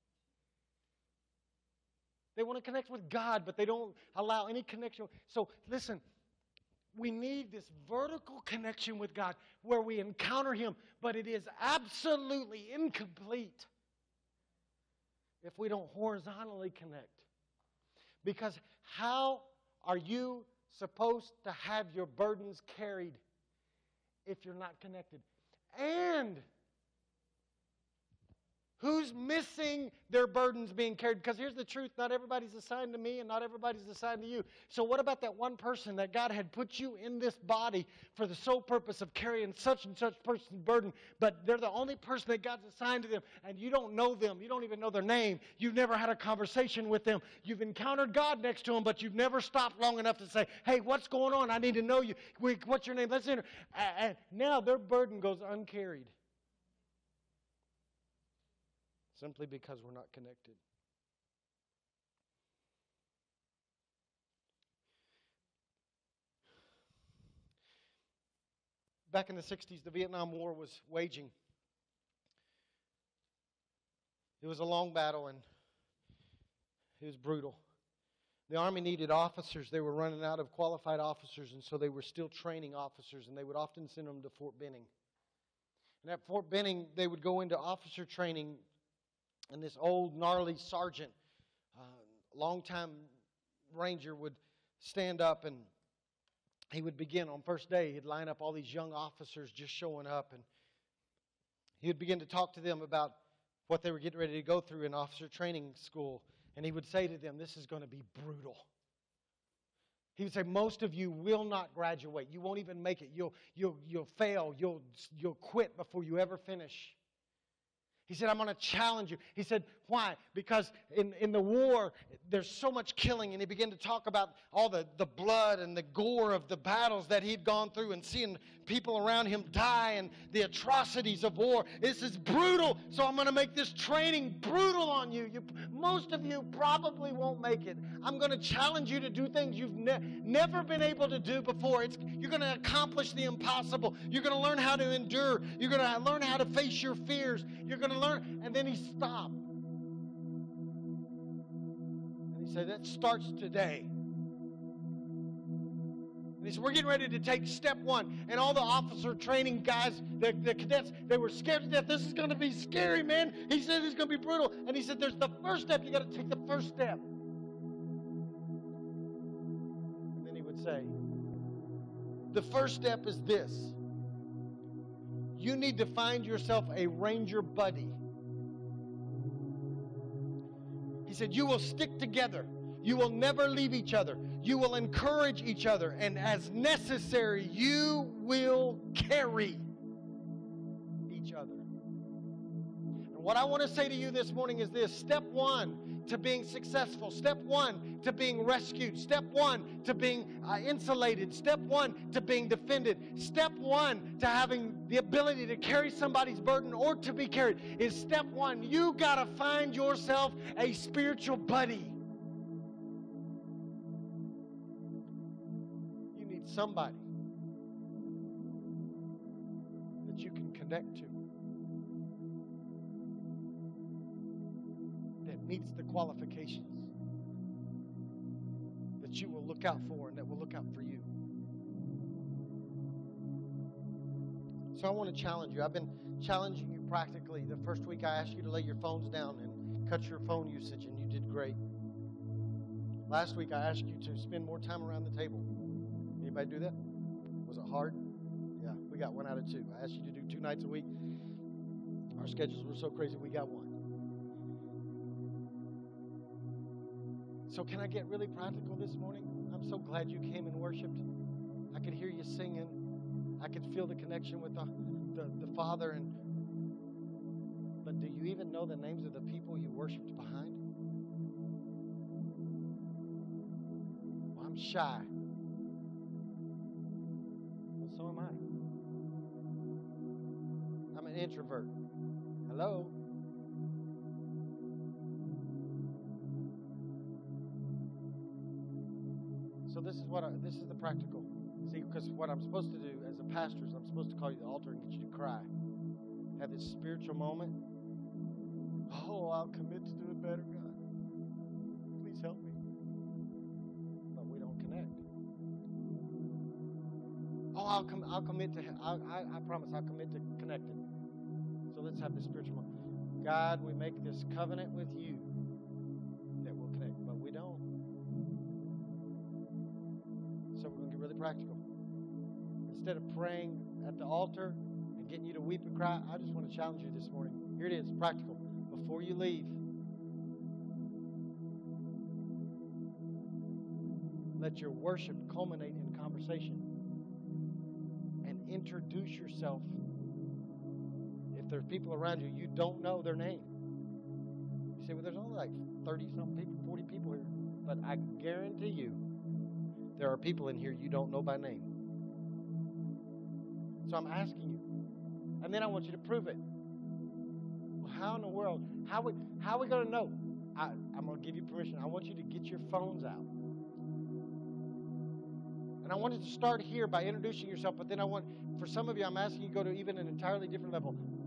D: They want to connect with God, but they don't allow any connection. So listen. We need this vertical connection with God where we encounter Him, but it is absolutely incomplete if we don't horizontally connect. Because how are you supposed to have your burdens carried if you're not connected? And who's missing their burdens being carried? Because here's the truth. Not everybody's assigned to me and not everybody's assigned to you. So what about that one person that God had put you in this body for the sole purpose of carrying such and such person's burden, but they're the only person that God's assigned to them, and you don't know them. You don't even know their name. You've never had a conversation with them. You've encountered God next to them, but you've never stopped long enough to say, hey, what's going on? I need to know you. What's your name? Let's enter. And now their burden goes uncarried. Simply because we're not connected. Back in the sixties, the Vietnam War was waging. It was a long battle and it was brutal. The Army needed officers. They were running out of qualified officers, and so they were still training officers, and they would often send them to Fort Benning. And at Fort Benning, they would go into officer training. And this old, gnarly sergeant, uh, longtime ranger, would stand up and he would begin on first day. He'd line up all these young officers just showing up. And he would begin to talk to them about what they were getting ready to go through in officer training school. And he would say to them, this is going to be brutal. He would say, most of you will not graduate. You won't even make it. You'll, you'll, you'll fail. You'll, you'll quit before you ever finish. He said, I'm going to challenge you. He said, why? Because in, in the war, there's so much killing. And he began to talk about all the, the blood and the gore of the battles that he'd gone through and seeing people around him die and the atrocities of war. This is brutal, so I'm going to make this training brutal on you. you. Most of you probably won't make it. I'm going to challenge you to do things you've ne- never been able to do before. It's, you're going to accomplish the impossible. You're going to learn how to endure. You're going to learn how to face your fears. You're going to learn. And then he stopped. And he said, that starts today. And he said, we're getting ready to take step one. And all the officer training guys, the, the cadets, they were scared to death. This is going to be scary, man. He said it's going to be brutal. And he said, there's the first step. You got to take the first step. And then he would say, the first step is this. You need to find yourself a ranger buddy. He said, you will stick together. You will never leave each other. You will encourage each other. And as necessary, you will carry each other. And what I want to say to you this morning is this. Step one to being successful. Step one to being rescued. Step one to being uh, insulated. Step one to being defended. Step one to having the ability to carry somebody's burden or to be carried is step one. You got to find yourself a spiritual buddy. You need somebody that you can connect to that meets the qualifications that you will look out for and that will look out for you. So I want to challenge you. I've been challenging you practically. The first week I asked you to lay your phones down and cut your phone usage, and you did great. Last week I asked you to spend more time around the table. Anybody do that? Was it hard? Yeah, we got one out of two. I asked you to do two nights a week. Our schedules were so crazy, we got one. So can I get really practical this morning? I'm so glad you came and worshiped. I could hear you singing. I could feel the connection with the, the, the Father. And but do you even know the names of the people you worshiped behind? Well, I'm shy. Well, so am I. I'm an introvert. Hello? So this is what I, this is the practical. See, because what I'm supposed to do as a pastor is I'm supposed to call you to the altar and get you to cry. Have this spiritual moment. Oh, I'll commit to do it better, God. Please help me. But we don't connect. Oh, I'll com- I'll commit to. I, I I promise I'll commit to connecting. So let's have this spiritual moment. God, we make this covenant with you that we'll connect, but we don't. So we're going to get really practical. Instead of praying at the altar and getting you to weep and cry, I just want to challenge you this morning. Here it is, practical. Before you leave, let your worship culminate in conversation. And introduce yourself. If there's people around you, you don't know their name. You say, well, there's only like thirty-something people, forty people here. But I guarantee you, there are people in here you don't know by name. So I'm asking you. And then I want you to prove it. Well, how in the world? How we, how are we going to know? I, I'm going to give you permission. I want you to get your phones out. And I wanted to start here by introducing yourself, but then I want, for some of you, I'm asking you to go to even an entirely different level.